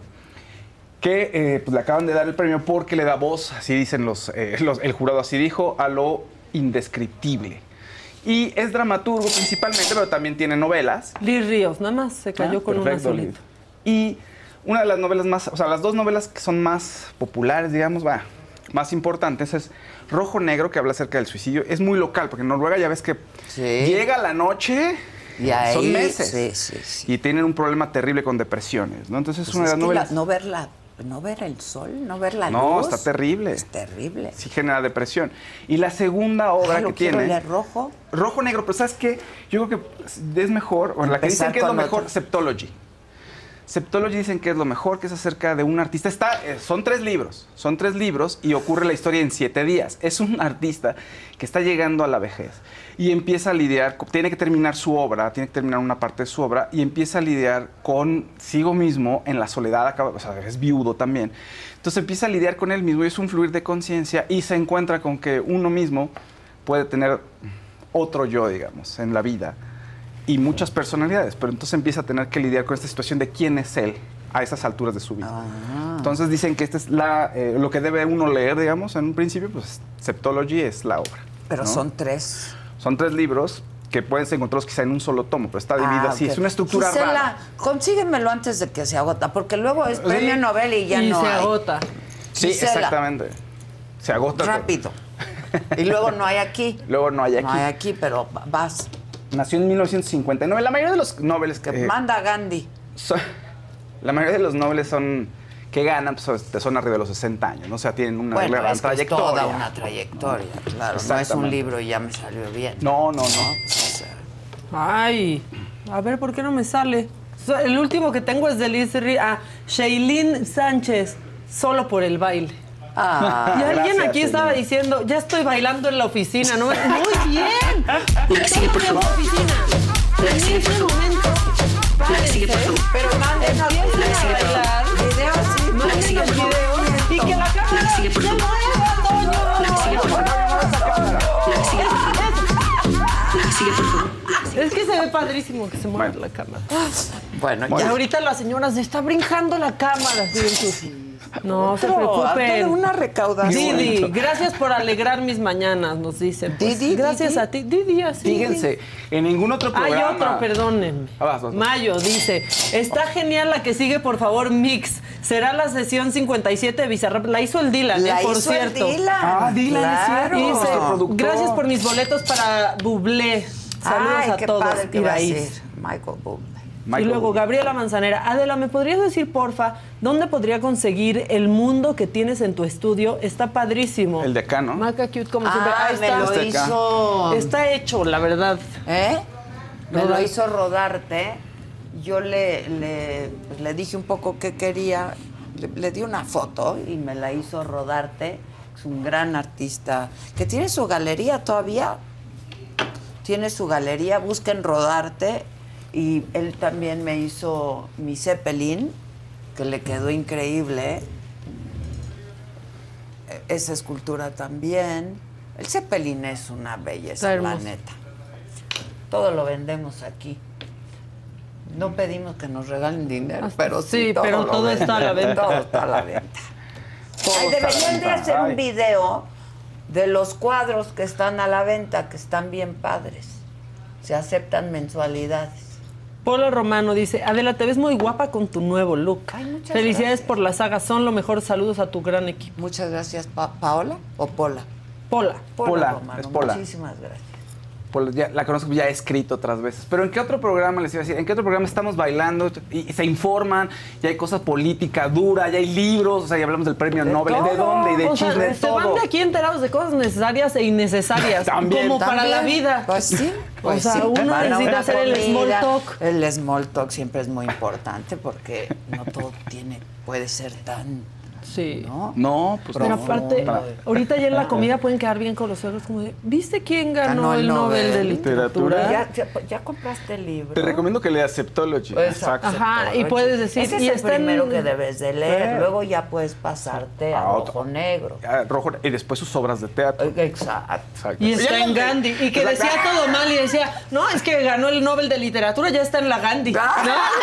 que pues, le acaban de dar el premio porque le da voz, así dicen el jurado, así dijo, a lo indescriptible. Y es dramaturgo principalmente, pero también tiene novelas.
Liz Ríos, nada más se cayó con una
Perfecto,
solita.
Liz. Y una de las novelas más, o sea, las dos novelas que son más populares, digamos, más importantes es Rojo Negro, que habla acerca del suicidio. Es muy local, porque en Noruega ya ves que llega la noche,
Y ahí,
son meses, y tienen un problema terrible con depresiones, ¿no? Entonces es una de las novelas...
No ver el sol, no ver la luz.
No, está terrible.
Es terrible.
Sí genera depresión. Y la segunda obra que tiene...
¿Leer Rojo?
Rojo Negro, pero ¿sabes qué? Yo creo que es mejor, o la que dicen que es lo mejor, Septology. Septology dicen que es lo mejor, que es acerca de un artista. Son 3 libros y ocurre la historia en 7 días. Es un artista que está llegando a la vejez y empieza a lidiar, tiene que terminar su obra, tiene que terminar una parte de su obra y empieza a lidiar consigo mismo en la soledad, o sea, es viudo también. Entonces empieza a lidiar con él mismo y es un fluir de conciencia y se encuentra con que uno mismo puede tener otro yo, digamos, en la vida. Y muchas personalidades, pero entonces empieza a tener que lidiar con esta situación de quién es él a esas alturas de su vida. Entonces dicen que esta es lo que debe uno leer, digamos, en un principio, pues Septology es la obra.
Pero
¿no?
son 3.
Son 3 libros que puedes encontrarlos quizá en un solo tomo, pero está dividido así,
ok.
es una estructura
Gisela,
rara.
consíguemelo antes de que se agota, porque luego es premio Nobel y ya no
se
hay.
agota.
Sí,
Gisela,
exactamente. Se agota.
rápido. Y luego no hay aquí.
Luego no hay aquí.
No hay aquí, pero vas.
Nació en 1959. La mayoría de los Nobeles que
manda a Gandhi.
La mayoría de los Nobeles que ganan son arriba de los 60 años, ¿no? O sea, tienen una gran trayectoria.
Es toda una trayectoria, claro. No es un libro y ya me salió bien.
No.
Ay, a ver, ¿por qué no me sale? El último que tengo es de Liz Ríos. Shailene Sánchez, Solo por el baile. Y alguien
gracias,
aquí estaba diciendo, ya estoy bailando en la oficina, ¿no? ¡Muy bien!
La que sigue, por favor. La que sigue, por favor. La que sigue, por favor.
Pero manden a bailar. Video así.
Manden el video.
Y que la cámara
La que sigue, por favor. La que sigue, por favor. La que sigue, por favor. La que sigue, por favor.
Es que se ve padrísimo que se mueva la cámara.
Bueno,
y ahorita la señora se está brincando la cámara. No se preocupen.
Una recaudación.
Didi, gracias por alegrar mis mañanas, nos dicen. Pues,
Didi,
gracias a ti. Didi, así.
Fíjense, en ningún otro programa...
Hay otro, perdónenme.
Vas.
Mayo dice, está genial la que sigue, por favor, Mix. Será la sesión 57 de Bizarrap. La hizo el Dylan, por cierto.
Dylan.
Dylan,
claro.
es
Dice,
cierto.
gracias por mis boletos para Bublé. Saludos
Ay,
a
qué
todos.
padre que va a
Iraíz.
ser Michael Bublé.
Y luego Gabriela Manzanera. Adela, ¿me podrías decir, porfa, dónde podría conseguir el mundo que tienes en tu estudio? Está padrísimo.
El de acá, ¿no?
Maca Cute, como siempre. Ahí
me
está.
lo hizo.
Está hecho, la verdad.
Me lo hizo Rodarte. Yo le dije un poco qué quería. Le di una foto y me la hizo Rodarte. Es un gran artista que tiene su galería todavía. Tiene su galería. Busquen Rodarte. Y él también me hizo mi Zeppelin, que le quedó increíble. Esa escultura también. El Zeppelin es una belleza, la neta. Todo lo vendemos aquí. No pedimos que nos regalen dinero, pero sí,
pero todo está a la venta.
Todo está a la venta. Deberían de hacer un video de los cuadros que están a la venta, que están bien padres. Se aceptan mensualidades.
Polo Romano dice, Adela, te ves muy guapa con tu nuevo look.
Ay, muchas
Felicidades
gracias.
por la saga, son lo mejor. Saludos a tu gran equipo.
Muchas gracias. ¿Paola o Pola?
Pola.
Romano,
es Pola.
Muchísimas gracias.
Pues ya la conozco, ya he escrito otras veces. Pero ¿en qué otro programa les iba a decir? ¿En qué otro programa estamos bailando y se informan? Ya hay cosas política dura, ya hay libros, o sea, ya hablamos del premio Nobel.
Todo.
¿De dónde? Y de
o
chisme,
sea,
de
se
todo.
van de aquí enterados de cosas necesarias e innecesarias.
También,
como para la vida.
Pues sí.
O sea, uno necesita hacer el small talk.
El small talk siempre es muy importante porque no todo puede ser tan...
Sí.
No, pues
pero
no.
aparte, ahorita ya en la comida pueden quedar bien con los suegros como de, ¿viste quién ganó el Nobel de Literatura?
Ya compraste el libro.
Te recomiendo que leas Septology.
Exacto.
Ajá, y puedes decir...
Ese
y
es el
está
primero que debes de leer. Luego ya puedes pasarte a Rojo Negro.
Rojo, y después sus obras de teatro.
Exacto.
Y está en Gandhi. Y que decía todo mal y decía, no, es que ganó el Nobel de Literatura, ya está en la Gandhi. ¿No?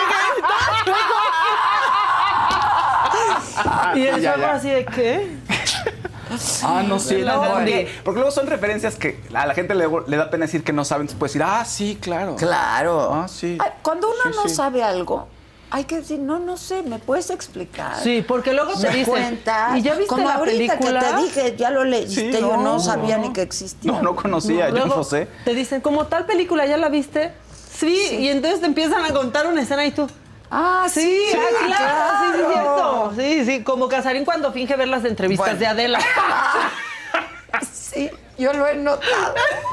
Y el chavo así de, ¿qué?
No, sí.
La Gandhi.
Porque luego son referencias que a la gente le da pena decir que no saben. Puedes decir, sí, claro.
Claro.
Sí.
Cuando uno no sabe algo, hay que decir, no sé, ¿me puedes explicar?
Sí, porque luego te dicen,
cuenta.
¿y ya viste
como
la
ahorita
película?
Que te dije, ya lo leíste,
Sí,
yo no sabía ni que existía.
No conocía, yo no sé.
Te dicen, como tal película, ¿ya la viste? Sí, y entonces te empiezan a contar una escena y tú... claro, sí, es cierto. Sí, como Casarín cuando finge ver las entrevistas de Adela.
Sí, yo lo he notado.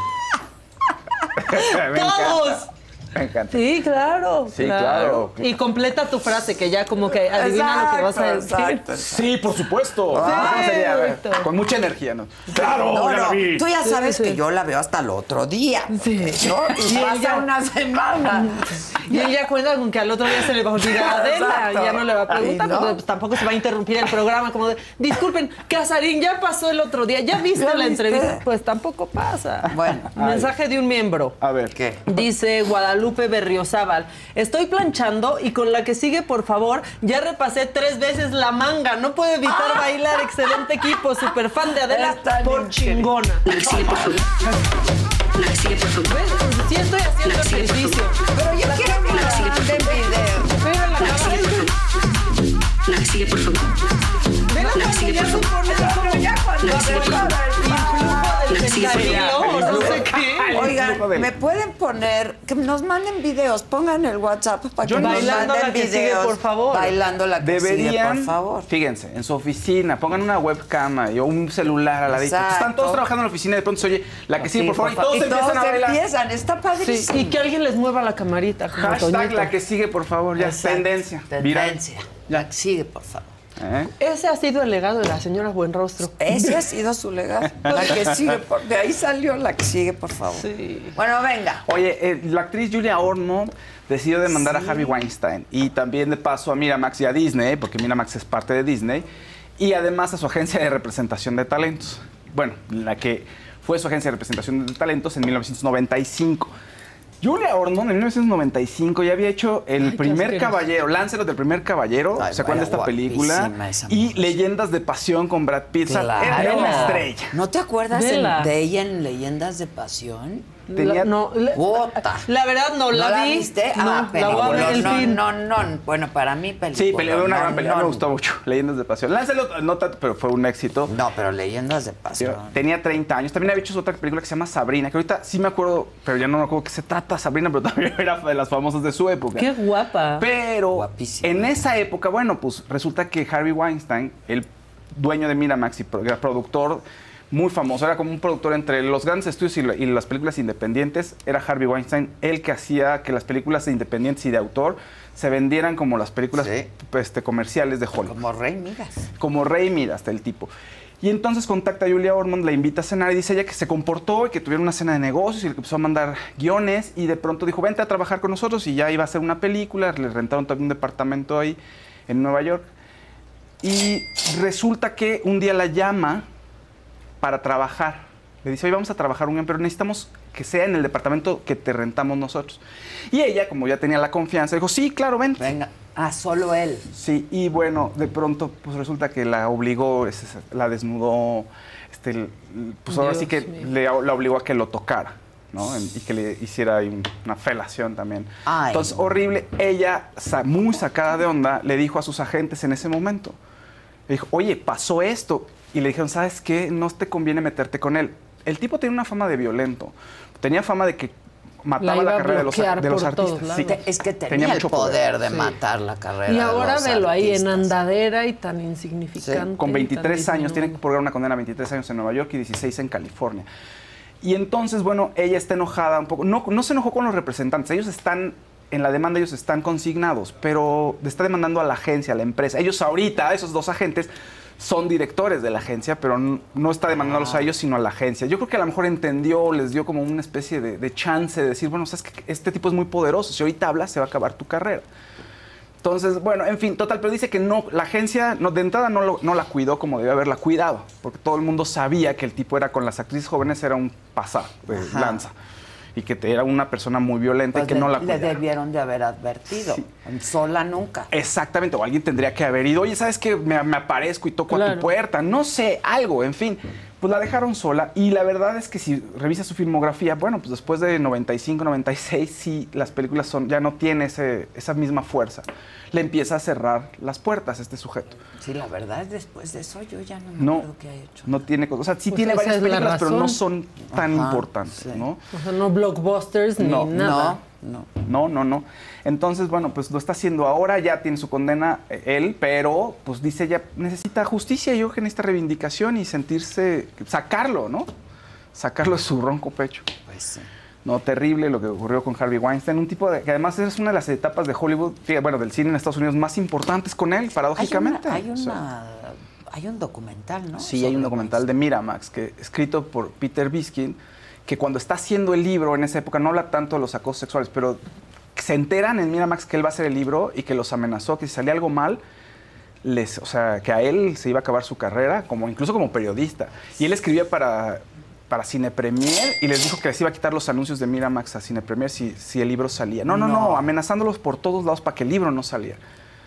¡Todos!
Me encanta.
Sí, claro.
Sí, claro.
Y completa tu frase, que ya como que adivina lo que vas a decir.
Exacto.
Sí, por supuesto.
Sí,
¿Cómo sería? A ver,
exacto.
con mucha energía, ¿no? Claro, ya la vi.
Tú ya sabes que yo la veo hasta el otro día.
Sí.
¿No? Y pasa una semana.
Y ella cuenta con que al otro día se le va a olvidar a Adela.
Exacto.
Y ya no le va a preguntar,
Ay, ¿no?
porque pues, tampoco se va a interrumpir el programa. Como de, disculpen, Casarín, ya pasó el otro día. ¿Ya viste la entrevista? Pues tampoco pasa.
Bueno.
Mensaje de un miembro.
A ver.
¿Qué?
Dice Guadalupe Berriozábal. Estoy planchando y con la que sigue, por favor, ya repasé 3 veces la manga. No puedo evitar bailar. Excelente equipo. Super fan de Adela por chingona.
La que sigue, por favor. La que sigue, por favor.
Sí estoy haciendo ejercicio.
Pero yo quiero que la siga en video.
Pero la
La que sigue, por favor. La que sigue, por favor.
Ya cuando
La que sigue, por favor. La que sigue, por favor.
no sé qué.
Oigan, ¿me pueden poner, que nos manden videos, pongan el WhatsApp para que nos
bailando
manden
la que sigue,
videos?
por favor.
Bailando la que sigue,
Deberían,
por favor.
fíjense, en su oficina, pongan una webcam o un celular a la vista.
Exacto.
Están todos trabajando en la oficina y de pronto se oye la que sigue,
Sí,
por favor, y todos empiezan a bailar.
empiezan, está padrísimo.
Sí, y que alguien les mueva la camarita. Como
Hashtag
Toñito.
la que sigue, por favor, ya.
Exacto.
Tendencia.
Tendencia. La que sigue, por favor.
Ese ha sido el legado de la señora Buenrostro.
Ese ha sido su legado. La que sigue, de ahí salió la que sigue, por favor.
Sí.
Bueno, venga.
Oye, la actriz Julia Ormond decidió demandar a Harvey Weinstein y también de paso a Miramax y a Disney, porque Miramax es parte de Disney, y además a su agencia de representación de talentos. Bueno, la que fue su agencia de representación de talentos en 1995. Julia Ormond en 1995 ya había hecho El Primer Caballero, Lancelot del Primer Caballero, ¿se acuerdan de esta película? Y Leyendas de Pasión con Brad Pitt.
Claro.
Era una estrella.
¿No te acuerdas
Vela.
de ella en Leyendas de Pasión?
Tenía... La verdad no la vi.
¿Viste?
No, la voy a ver el fin.
No. Bueno, para mí película.
Sí, una gran película, me gustó mucho. Leyendas de Pasión. Lancelot, no tanto, pero fue un éxito.
No, pero Leyendas de Pasión.
Tenía 30 años. También había hecho otra película que se llama Sabrina, que ahorita sí me acuerdo, pero ya no me acuerdo qué se trata Sabrina, pero también era de las famosas de su época.
¡Qué guapa!
Pero
guapísima.
En esa época, bueno, pues resulta que Harvey Weinstein, el dueño de Miramax y era productor muy famoso, era como un productor entre los grandes estudios y las películas independientes. Era Harvey Weinstein el que hacía que las películas independientes y de autor se vendieran como las películas comerciales de Hollywood.
Como Rey Midas.
Como Rey Midas, el tipo. Y entonces contacta a Julia Ormond, la invita a cenar y dice ella que se comportó y que tuvieron una cena de negocios y le empezó a mandar guiones y de pronto dijo, vente a trabajar con nosotros y ya iba a hacer una película. Le rentaron también un departamento ahí en Nueva York. Y resulta que un día la llama para trabajar. Le dice, oye, vamos a trabajar un guión, pero necesitamos que sea en el departamento que te rentamos nosotros. Y ella, como ya tenía la confianza, dijo, sí, claro, ven.
Venga. Ah, solo él.
Sí, y bueno, de pronto, pues resulta que la obligó, la desnudó, pues ahora sí que la obligó a que lo tocara, ¿no? Y que le hiciera una felación también.
Ay.
Entonces, horrible. Ella, muy sacada de onda, le dijo a sus agentes en ese momento, le dijo, oye, pasó esto. Y le dijeron, ¿sabes qué? No te conviene meterte con él. El tipo tenía una fama de violento. Tenía fama de que mataba la carrera de los artistas.
Sí, es que tenía el poder de matar la carrera
y ahora
de los
velo ahí
artistas.
en andadera y tan insignificante.
Sí, con 23 años, tiene que purgar una condena, 23 años en Nueva York y 16 en California. Y entonces, bueno, ella está enojada un poco. No se enojó con los representantes. Ellos están, en la demanda ellos están consignados, pero está demandando a la agencia, a la empresa. Ellos ahorita, esos dos agentes, son directores de la agencia, pero no está demandándolos a ellos, sino a la agencia. Yo creo que a lo mejor entendió, les dio como una especie de chance de decir, bueno, sabes que este tipo es muy poderoso, si ahorita hablas se va a acabar tu carrera. Entonces, bueno, en fin, total, pero dice que no, la agencia de entrada no la cuidó como debía haberla cuidado, porque todo el mundo sabía que el tipo era con las actrices jóvenes, era un pasar de lanza. Y que era una persona muy violenta y que no la cuidaba.
Le debieron de haber advertido. Sí. Sola nunca.
Exactamente. O alguien tendría que haber ido. Oye, ¿sabes qué? Me aparezco y toco a tu puerta. No sé, algo. En fin, pues la dejaron sola. Y la verdad es que si revisas su filmografía, bueno, pues después de 95, 96, sí, las películas ya no tiene esa misma fuerza. Le empieza a cerrar las puertas a este sujeto.
Sí, la verdad es después de eso yo ya no me acuerdo qué ha hecho.
No tiene cosas. O sea, sí pues tiene varias películas, pero no son tan importantes, ¿no?
O sea, no blockbusters ni nada.
No. Entonces, bueno, pues lo está haciendo ahora, ya tiene su condena él, pero pues dice ella necesita justicia y yo que necesita reivindicación y sentirse, sacarlo, ¿no? Sacarlo de su ronco pecho.
Pues sí.
No, terrible lo que ocurrió con Harvey Weinstein, un tipo que además es una de las etapas de Hollywood, bueno, del cine en Estados Unidos más importantes con él, paradójicamente.
Hay un documental, ¿no?
Sí, hay un documental de Miramax, escrito por Peter Biskind, que cuando está haciendo el libro en esa época no habla tanto de los acosos sexuales, pero se enteran en Miramax que él va a hacer el libro y que los amenazó, que si salía algo mal, o sea, que a él se iba a acabar su carrera, incluso como periodista. Y él escribía para Cine Premier y les dijo que les iba a quitar los anuncios de Miramax a Cine Premier si el libro salía. No, amenazándolos por todos lados para que el libro no saliera.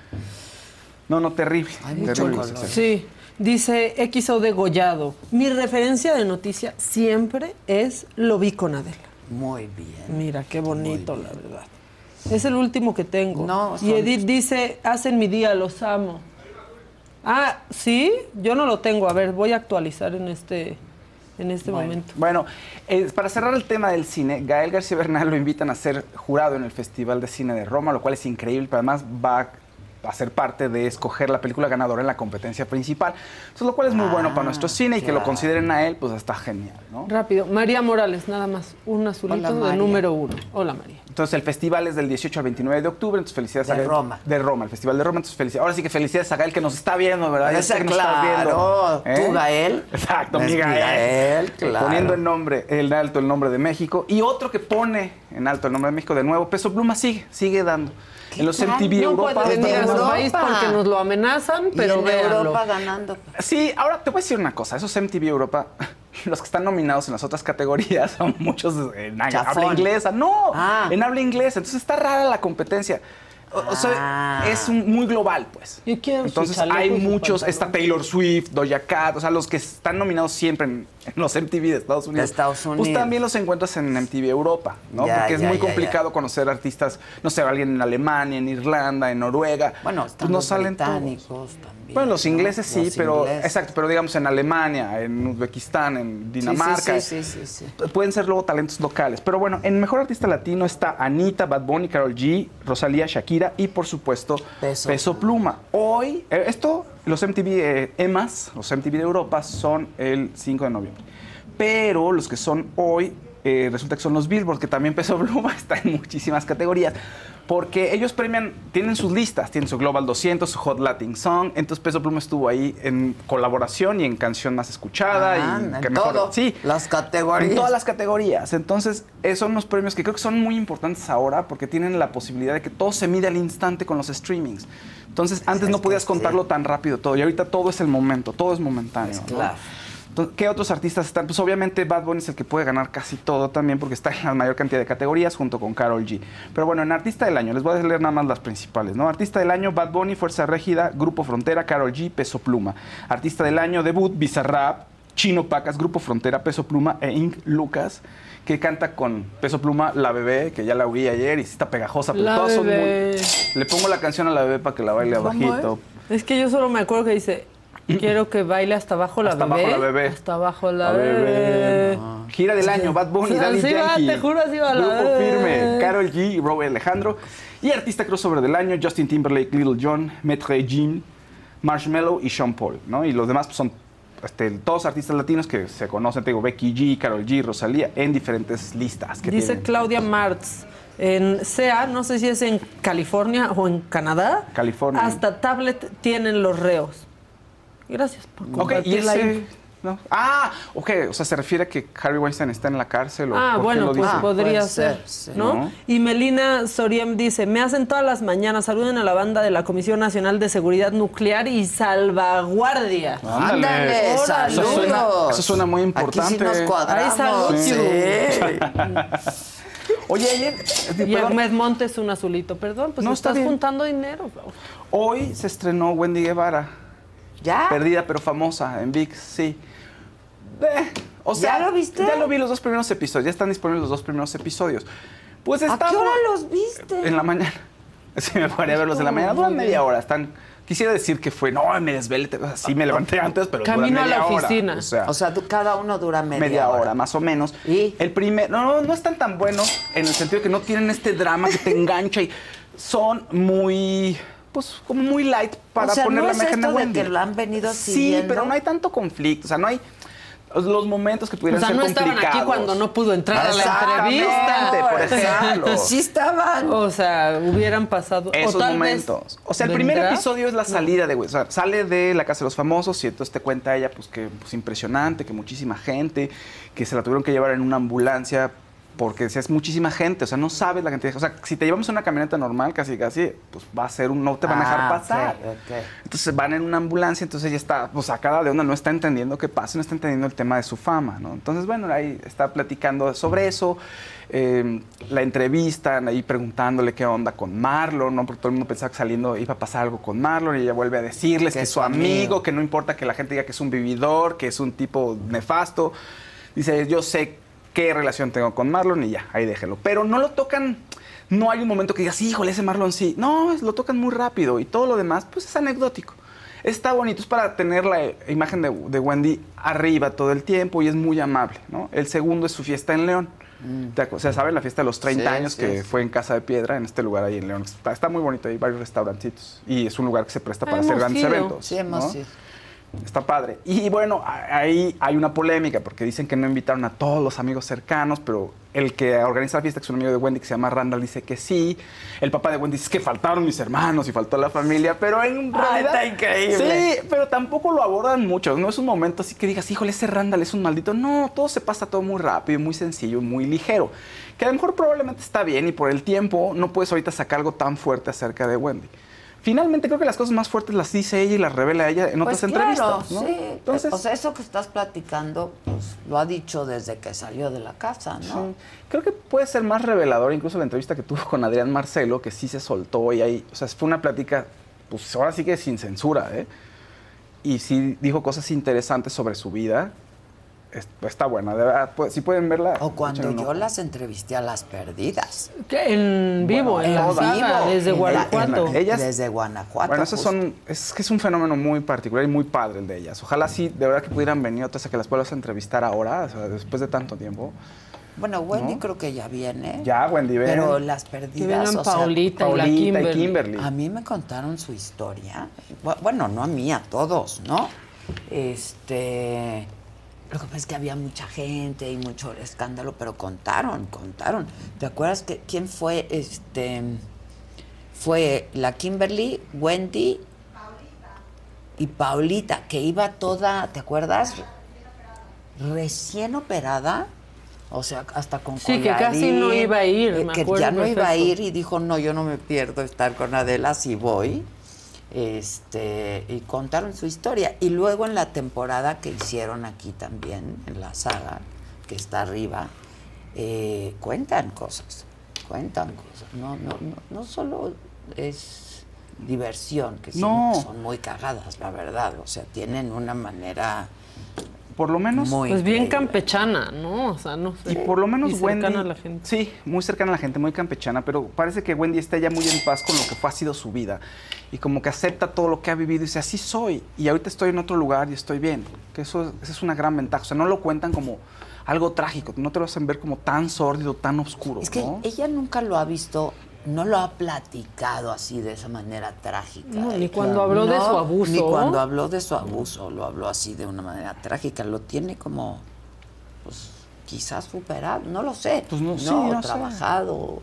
No, terrible.
Hay mucho color.
Sí, dice XO Degollado. Mi referencia de noticia siempre es Lo vi con Adela.
Muy bien.
Mira, qué bonito, la verdad. Es el último que tengo.
No,
y Edith dice, hacen mi día, los amo. Ah, ¿sí? Yo no lo tengo. A ver, voy a actualizar en este momento.
Bueno, para cerrar el tema del cine, Gael García Bernal lo invitan a ser jurado en el Festival de Cine de Roma, lo cual es increíble, pero además va a ser parte de escoger la película ganadora en la competencia principal. Entonces, lo cual es muy bueno para nuestro cine y que lo consideren a él, pues está genial, ¿no?
Rápido, María Morales, nada más, un azulito de número 1. Hola, María.
Entonces, el festival es del 18 al 29 de octubre, entonces felicidades a Gael.
Roma.
De Roma, el Festival de Roma, entonces felicidades. Ahora sí que felicidades a Gael que nos está viendo, ¿verdad?
Claro, tú, Gael.
Exacto, mi Gael.
Claro.
Poniendo en alto el nombre de México. Y otro que pone en alto el nombre de México de nuevo, Peso Pluma sigue dando. En los MTV Europa.
No puede venir a su país porque nos lo amenazan, pero
en Europa ganando.
Sí, ahora te voy a decir una cosa. Esos MTV Europa, los que están nominados en las otras categorías son muchos en habla inglesa. No, en habla inglesa. Entonces está rara la competencia. O sea, es muy global, pues. Entonces hay muchos, está Taylor Swift, Doja Cat, o sea, los que están nominados siempre en los MTV de Estados Unidos. Pues también los encuentras en MTV Europa, ¿no? Porque es muy complicado conocer artistas, no sé, alguien en Alemania, en Irlanda, en Noruega.
Bueno,
pues no salen
británicos también.
Bueno, los ingleses sí,
Los
pero
ingleses.
exacto, pero digamos en Alemania, en Uzbekistán, en Dinamarca.
Sí.
Pueden ser luego talentos locales. Pero bueno, en Mejor Artista Latino está Anita, Bad Bunny, Karol G, Rosalía, Shakira y por supuesto Peso Pluma. Hoy, los MTV EMAs, los MTV de Europa, son el 5 de noviembre. Pero los que son hoy, resulta que son los Billboard, que también Peso Pluma está en muchísimas categorías. Porque ellos premian, tienen sus listas, tienen su Global 200, su Hot Latin Song. Entonces Peso Pluma estuvo ahí en colaboración y en canción más escuchada.
En todo.
Sí,
las categorías.
En todas las categorías. Entonces, esos son unos premios que creo que son muy importantes ahora porque tienen la posibilidad de que todo se mide al instante con los streamings. Entonces, antes no podías contarlo tan rápido todo. Y ahorita todo es el momento, todo es momentáneo.
Claro.
Entonces, ¿qué otros artistas están? Pues obviamente Bad Bunny es el que puede ganar casi todo también porque está en la mayor cantidad de categorías junto con Karol G. Pero bueno, en Artista del Año, les voy a leer nada más las principales, ¿no? Artista del Año, Bad Bunny, Fuerza Régida, Grupo Frontera, Karol G, Peso Pluma. Artista del Año, debut, Bizarrap, Chino Pacas, Grupo Frontera, Peso Pluma e Inc. Lucas, que canta con Peso Pluma, La Bebé, que ya la oí ayer y sí está pegajosa, pero todas son muy... Le pongo la canción a La Bebé para que la baile abajito.
Es que yo solo me acuerdo que dice... Quiero que baile hasta abajo la bebé.
Abajo la bebé.
Hasta abajo la bebé.
Gira del año, Bad Bunny, Daddy Yankee.
Te juro, así va la
Grupo
bebé.
Firme, Karol G, Robert Alejandro. Y artista crossover del año, Justin Timberlake, Little John, Maître Jean, Marshmello y Sean Paul, ¿no? Y los demás pues, son todos artistas latinos que se conocen, te digo, Becky G, Karol G, Rosalía, en diferentes listas. Que
Dice
tienen.
Claudia Martz. En SEA, no sé si es en California o en Canadá.
California.
Hasta tablet tienen los reos. Gracias por compartirla ahí.
No. Ok, o sea, se refiere a que Harvey Weinstein está en la cárcel.
Bueno, pues podría ser,
sí.
¿no? Y Melina Soriem dice, me hacen todas las mañanas, saluden a la banda de la Comisión Nacional de Seguridad Nuclear y Salvaguardia.
Ándale, saludos.
Eso suena muy importante.
Aquí sí nos cuadramos.
Ay, salud.
Sí.
Oye, ayer...
Y Ahmed Montes un azulito, perdón, pues
No,
estás
está bien.
juntando dinero.
Hoy se estrenó Wendy Guevara.
¿Ya?
Perdida pero famosa en ViX, sí. O sea,
¿Ya lo viste?
Ya lo vi los 2 primeros episodios. Ya están disponibles los 2 primeros episodios. Pues
¿A qué hora los viste?
En la mañana. Sí, me paré a verlos en la mañana. Duran media hora. Quisiera decir que fue, no, me desvelé. Sí, me levanté antes, pero
Camino
duran media
a la
hora.
oficina.
O sea, cada uno dura media
hora, más o menos.
¿Y?
El primer... No están tan buenos en el sentido que no tienen este drama que te engancha y son muy... Pues como muy light para poner la imagen de Wendy.
Que lo han venido
Sí,
siguiendo.
pero no hay tanto conflicto. O sea, no hay los momentos que pudieran ser
no
complicados.
estaban aquí cuando no pudo entrar a la entrevista.
Por ejemplo.
Sí estaban.
O sea, hubieran pasado...
Esos
o tal
momentos.
Vez
O sea, el primer episodio es la salida de Wendy. O sea, sale de la Casa de los Famosos y entonces te cuenta ella, pues, que impresionante, que muchísima gente, que se la tuvieron que llevar en una ambulancia porque es muchísima gente, o sea, no sabes la cantidad de gente. O sea, si te llevamos en una camioneta normal, casi, pues va a ser no te van a dejar pasar.
Okay.
Entonces van en una ambulancia, entonces ella está, pues sacada de onda, no está entendiendo qué pasa, no está entendiendo el tema de su fama, ¿no? Entonces, bueno, ahí está platicando sobre eso, la entrevistan, ahí preguntándole qué onda con Marlon, ¿no? Porque todo el mundo pensaba que saliendo iba a pasar algo con Marlon y ella vuelve a decirles que es su amigo, que no importa que la gente diga que es un vividor, que es un tipo nefasto. Dice, yo sé qué relación tengo con Marlon y ya, ahí déjelo. Pero no lo tocan, no hay un momento que digas, híjole, ese Marlon sí. No, lo tocan muy rápido y todo lo demás, pues es anecdótico. Está bonito, es para tener la imagen de Wendy arriba todo el tiempo y es muy amable, ¿no? El segundo es su fiesta en León. O sea, ¿saben? La fiesta de los 30 años que fue en Casa de Piedra, en este lugar ahí en León. Está muy bonito, hay varios restaurancitos y es un lugar que se presta para hacer grandes eventos.
Sí, hemos ido.
Está padre. Y bueno, ahí hay una polémica porque dicen que no invitaron a todos los amigos cercanos, pero el que organiza la fiesta, que es un amigo de Wendy que se llama Randall, dice que sí. El papá de Wendy dice que faltaron mis hermanos y faltó la familia, pero en realidad...
Está increíble.
Sí, pero tampoco lo abordan mucho. No es un momento así que digas, híjole, ese Randall es un maldito. No, todo se pasa todo muy rápido, muy sencillo, muy ligero. Que a lo mejor probablemente está bien y por el tiempo no puedes ahorita sacar algo tan fuerte acerca de Wendy. finalmente creo que las cosas más fuertes las dice ella y las revela ella en otras entrevistas, ¿no?
Sí.
Entonces,
o sea, eso que estás platicando, pues lo ha dicho desde que salió de la casa, ¿no?
Sí. Creo que puede ser más revelador incluso la entrevista que tuvo con Adrián Marcelo, que sí se soltó y ahí, o sea, fue una plática, pues ahora sí que sin censura, ¿eh? Y sí dijo cosas interesantes sobre su vida. Está buena, de verdad, pues, si pueden verla.
O cuando yo las entrevisté a Las Perdidas.
¿Qué? En vivo,
Bueno,
en la saga, desde Guanajuato.
Ellas, desde Guanajuato.
Bueno, esos es que es un fenómeno muy particular y muy padre el de ellas. Ojalá sí, de verdad que pudieran venir otras a que las vuelvas a entrevistar ahora, o sea, después de tanto tiempo.
Bueno, Wendy creo que ya viene.
Ya, Wendy viene.
Pero Las Perdidas,
o sea, Paulita y
Kimberly.
A mí me contaron su historia. Bueno, no a mí, a todos, ¿no? Lo que pasa es que había mucha gente y mucho escándalo, pero contaron. ¿Te acuerdas que quién fue? Fue la Kimberly, Wendy y Paulita, que iba toda, ¿te acuerdas? Recién operada. O sea, hasta con
sí, que casi no iba a ir, me
que
acuerdo
ya no
perfecto.
iba a ir y dijo, no, yo no me pierdo estar con Adela, si voy. Y contaron su historia. Y luego en la temporada que hicieron aquí también, en la saga, que está arriba, cuentan cosas. No solo es diversión, que son muy cagadas, la verdad. O sea, tienen una manera...
Por lo menos...
Pues bien campechana, ¿no? O sea, no sé.
Y por lo menos Wendy...
cercana a la gente.
Sí, muy cercana a la gente, muy campechana, pero parece que Wendy está ya muy en paz con lo que ha sido su vida. Y como que acepta todo lo que ha vivido y dice, así soy. Y ahorita estoy en otro lugar y estoy bien. Que esa es una gran ventaja. O sea, no lo cuentan como algo trágico. No te lo hacen ver como tan sórdido, tan oscuro.
Es que ella nunca lo ha visto... No lo ha platicado así de esa manera trágica.
No, ni cuando habló de su abuso.
Ni cuando habló de su abuso lo habló así de una manera trágica. Lo tiene como, pues, quizás superado. No lo sé.
Pues no sé.
Trabajado.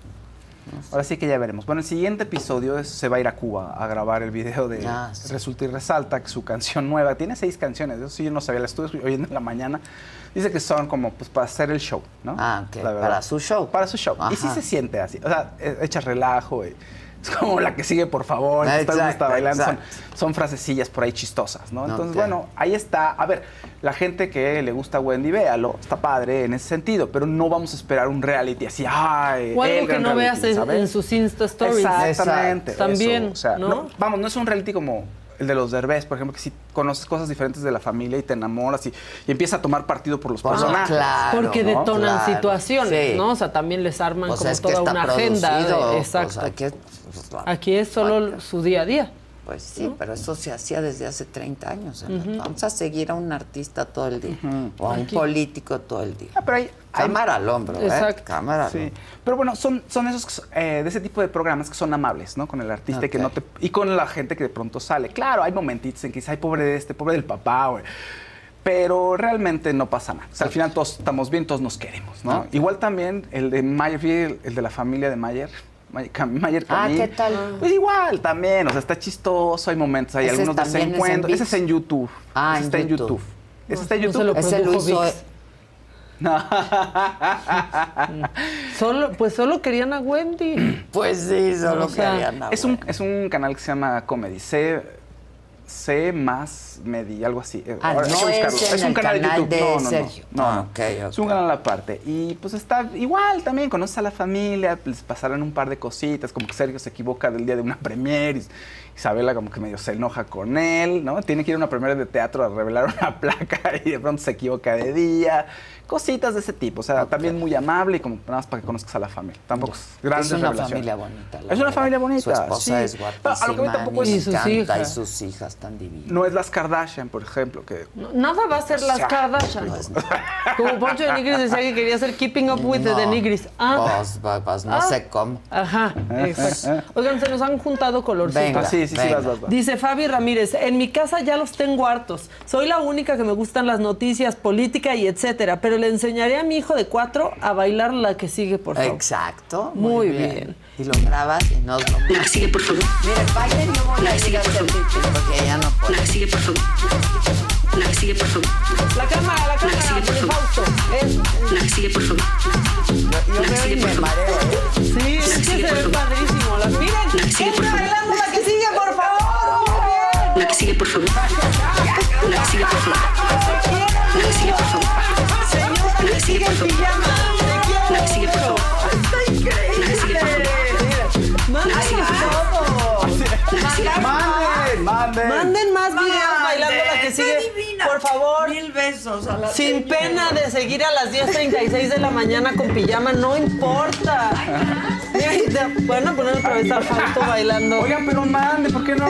No sé.
Ahora sí que ya veremos. Bueno, el siguiente episodio se va a ir a Cuba a grabar el video de Resulta y Resalta, que su canción nueva. Tiene 6 canciones. Eso sí yo no sabía. La estuve oyendo en la mañana. Dice que son como pues para hacer el show, ¿no?
Ok. Para su show.
Para su show. Ajá. Y sí se siente así. O sea, echa relajo. Es como la que sigue, por favor. Está bailando. Son frasecillas por ahí chistosas, ¿no? Entonces, bueno, ahí está. A ver, la gente que le gusta a Wendy, véalo. Está padre en ese sentido. Pero no vamos a esperar un reality así. ¡Ay!
O algo que no veas en sus Insta Stories.
Exactamente.
También,
o sea,
¿no?
No es un reality como el de los Derbez, por ejemplo, que si conoces cosas diferentes de la familia y te enamoras y empiezas a tomar partido por los personajes.
Claro,
porque detonan situaciones, ¿no? O sea, también les arman
pues
como toda una agenda. Exacto.
Pues
aquí es solo su día a día.
Pues sí, pero eso se hacía desde hace 30 años. Vamos a seguir a un artista todo el día o a un político todo el día.
Pero hay
cámara al hombro,
Exacto.
Cámara al hombro.
Pero bueno, son esos de ese tipo de programas que son amables, ¿no? Con el artista y que no te y con la gente que de pronto sale. Claro, hay momentitos en que dices, ay, pobre de este, pobre del papá, güey. Pero realmente no pasa nada. O sea, al final todos estamos bien, todos nos queremos, ¿no? Igual también el de Mayer, el de la familia de Mayer Camil.
¿Qué tal?
Pues igual también, o sea, está chistoso, hay momentos, hay algunos desencuentros. Ese es en YouTube. Ese está en YouTube. Ese está en YouTube.
Ese lo hizo.
No.
Solo querían a Wendy.
Pues sí, solo querían a
Wendy. Es un canal que se llama Comedy. C más Medi, algo así.
Ahora, no es un canal de YouTube. Sergio.
No. Es un canal aparte. Y pues está igual también, conoces a la familia, les pasarán un par de cositas, como que Sergio se equivoca del día de una premiere, Isabela como que medio se enoja con él, ¿no? Tiene que ir a una premiere de teatro a revelar una placa y de pronto se equivoca de día. Cositas de ese tipo, o sea, también muy amable y como nada más para que conozcas a la familia. Tampoco es grande revelación.
Es una familia bonita.
Es una familia bonita.
Su esposa es guapísima.
A lo que me tampoco es
y sus hijas tan divinas.
No es las Kardashian, por ejemplo, que
nada va a ser las Kardashian. Como Poncho de Nigris decía que quería hacer Keeping Up with the Nigris.
No sé cómo.
Ajá, exacto. Oigan, se nos han juntado colorcitos.
Sí, vas.
Dice Fabi Ramírez, en mi casa ya los tengo hartos. Soy la única que me gustan las noticias, política y etcétera, pero le enseñaré a mi hijo de 4 a bailar la que sigue, por favor.
Exacto.
Muy bien.
Y lo grabas y nos lo...
La que sigue, por favor.
Mire, bailen, yo voy a ir a hacer pipi porque ya no puedo.
La que sigue, por favor. La que sigue, por favor.
La cámara,
La que sigue, por favor. La que sigue, por favor.
Yo veo y me mareo.
Sí, es que se ve padrísimo. Miren,
la que sigue, por favor.
bailando la que sigue.
La que sigue, por favor. La que sigue, por favor. La que sigue, por favor. La que sigue, por favor.
Está increíble.
La que sigue, por favor. La que sigue, por favor.
Manden más videos bailando la que sigue. Por favor.
1000 besos a la
Sin
señora.
pena de seguir a las 10:36 de la mañana con pijama, no importa. Bueno, poner otra vez al Fausto bailando.
Oigan, pero manden, ¿por qué no?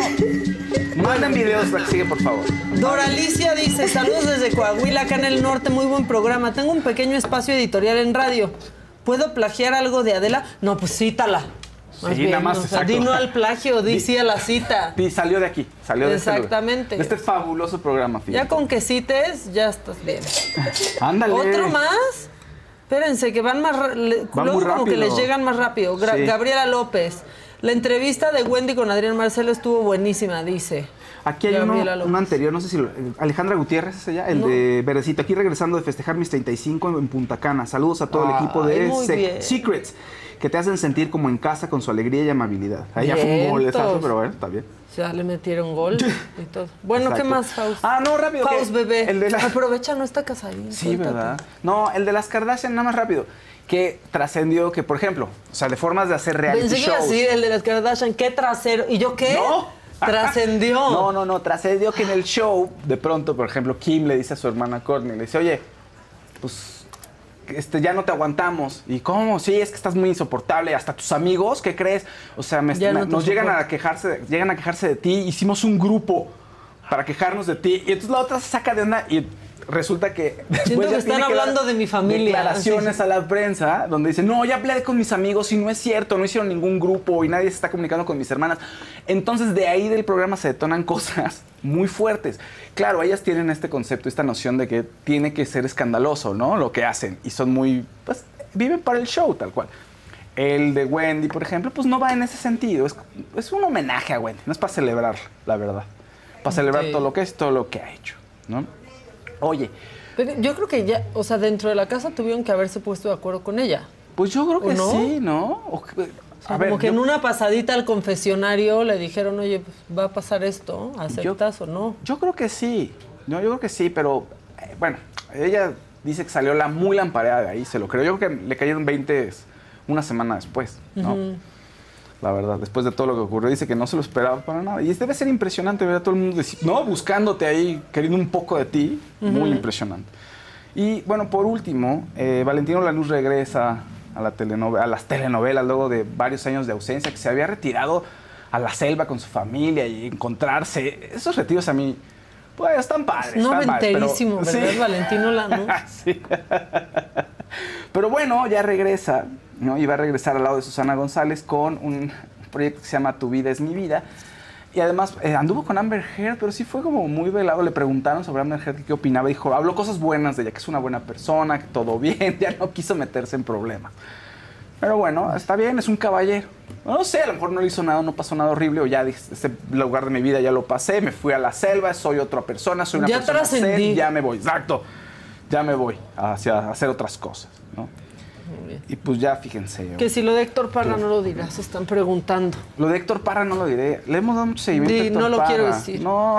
Manden videos la que sigue, por favor.
Doralicia dice, saludos desde Coahuila, acá en el norte, muy buen programa. Tengo un pequeño espacio editorial en radio. ¿Puedo plagiar algo de Adela? No, pues cítala. Más bien,
nada más, exacto.
di no al plagio, di sí a la cita.
Sí, salió de aquí, salió de
Exactamente.
Este fabuloso programa, fíjate.
Ya con que cites, ya estás bien.
Ándale.
¿Otro más? Espérense, que van más luego
muy
como que
rápido.
les llegan más rápido.
Sí.
Gabriela López. La entrevista de Wendy con Adrián Marcelo estuvo buenísima, dice.
Aquí hay uno anterior, no sé si Alejandra Gutiérrez es ella, el de Verdecito. Aquí regresando de festejar mis 35 en Punta Cana. Saludos a todo el equipo de Secrets, que te hacen sentir como en casa con su alegría y amabilidad. Ahí ya fue un goletazo, pero bueno, está bien.
Ya le metieron gol y todo. Bueno,
Exacto.
¿qué más, Faust?
No, rápido.
Faust, bebé.
El de la...
Aprovecha, no está casadín.
Sí,
Cuéntate.
¿verdad? No, el de las Kardashian, nada más rápido. Que trascendió que, por ejemplo, o sea, de formas de hacer reality
Pensé que iba a
shows.
decir el de las Kardashian, qué trasero. ¿Y yo qué?
No.
Trascendió.
No, trascendió que en el show, de pronto, por ejemplo, Kim le dice a su hermana Kourtney, le dice, oye, pues ya no te aguantamos. ¿Y cómo? Sí, es que estás muy insoportable. Hasta tus amigos, ¿qué crees? O sea, nos llegan a quejarse de ti. Hicimos un grupo para quejarnos de ti. Y entonces la otra se saca de onda y resulta que después
Siento que
ya
están
tiene que
hablando
dar
de mi familia.
declaraciones
Sí.
a la prensa donde dice, no, ya hablé con mis amigos y no es cierto, no hicieron ningún grupo y nadie se está comunicando con mis hermanas. Entonces de ahí del programa se detonan cosas muy fuertes. Claro, ellas tienen este concepto, esta noción de que tiene que ser escandaloso, ¿no? Lo que hacen y son muy, pues, viven para el show tal cual. El de Wendy, por ejemplo, pues no va en ese sentido. Es un homenaje a Wendy, no es para celebrar, la verdad. Para celebrar todo lo que es, todo lo que ha hecho, ¿no? Oye.
Pero yo creo que ya, o sea, dentro de la casa tuvieron que haberse puesto de acuerdo con ella.
Pues yo creo que
no?
sí, ¿no?
Como que en una pasadita al confesionario le dijeron, oye, pues, va a pasar esto, ¿aceptas o no?
Yo creo que sí. No, yo creo que sí, pero bueno, ella dice que salió muy lampareada de ahí, se lo creo. Yo creo que le cayeron 20 una semana después, ¿no? La verdad, después de todo lo que ocurrió, dice que no se lo esperaba para nada. Y debe ser impresionante ver a todo el mundo, ¿no? Buscándote ahí, queriendo un poco de ti. Muy impresionante. Y bueno, por último, Valentino Lanús regresa a las telenovelas luego de varios años de ausencia, que se había retirado a la selva con su familia y encontrarse. Esos retiros a mí, pues, están padres.
Noventerísimo,
están
¿verdad?
sí.
Valentino Lanús.
Sí. Pero bueno, ya regresa, ¿no? Y va a regresar al lado de Susana González con un proyecto que se llama Tu vida es mi vida. Y además anduvo con Amber Heard, pero sí fue como muy velado. Le preguntaron sobre Amber Heard qué opinaba. Dijo, habló cosas buenas de ella, que es una buena persona, que todo bien. Ya no quiso meterse en problemas. Pero bueno, está bien, es un caballero. No sé, a lo mejor no le hizo nada, no pasó nada horrible. O ya dije, este lugar de mi vida ya lo pasé, me fui a la selva, soy otra persona, soy una
ya
persona
trascendí.
zen, ya me voy. Exacto. Ya me voy hacia hacer otras cosas, ¿no? Y pues ya fíjense.
Que si lo de Héctor Parra no lo dirás, se están preguntando.
Lo de Héctor Parra no lo diré. Le hemos dado mucho seguimiento a Héctor
no lo
Parra.
quiero decir.
No.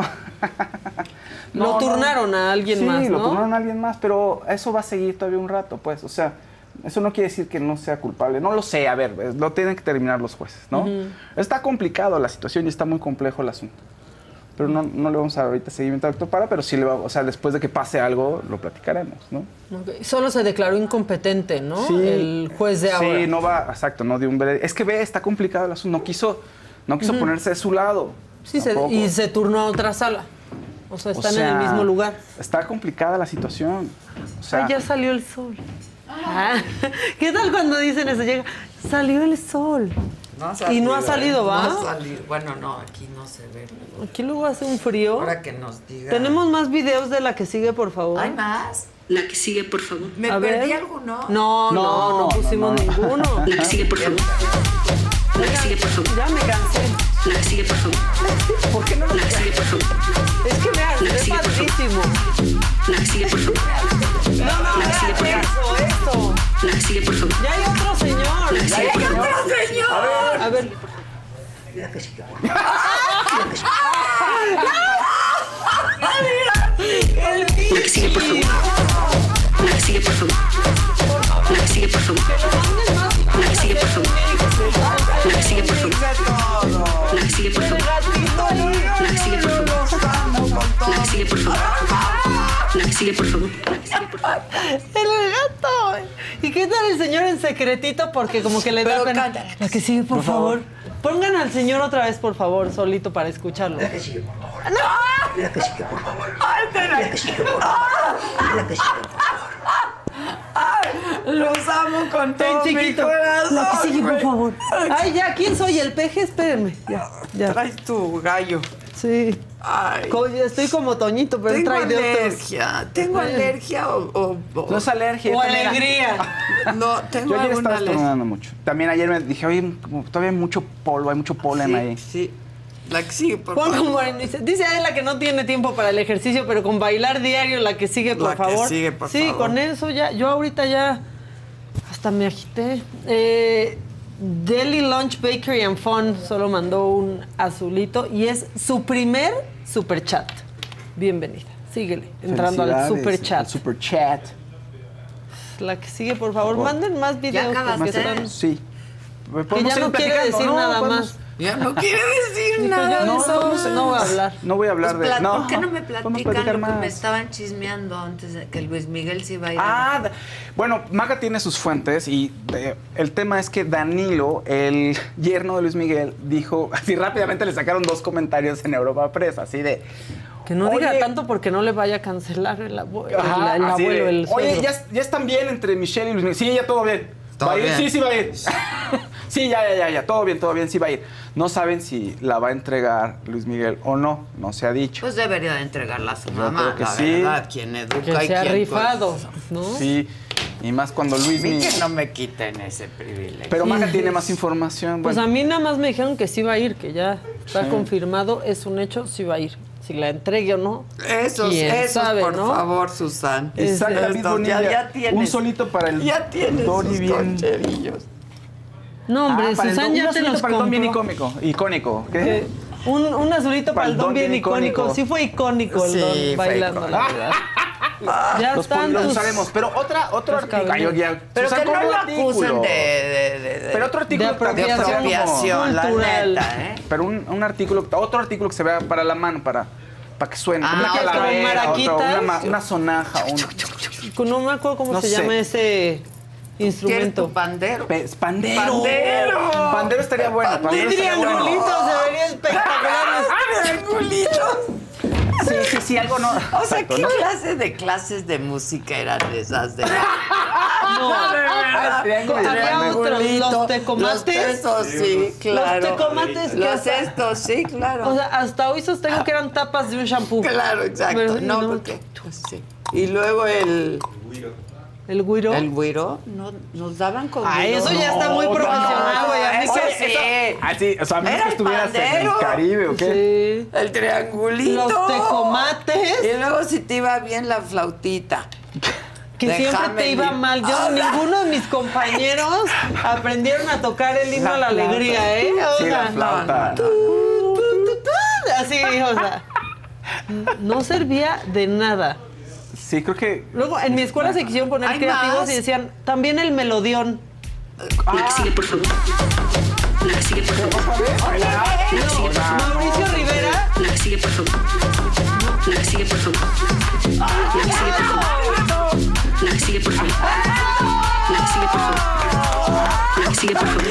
Lo turnaron a alguien más, ¿no?
Sí, lo turnaron a alguien más, pero eso va a seguir todavía un rato, pues. O sea, eso no quiere decir que no sea culpable. No lo sé, a ver, lo tienen que terminar los jueces, ¿no? Está complicado la situación y está muy complejo el asunto. Pero no le vamos a dar ahorita seguimiento a Héctor Parra, pero sí le va, o sea, después de que pase algo, lo platicaremos, ¿no?
Okay. Solo se declaró incompetente, ¿no?
Sí,
el juez de ahora.
Sí, no va, exacto, no dio un veredicto. Es que está complicado el asunto. No quiso ponerse de su lado.
Sí, y se turnó a otra sala. O sea, están en el mismo lugar.
Está complicada la situación. O sea,
ay, ya salió el sol. ¿Qué tal cuando dicen eso? Llega, salió el sol.
No ha salido,
y no ha salido, ¿va?
No ha salido. Bueno, no, aquí no se ve.
Aquí luego hace un frío.
Ahora que nos diga.
Tenemos más videos de la que sigue, por favor.
¿Hay más?
La que sigue, por favor.
¿Me perdí alguno?
No pusimos ninguno.
La que sigue, por favor. La que sigue, por favor.
Ya me cansé.
La que sigue, por favor.
¿Por qué no lo
La que sigue, por favor.
Es que vean, es padrísimo.
La que sigue, por favor.
No,
la que sigue, por favor.
Eso.
La que sigue, por favor.
Ya hay otro señor.
La que sigue, por favor.
A ver.
La que sigue, por favor. sigue, por favor. La que sigue, por favor. La que sigue, por favor.
El gato. ¿Y qué tal el señor en secretito? Porque como que le da pena. La que sigue, por favor. Pongan al señor otra vez, por favor, solito para escucharlo.
La que sigue, por favor.
¡No!
La que sigue, por favor.
La
que sigue, por favor. La que sigue, por favor.
Los amo con todo
chiquito.
mi corazón.
La que sigue, por
güey.
favor. Ay, ya, ¿quién soy? ¿El peje? Espérenme. Ya.
Traes tu gallo.
Sí.
Ay.
Estoy como Toñito, pero
Tengo
trae de otros.
alergia. ¿Tengo alergia o
No es alergia.
O
también
alegría.
No, tengo
Yo ayer
alguna
estaba
alergia.
estornudando mucho. También ayer me dije, oye, como todavía hay mucho polvo, hay mucho polen ahí.
Sí. La que sigue, por
Pon
favor.
como dice Adela que no tiene tiempo para el ejercicio, pero con bailar diario, la que sigue, por
La que
favor.
sigue, por
sí,
favor.
con eso ya. Yo ahorita ya hasta me agité. Deli Lunch Bakery and Fun solo mandó un azulito y es su primer superchat. Bienvenida. Síguele, entrando al superchat.
Superchat.
La que sigue, por favor, manden más videos.
¿Ya
porque
acabaste?
están...
Sí.
Que ya no quiere decir nada más.
Ya no quiere decir
Dijo,
nada.
yo de eso no voy a hablar.
No voy a hablar
Pues,
de... No.
¿por qué no me
Vamos a
platican
platicar
lo que
más.
me estaban chismeando antes de que Luis Miguel se iba a ir?
Bueno, Maga tiene sus fuentes y el tema es que Danilo, el yerno de Luis Miguel, dijo, así rápidamente le sacaron 2 comentarios en Europa Press, así de...
Que no diga
Oye,
tanto porque no le vaya a cancelar el abuelo,
ajá,
el
así de,
abuelo, el
oye,
suegro.
ya están bien entre Michelle y Luis Miguel. Sí, ya todo bien.
¿Todo
¿Va a ir?
bien?
Sí, va a ir. Sí, ya. Todo bien, sí va a ir. No saben si la va a entregar Luis Miguel o no. No se ha dicho.
Pues debería de entregarla a su
Yo
mamá,
creo que
la
sí.
verdad. Quien educa
Que
y
se ha
quien...
rifado, ¿no?
Sí. Y más cuando Luis
A mí
Miguel...
que no me quiten ese privilegio.
Pero Maga tiene más información.
Pues
Bueno,
a mí nada más me dijeron que sí va a ir, que ya está
Sí.
confirmado, es un hecho, sí va a ir. Si la entregue o no.
Esos,
quién sabe,
por
¿no?
favor, Susan.
y saca David
Estos,
Bonilla,
ya tienes.
un solito para el
Ya tienes
Dori
sus
bien...
concherillos.
No, hombre,
para el
Susan
don-
ya
un
te
azulito
los
para el don bien
compró.
icónico. ¿Qué?
Un azulito para el don bien icónico. Sí fue icónico el
Sí,
don
fue
bailando, la
icónico.
verdad. Ya
Los
están
lo
tus...
usaremos. Pero otro artículo.
Pero
Susan,
que no
como
lo
un
acusen
artículo.
de
Pero otro artículo
de apropiación
la
cultural.
neta, ¿eh?
Pero un artículo, otro artículo que se vea para la mano, para que suene. Como
Ah,
una
otro,
calavera,
maraquitas.
una sonaja.
No me acuerdo cómo
No
se
sé.
llama ese
¿Quieres
instrumento.
tu pandero?
Pandero.
¡Pandero!
Pandero estaría bueno.
¡Qué
Pandero estaría bueno.
triangulitos! Se vería espectacular.
¡Triangulitos!
Sí, algo no.
O sea,
Exacto,
¿qué
¿no?
clase de clases de música eran esas? De...
No,
de verdad.
había otros, los tecomates.
Los estos, sí, claro.
Los tecomates. que
Los
hasta-
estos, sí, claro.
O sea, hasta hoy sostengo que eran tapas de un shampoo.
Claro, exacto.
Pero,
no, porque... Pues, sí. Y luego el
güiro.
El güiro, nos daban con
Ah,
güiro.
eso ya está muy profesional, güey. A mí
Eso
que-
sí.
Así, o sea, a mí
Era
que
el
estuvieras en el
pandero.
Caribe o qué.
Sí.
El triangulito.
Los tecomates.
Y luego si te iba bien la flautita.
Que
de
siempre te
Hamelin.
iba mal. Yo, ninguno de mis compañeros aprendieron a tocar el himno a la
flauta.
alegría, ¿eh? O
Sí,
sea,
la flauta.
así, o sea, no servía de nada.
Sí, creo que...
Luego, en mi escuela se quisieron poner
¿Hay
creativos
más?
y decían, también el melodión.
La que sigue, por favor. La que sigue, por favor. La que sigue, por favor.
Mauricio Rivera.
La que sigue, por favor. La que sigue, por favor. La que sigue, por favor. La que sigue, por favor. La que sigue, por favor. La que sigue, por favor.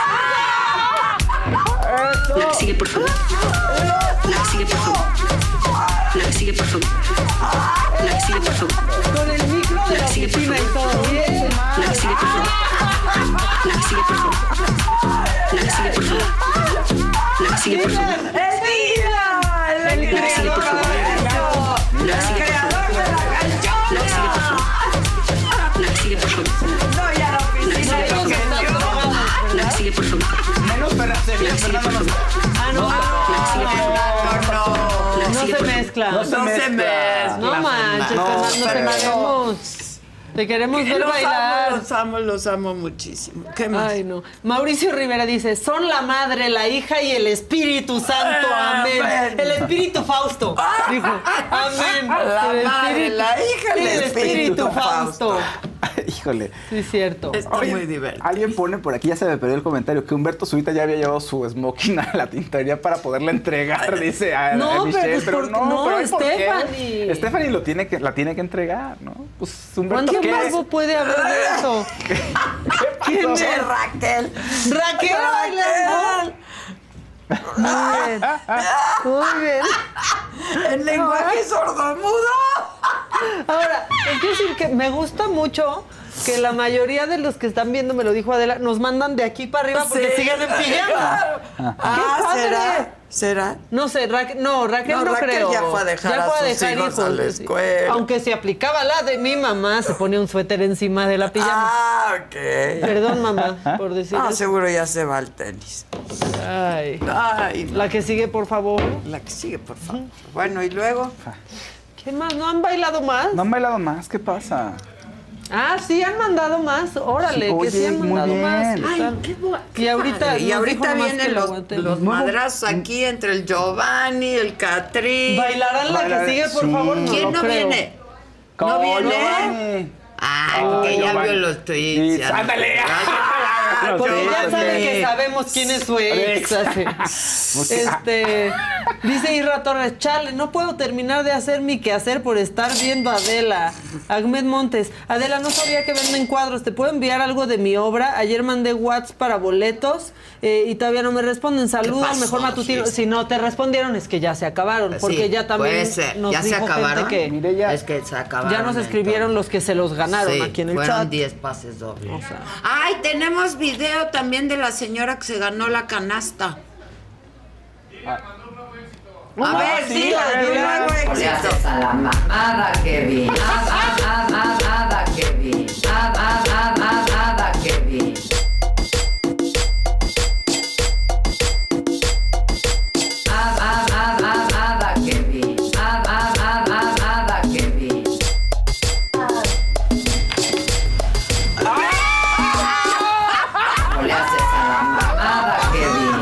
La que sigue, por favor. La que sigue, por favor. La que sigue, por favor. La que sigue, por favor.
Con el micro de la oficina y todo. Bien.
La que sigue, por favor. La que sigue, por favor. La que sigue, por favor. La que sigue, por favor.
¡Es vida!
La que sigue, por favor. La que sigue, por favor. La que sigue, por favor. La que sigue, por favor.
No, ya la oficina
La que sigue, por favor. La que sigue, por favor.
Menos Fernando no.
Ah, no.
La que sigue, por favor. La que
No
sigue,
se
por favor.
mezcla.
No se mezcla.
No manches,
No,
Fernando, te
pero-
queremos. Te queremos ver bailar.
Los amo muchísimo. ¿Qué más?
Ay, no. Mauricio Rivera dice, son la madre, la hija y el Espíritu Santo. Amén.
Amén.
El Espíritu Fausto. Dijo, amén.
La
El
madre,
Espíritu-
la hija y el
y
Espíritu
Fausto.
Híjole.
Sí, es cierto.
Está muy divertido.
Alguien pone por aquí, ya se me perdió el comentario, que Humberto Zurita ya había llevado su smoking a la tintorería para poderla entregar, dice a Michelle. Pero ¿por qué? Stephanie la tiene que entregar, ¿no? Pues Humberto,
¿qué más puede haber de eso?
¿Quién es Raquel?
¡Raquel bailando! Muy bien. Muy bien.
El lenguaje sordomudo.
Ahora, es decir que me gusta mucho que la mayoría de los que están viendo, me lo dijo Adela, nos mandan de aquí para arriba porque siguen en pijama.
Claro. ¿Será?
No sé, Raquel no creo.
Ya fue a dejar a sus hijos a la escuela.
Aunque se aplicaba la de mi mamá, se ponía un suéter encima de la pijama.
Ok.
Perdón, mamá, por decir eso.
Seguro ya se va al tenis.
Ay. La que sigue, por favor.
La que sigue, por favor. Bueno, ¿y luego?
¿Qué más? ¿No han bailado más?
No han bailado más, ¿qué pasa?
Ah, sí, han mandado más. Órale,
sí,
que sí han mandado más.
Ay, qué
y ahorita
vienen los madrazos aquí entre el Giovanni, el Catrín.
¿Bailarán la que sigue, por favor?
¿Quién no viene? ¿No viene? Que ya vio los tweets.
¡Ándale!
Porque ya saben que sabemos quién es su ex. Dice Irra Torres, chale, no puedo terminar de hacer mi quehacer por estar viendo a Adela. Ahmed Montes, Adela, no sabía que venden cuadros. ¿Te puedo enviar algo de mi obra? Ayer mandé WhatsApp para boletos y todavía no me responden. Saludos, mejor matutino. Si no te respondieron es que ya se acabaron. Porque ya también
puede ser.
nos
¿Ya
dijo
se acabaron?
Gente que
es que se acabaron.
ya nos escribieron los que se los ganaron aquí en el chat.
Fueron 10 pases dobles. Ay, tenemos video también de la señora que se ganó la canasta. A ver, dile luego. Le haces a la mamada que vi. Nada que vi. Nada que vi. Nada que vi. Nada que vi. Le haces a la mamada que vi.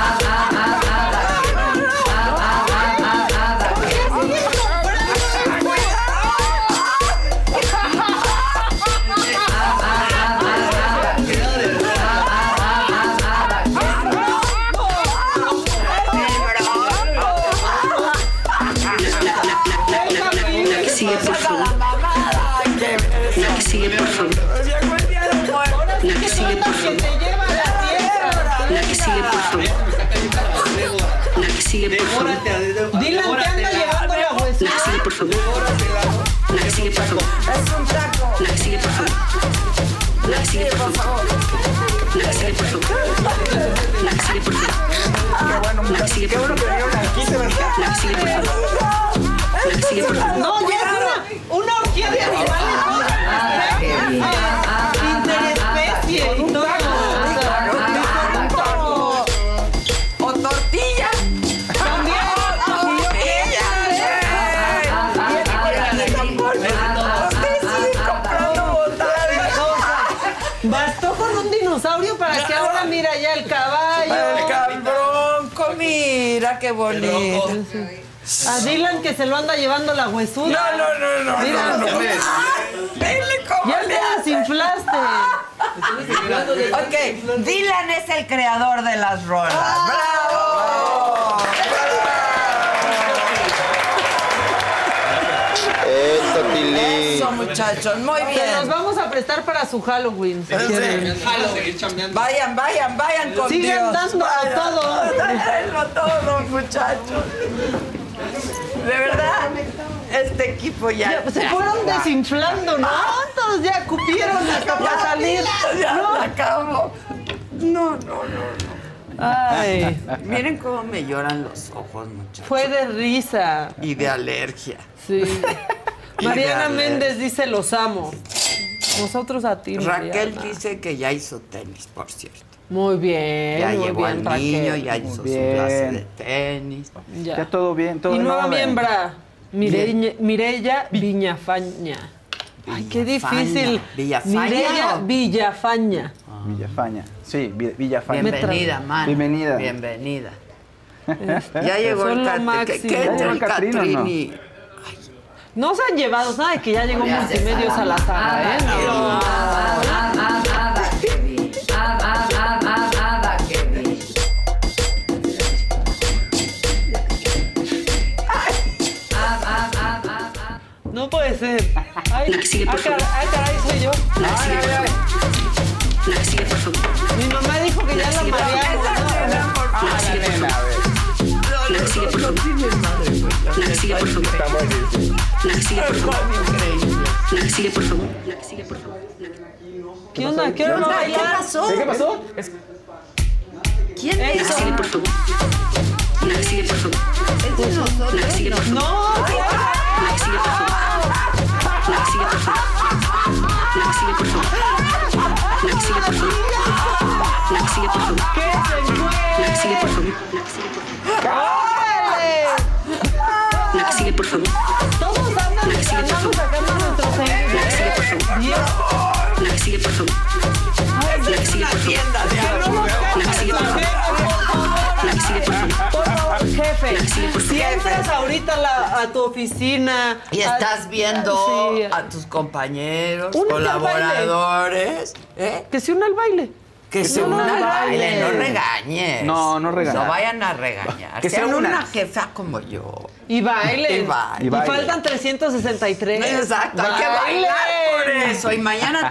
Dylan, te anda llevando la huesuda.
La que sigue, por favor. La que sigue, por favor.
Es un taco.
La que sigue, por favor. La que sigue, por favor. La que sigue, por favor. La que sigue, por favor. La que sigue, por favor. La que sigue, por favor. La que sigue, por favor.
No, ya es una orgía de animales. Interespecie y todo.
O tortilla.
Bastó con un dinosaurio para que ahora mira ya el caballo.
El bronco, mira qué bonito.
A Dylan que se lo anda llevando la huesuda.
No.
Mira, ya te desinflaste.
Ok, Dylan es el creador de las rolas. ¡Bravo! Eso, muchachos, muy bien.
Nos vamos a prestar para su Halloween.
Vayan con
sigan
Dios.
dándolo todo.
Dándolo todo, muchachos. De verdad, este equipo ya
se fueron desinflando, ¿no? Todos ya cupieron hasta para salir.
Ya acabó. No.
Ay.
Miren cómo me lloran los ojos, muchachos.
Fue de risa.
Y de alergia.
Sí. Mariana Méndez dice, los amo. Nosotros a ti,
Raquel
Mariana.
dice que ya hizo tenis, por cierto.
Muy bien.
Ya
muy
llegó
bien,
al niño,
Raquel.
ya hizo su clase de tenis.
Ya todo bien, todo
Y nueva
en orden.
miembra, Mireya Viñafaña. Ay, qué difícil.
¿Villafaña?
Mireya Villafaña.
Villafaña. Sí, Villafaña.
Bienvenida, man.
Bienvenida.
Ya llegó el
máximo.
Catrini.
No se han llevado, ¿sabes? Que ya llegó Multimedios a la sala, ¿eh? No.
Nada que vi. Nada que vi.
No puede ser. Ay, caray, soy yo. Mi mamá dijo que ya la mareamos. ¿Qué onda? ¿Qué onda?
¿Qué pasó?
¿Qué pasó?
¿Quién es? ¿Es de nosotros?
No.
Sigue, por favor.
Todos andamos sacando nuestros
Sigue, por favor.
Jefe, si entras ahorita a tu oficina
y estás viendo a tus compañeros, colaboradores,
que se una al baile.
Que se una al baile, no regañes.
No regañes.
No vayan a regañar.
Que sean
una jefa como yo.
Y bailen.
Y
faltan 363.
Exacto, hay que bailar por eso. Y mañana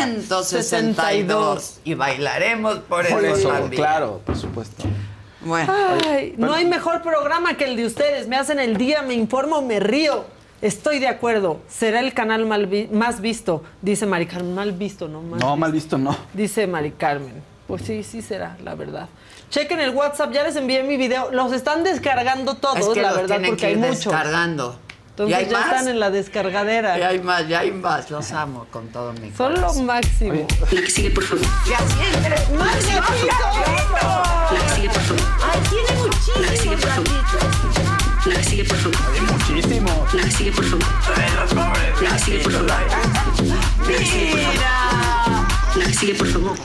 362. Y bailaremos por eso también.
Claro, por supuesto.
Bueno.
Ay, no hay mejor programa que el de ustedes. Me hacen el día, me informo, me río. Estoy de acuerdo. Será el canal más visto, dice Mari Carmen. Mal visto, ¿no?
Mal visto no.
Dice Mari Carmen. Pues sí será, la verdad. Chequen el WhatsApp, ya les envié mi video. Los están descargando todos,
es que
la
los
verdad, porque hay muchos.
Descargando.
Entonces ya están en la descargadera.
Ya hay más. Los amo con todo mi
corazón. Son lo máximo.
Sigue, por favor.
Ya siempre.
¡Más gatito!
Sigue, por favor.
Ay, tiene muchísimos gatitos.
Sigue, por favor.
Muchísimo.
Sigue, por favor. Sigue, por favor.
Mira.
Sigue, por favor.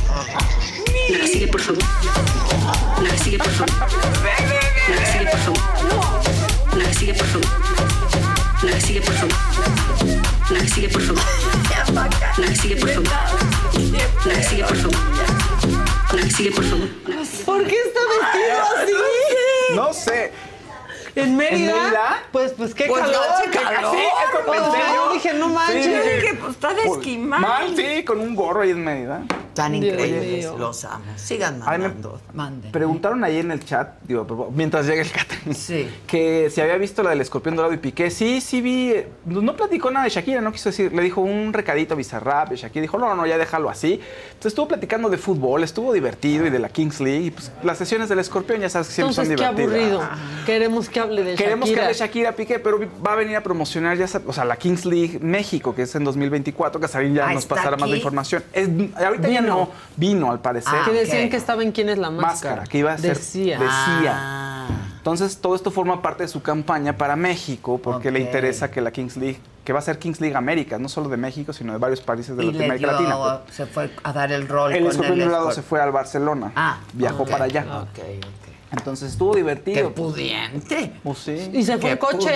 Sigue, por favor. Sigue, por favor. Sigue, por favor. Sigue, por favor. Sigue, por favor. Sigue, por favor. Sigue, por favor. Sigue, por favor. Sigue, por favor.
¿Por qué está vestido así?
No sé.
¿En Mérida? Pues qué calor.
Qué calor.
Sí, eso pensé
yo. Dije, no manches.
Yo dije, pues está de esquimal.
Mal, sí, con un gorro ahí en Mérida.
Tan increíbles, los amo. Sigan mandando. Manden.
Preguntaron ahí en el chat, mientras llega el catering, que si había visto la del Escorpión Dorado y Piqué. Sí vi. No platicó nada de Shakira, no quiso decir. Le dijo un recadito a Bizarrap. Y Shakira dijo, no, ya déjalo así. Entonces estuvo platicando de fútbol, estuvo divertido y de la Kings League. Y pues las sesiones del Escorpión ya sabes que siempre son divertidas.
Qué aburrido. Queremos que hable de Shakira.
Queremos que hable de Shakira, Piqué, pero va a venir a promocionar la Kings League México, que es en 2024, que Sarín ya nos pasará más de información. Ahorita ya no vino, al parecer.
Que decían que estaba en ¿Quién es la máscara?
Que iba a ser.
Decía.
Entonces, todo esto forma parte de su campaña para México, porque le interesa que la Kings League, que va a ser Kings League América, no solo de México, sino de varios países de América Latina.
Se fue a dar el rol.
El Escorpión Dorado se fue al Barcelona. Viajó para allá. Entonces estuvo divertido.
¡Qué pudiente!
Pues sí.
Y se fue en coche.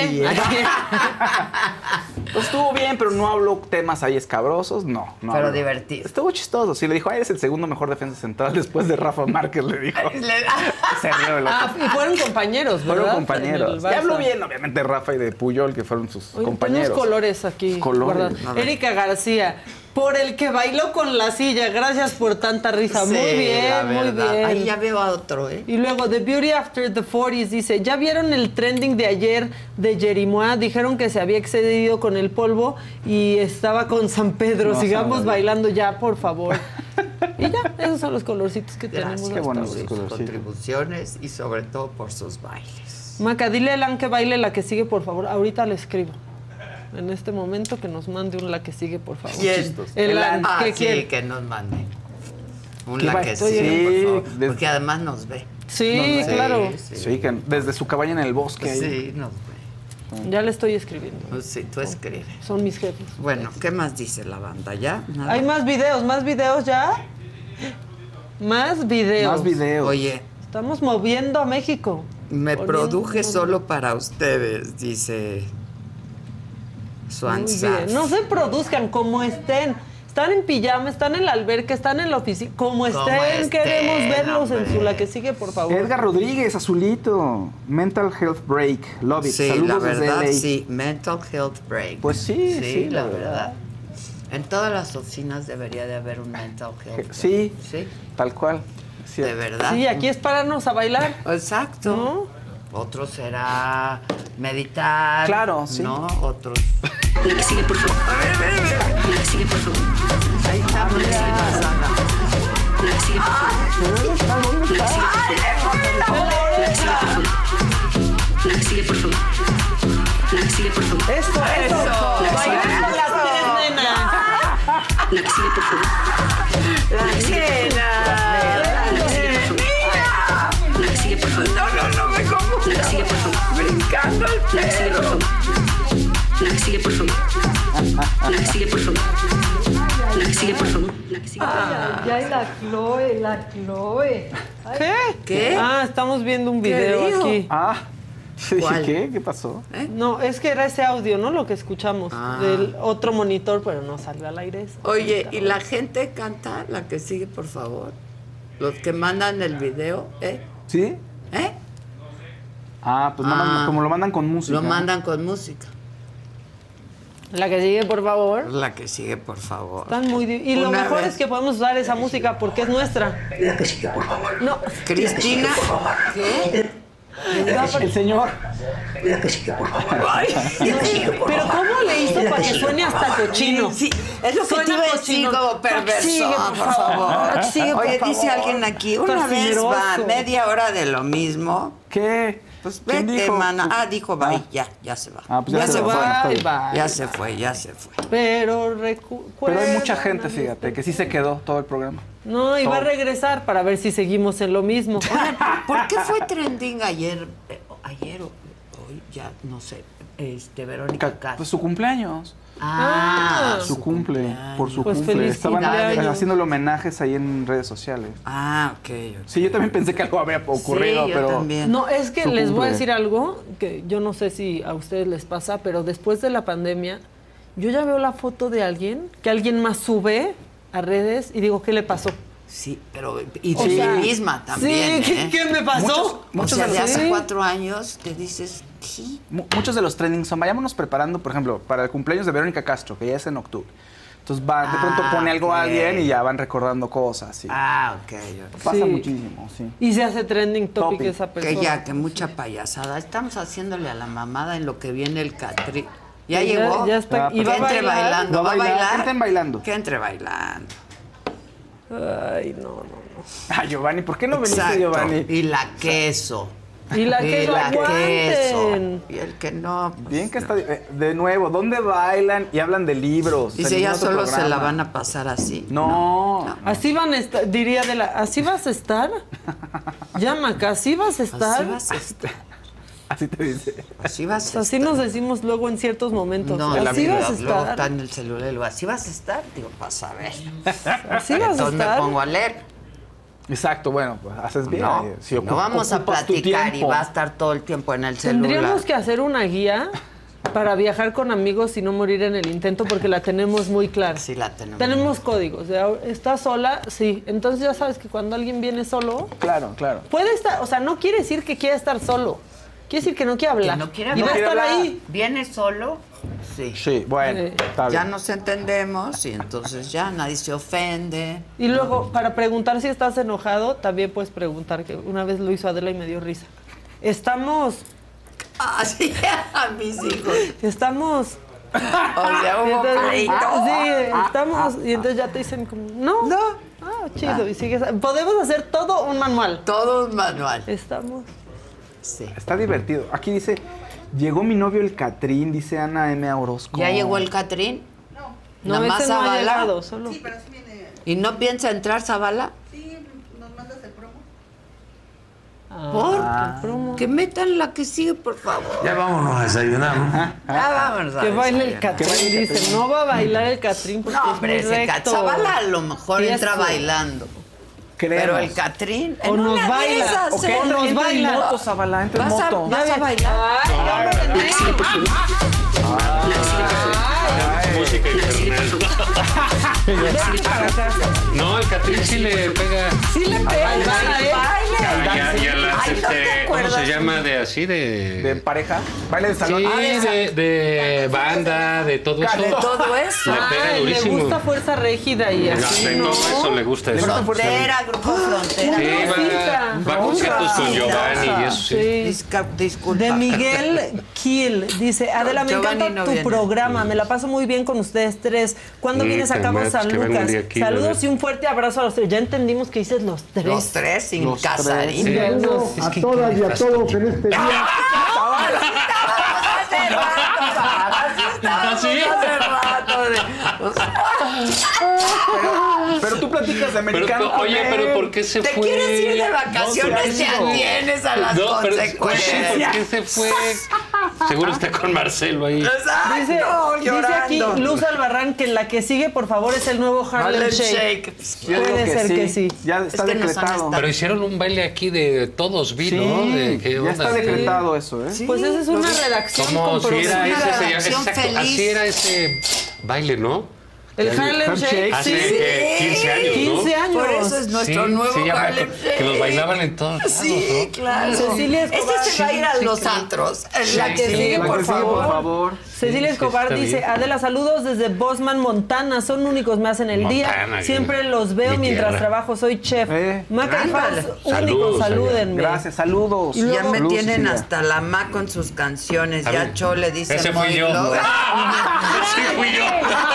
Pues estuvo bien, pero no habló temas ahí escabrosos, no.
Pero divertido.
Estuvo chistoso. Sí, le dijo, eres el segundo mejor defensa central después de Rafa Márquez, le dijo. Se rió de loco.
Y fueron compañeros, ¿verdad?
Fueron compañeros. Y habló bien, obviamente, Rafa y de Puyol, que fueron sus compañeros.
Tenemos colores aquí.
Colores.
Erika García. Por el que bailó con la silla. Gracias por tanta risa. Muy bien, muy bien.
Ahí ya veo a otro, ¿eh?
Y luego, The Beauty After the 40s dice, ¿ya vieron el trending de ayer de Jerimois? Dijeron que se había excedido con el polvo y estaba con San Pedro.
No,
sigamos bailando ya, por favor. Y ya, esos son los colorcitos que tenemos.
Qué buenos
sus contribuciones y sobre todo por sus bailes.
Maca, dile a Elan que baile la que sigue, por favor. Ahorita le escribo. En este momento que nos mande la que sigue, por favor.
Elan, que nos mande. La que sigue, por favor. Porque además nos ve.
Sí, claro.
Sí, que desde su cabaña en el bosque.
Sí, nos ve.
Ya le estoy escribiendo.
Sí, tú escribes.
Son mis jefes.
Bueno, ¿qué más dice la banda? ¿Ya? ¿Nada?
Hay más videos ya. Más videos.
Oye.
Estamos moviendo a México.
Me produje solo para ustedes, dice Swansaf.
No se produzcan como estén. Están en pijama, están en la alberca, están en la oficina. Como estén, queremos verlos en su La que sigue, por favor.
Edgar Rodríguez, azulito. Mental Health Break. Love it.
Sí,
Saludos
la verdad,
desde LA.
sí. Mental Health Break.
Pues sí,
sí, la verdad. En todas las oficinas debería de haber un Mental Health Break.
Sí,
sí,
tal cual. Sí.
De verdad.
Sí, aquí es pararnos a bailar.
Exacto. ¿No? Otro será meditar.
Claro, sí.
¿No? Otros.
La que sigue, por favor. La que sigue, por favor.
Ahí está,
La que sigue, por favor. La que sigue, por favor. La que sigue, por favor. La que sigue, por favor. La que sigue, por favor.
Eso.
Bailando las tres nenas. La que sigue, por favor. La que sigue, por favor. La que sigue, por favor.
No me como.
La que sigue, por favor.
Brincando el perro.
La que sigue, por favor. La que sigue, por favor. La que sigue, por favor. La que sigue, por favor.
Ya, la Chloe. Ay,
¿Qué?
Ah, estamos viendo un video
dijo?
aquí.
Ah, yo dije,
¿Cuál?
¿qué? ¿Qué pasó?
No, es que era ese audio, ¿no? Lo que escuchamos del otro monitor, pero no salió al aire eso.
Oye, ¿y la gente canta La que sigue, por favor? Los que mandan el video,
¿Sí?
¿Eh?
Ah, pues nada más como lo mandan con música.
Lo mandan con música.
La que sigue, por favor.
La que sigue, por favor.
Están muy y lo
Una
mejor
vez.
es que podemos usar esa música porque es nuestra.
La que sigue, por favor.
No.
Cristina. ¿Qué?
El señor.
La que sigue, por favor.
Pero ¿cómo le hizo para que suene hasta cochino?
Sí, es lo que te iba a decir como perverso,
Sigue,
por favor.
Sigue, por
Oye,
favor.
dice alguien aquí, una
Está
vez va
asqueroso.
media hora de lo mismo.
¿Qué?
Pues
¿Quién
vete,
dijo?
mana. Ah, dijo bye, ya se va.
Ah, pues
ya se fue.
Bye.
Ya se fue.
Pero
Pero hay mucha gente, fíjate, que sí se quedó todo el programa.
No, y va a
Todo.
regresar para ver si seguimos en lo mismo.
Oigan, ¿por qué fue trending ayer o hoy? Ya no sé. Verónica Castro.
Pues su cumpleaños.
Su
cumple, por su
Pues
cumple. Estaban
felicidades.
haciéndole homenajes ahí en redes sociales.
Ok.
Sí, yo también pensé que algo había ocurrido,
Sí, yo
pero...
también.
No, es que
Su
les voy a
cumple.
decir algo que yo no sé si a ustedes les pasa, pero después de la pandemia, yo ya veo la foto de alguien que alguien más sube a redes y digo, ¿qué le pasó?
Sí, pero y
O
de
sea,
mí misma también.
sí, ¿qué me pasó?
Muchos
o sea,
de
de
los-
hace 4 años te dices, ¿qué?
Muchos de los trending son, vayámonos preparando, por ejemplo, para el cumpleaños de Verónica Castro, que ya es en octubre. Entonces va, de pronto pone algo a alguien y ya van recordando cosas. Sí.
Ok.
Pasa
Sí.
muchísimo, sí.
Y se hace trending topic
Topic.
esa persona.
Que ya, que mucha payasada. Estamos haciéndole a la mamada en lo que viene el Catri. ¿Ya
Sí,
llegó?
ya está. ¿Y
Que
va a
entre
bailar?
bailando. ¿Va a bailar?
Que entren bailando.
Que entre bailando.
Ay, no.
Ah, Giovanni, ¿por qué no veniste,
Exacto.
Giovanni?
Y la queso.
Y la queso,
la
aguanten.
queso. Y el que no. Pues,
Bien que está... De nuevo, ¿dónde bailan y hablan de libros?
dice,
En
ya
otro
solo se la
programa.
van a pasar así.
No.
Así van a estar, diría ¿así vas a estar? Llama acá, ¿así vas a estar?
Así vas a estar.
Así te dice.
Así vas a estar.
Así nos decimos luego en ciertos momentos.
No,
así vas a
luego está
estar.
en el celular y luego, así vas a estar. Digo, para saber.
Así vas a
Entonces me
estar.
pongo a leer.
Exacto, bueno, pues haces bien.
No,
Si
no vamos a
ocupas tu
platicar y
tiempo.
va a estar todo el tiempo en el celular.
Tendríamos que hacer una guía para viajar con amigos y no morir en el intento porque la tenemos muy clara.
Sí, la tenemos.
Tenemos códigos. ¿Estás sola? Sí. Entonces ya sabes que cuando alguien viene solo,
Claro.
puede estar, o sea, no quiere decir que quiera estar solo. Quiere decir que no quiere hablar.
Que no quiere
y va a
hablar.
estar ahí.
¿Viene solo? Sí.
Sí, bueno, está
Ya
bien.
nos entendemos y entonces ya nadie se ofende.
Y luego, para preguntar si estás enojado, también puedes preguntar, que una vez lo hizo Adela y me dio risa. Estamos...
Así a mis hijos.
Estamos...
O sea, hubo pleito.
Sí, estamos... Y entonces ya te dicen como, no. Ah, chido. Y sigues... Podemos hacer todo un manual.
Todo un manual.
Estamos...
Sí.
Está divertido. Aquí dice, llegó mi novio el Catrín, dice Ana M. Orozco.
¿Ya llegó el Catrín?
No,
Nada más
ese no ha
Zavala.
llegado, solo...
Sí, pero sí viene.
¿Y no piensa entrar Zavala?
Sí, nos mandas el promo.
¿Por? Que metan la que sigue, por favor.
Ya vámonos a desayunar, ¿no?
Ya vámonos a
Que baile el
desayunar.
Catrín, dice. No va a bailar el Catrín porque
No,
es
hombre,
muy
ese
recto.
Zavala a lo mejor
Sí,
entra
eso.
bailando.
Creemos.
Pero el Catrín
O
en
nos
una
baila,
de esas,
o que
nos
entra
baila.
en moto, Zavala, entra en
¿Vas a-
moto.
¿Vas a bailar?
Música y Fernet.
Vete para acá.
No, el Catrín sí le pega.
Sí le pega.
Y a las, ¿cómo se llama? De así,
¿De pareja? ¿Baile de salón?
Sí, de banda, de todo eso.
De todo eso.
Le pega durísimo.
Le gusta Fuerza Régida y así,
De todo eso le gusta eso.
Frontera, Grupo Frontera.
Sí, va a conciertos con Giovanni y eso sí.
Disculpa.
De Miguel Kiel dice, Adela, me encanta tu programa, me la paso muy bien con ustedes tres. ¿Cuándo vienes a Cabo San Lucas? Saludos y un fuerte abrazo a los tres. Ya entendimos que dices los tres.
Los tres sin Casarín.
A todas y a todos en este día.
Pero tú platicas de americano.
Pero ¿por qué se fue?
¿Te quieres ir de vacaciones? Ya tienes a las consecuencias.
¿Por qué se fue? Seguro está con Marcelo ahí.
Dice aquí Luz Albarrán que la que sigue, por favor, es el nuevo Harlem Shake. Puede ser que sí.
Ya está decretado.
Pero hicieron un baile aquí de todos, vi, ¿no?
Ya está decretado eso, ¿eh?
Pues esa es una redacción
comprometida. Así era ese baile, ¿no?
El Harlem Shake.
Hace 15 años,
15 años.
Por eso es nuestro nuevo Harlem Shake.
Que los bailaban en todos lados,
Sí, claro.
Cecilia Escobar.
Este se va a ir a los antros.
La que sigue, por favor. Cecilia Escobar dice, Adela, saludos desde Bosman, Montana. Son únicos, me hacen el día. Siempre los veo mientras trabajo. Soy chef. Macarfaz, únicos, salúdenme.
Gracias, saludos.
Ya me tienen hasta la ma con sus canciones. Ya Chole dice.
Ese fui yo. Sí, fui yo.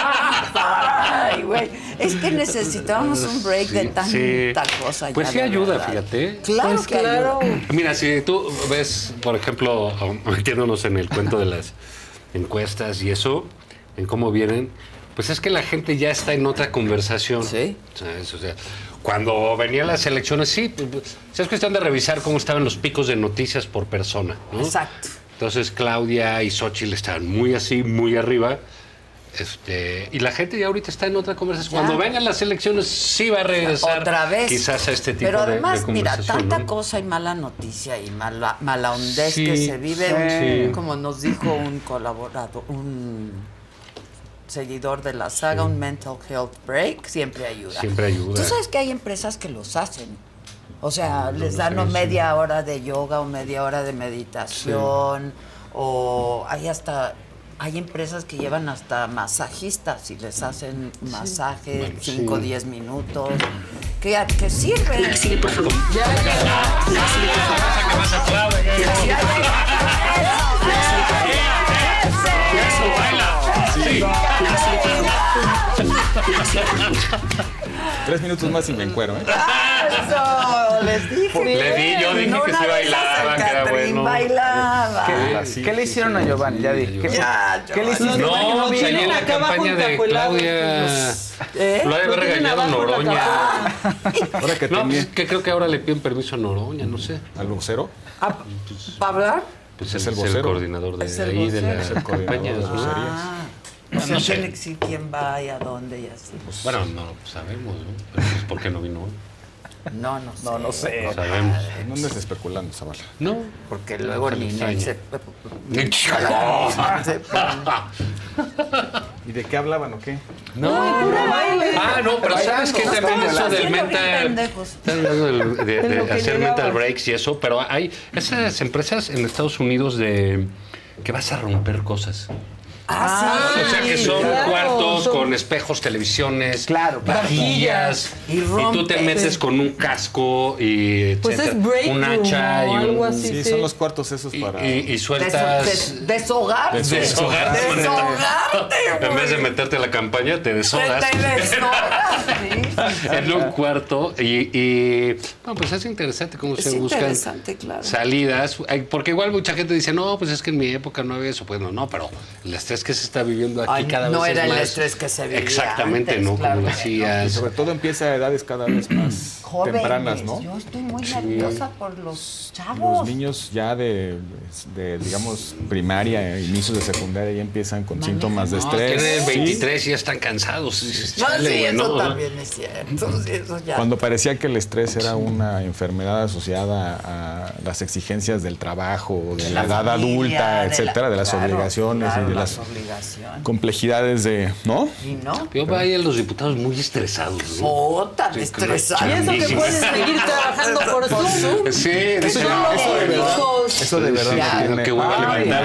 Ay, güey. Es que necesitábamos un break de tanta cosa.
Pues sí ayuda, fíjate.
Claro
pues
que ayuda.
Mira, si tú ves, por ejemplo, metiéndonos en el cuento de las encuestas y eso, en cómo vienen, pues es que la gente ya está en otra conversación.
Sí.
¿Sabes? O sea, cuando venían las elecciones, sí, pues, es cuestión de revisar cómo estaban los picos de noticias por persona, ¿no?
Exacto.
Entonces Claudia y Xóchitl estaban muy así, muy arriba. Y la gente ya ahorita está en otra conversación. Cuando vengan las elecciones sí va a regresar
otra vez.
Quizás a este tipo
Pero además,
de conversación.
mira, tanta cosa y mala noticia y mala hondez que se vive, como nos dijo un colaborador, un seguidor de la saga, un mental health break, siempre ayuda.
Siempre ayuda.
Tú sabes que hay empresas que los hacen. O sea, les dan media hora de yoga o media hora de meditación o hay empresas que llevan hasta masajistas y les hacen masaje 5 o 10 minutos. Que sirven.
La que sigue, por favor.
Ya.
La que sigue, por favor. La que sigue, por favor.
3 minutos más y me encuero, ¿eh?
Eso, les dije.
Yo dije que sí bailaba, que era bueno.
Bailaba.
¿Qué le hicieron a Giovanni? Ya dije. ¿Qué le hicieron?
No, salió la campaña de Claudia. Lo ha de haber regañado Noroña.
Ahora que
no, pues que creo que ahora le piden permiso a Noroña, no sé.
¿Al vocero?
¿Para hablar?
Pues es el coordinador de ahí, de la campaña.
No sé decir quién va y a dónde y así.
Bueno, no sabemos, ¿no? Pero pues, ¿por qué no vino hoy?
No sé.
No sabemos.
No andes especulando, Zavala.
No.
Porque luego ni se...
¿Y de qué hablaban o qué?
No, pero ¿sabes qué? También eso del mental... De hacer mental breaks y eso, pero hay esas empresas en Estados Unidos que vas a romper cosas. O sea, que son cuartos con espejos, televisiones, vajillas, y tú te metes con un casco y
pues es break
un hacha y
algo así.
Sí, son los cuartos esos para...
Y sueltas...
Desahogarte.
En vez de meterte a la campaña, te deshogas. En un cuarto. Y bueno, pues es interesante cómo se buscan salidas. Porque igual mucha gente dice, no, pues es que en mi época no había eso. Pues no, pero el estrés que se está viviendo aquí cada vez es más...
No era el estrés que se vivía
exactamente,
antes,
¿no?
claro.
Como decías.
Y sobre todo empieza a edades cada vez más
jóvenes.
tempranas, ¿no?
Yo estoy muy nerviosa por los chavos.
Los niños ya de digamos, primaria, inicios de secundaria, ya empiezan con síntomas de estrés.
Tienen 23 y ya están cansados.
Eso también es cierto. Eso ya.
Cuando parecía que el estrés era una enfermedad asociada a las exigencias del trabajo, de la edad adulta, etcétera, de las obligaciones y de las complejidades de, ¿no?
¿Y no?
Yo veo ahí a los diputados muy estresados, ¿no?
Oh, tan estresados.
Y eso que pueden seguir trabajando por Zoom.
Sí,
eso de verdad.
Qué bueno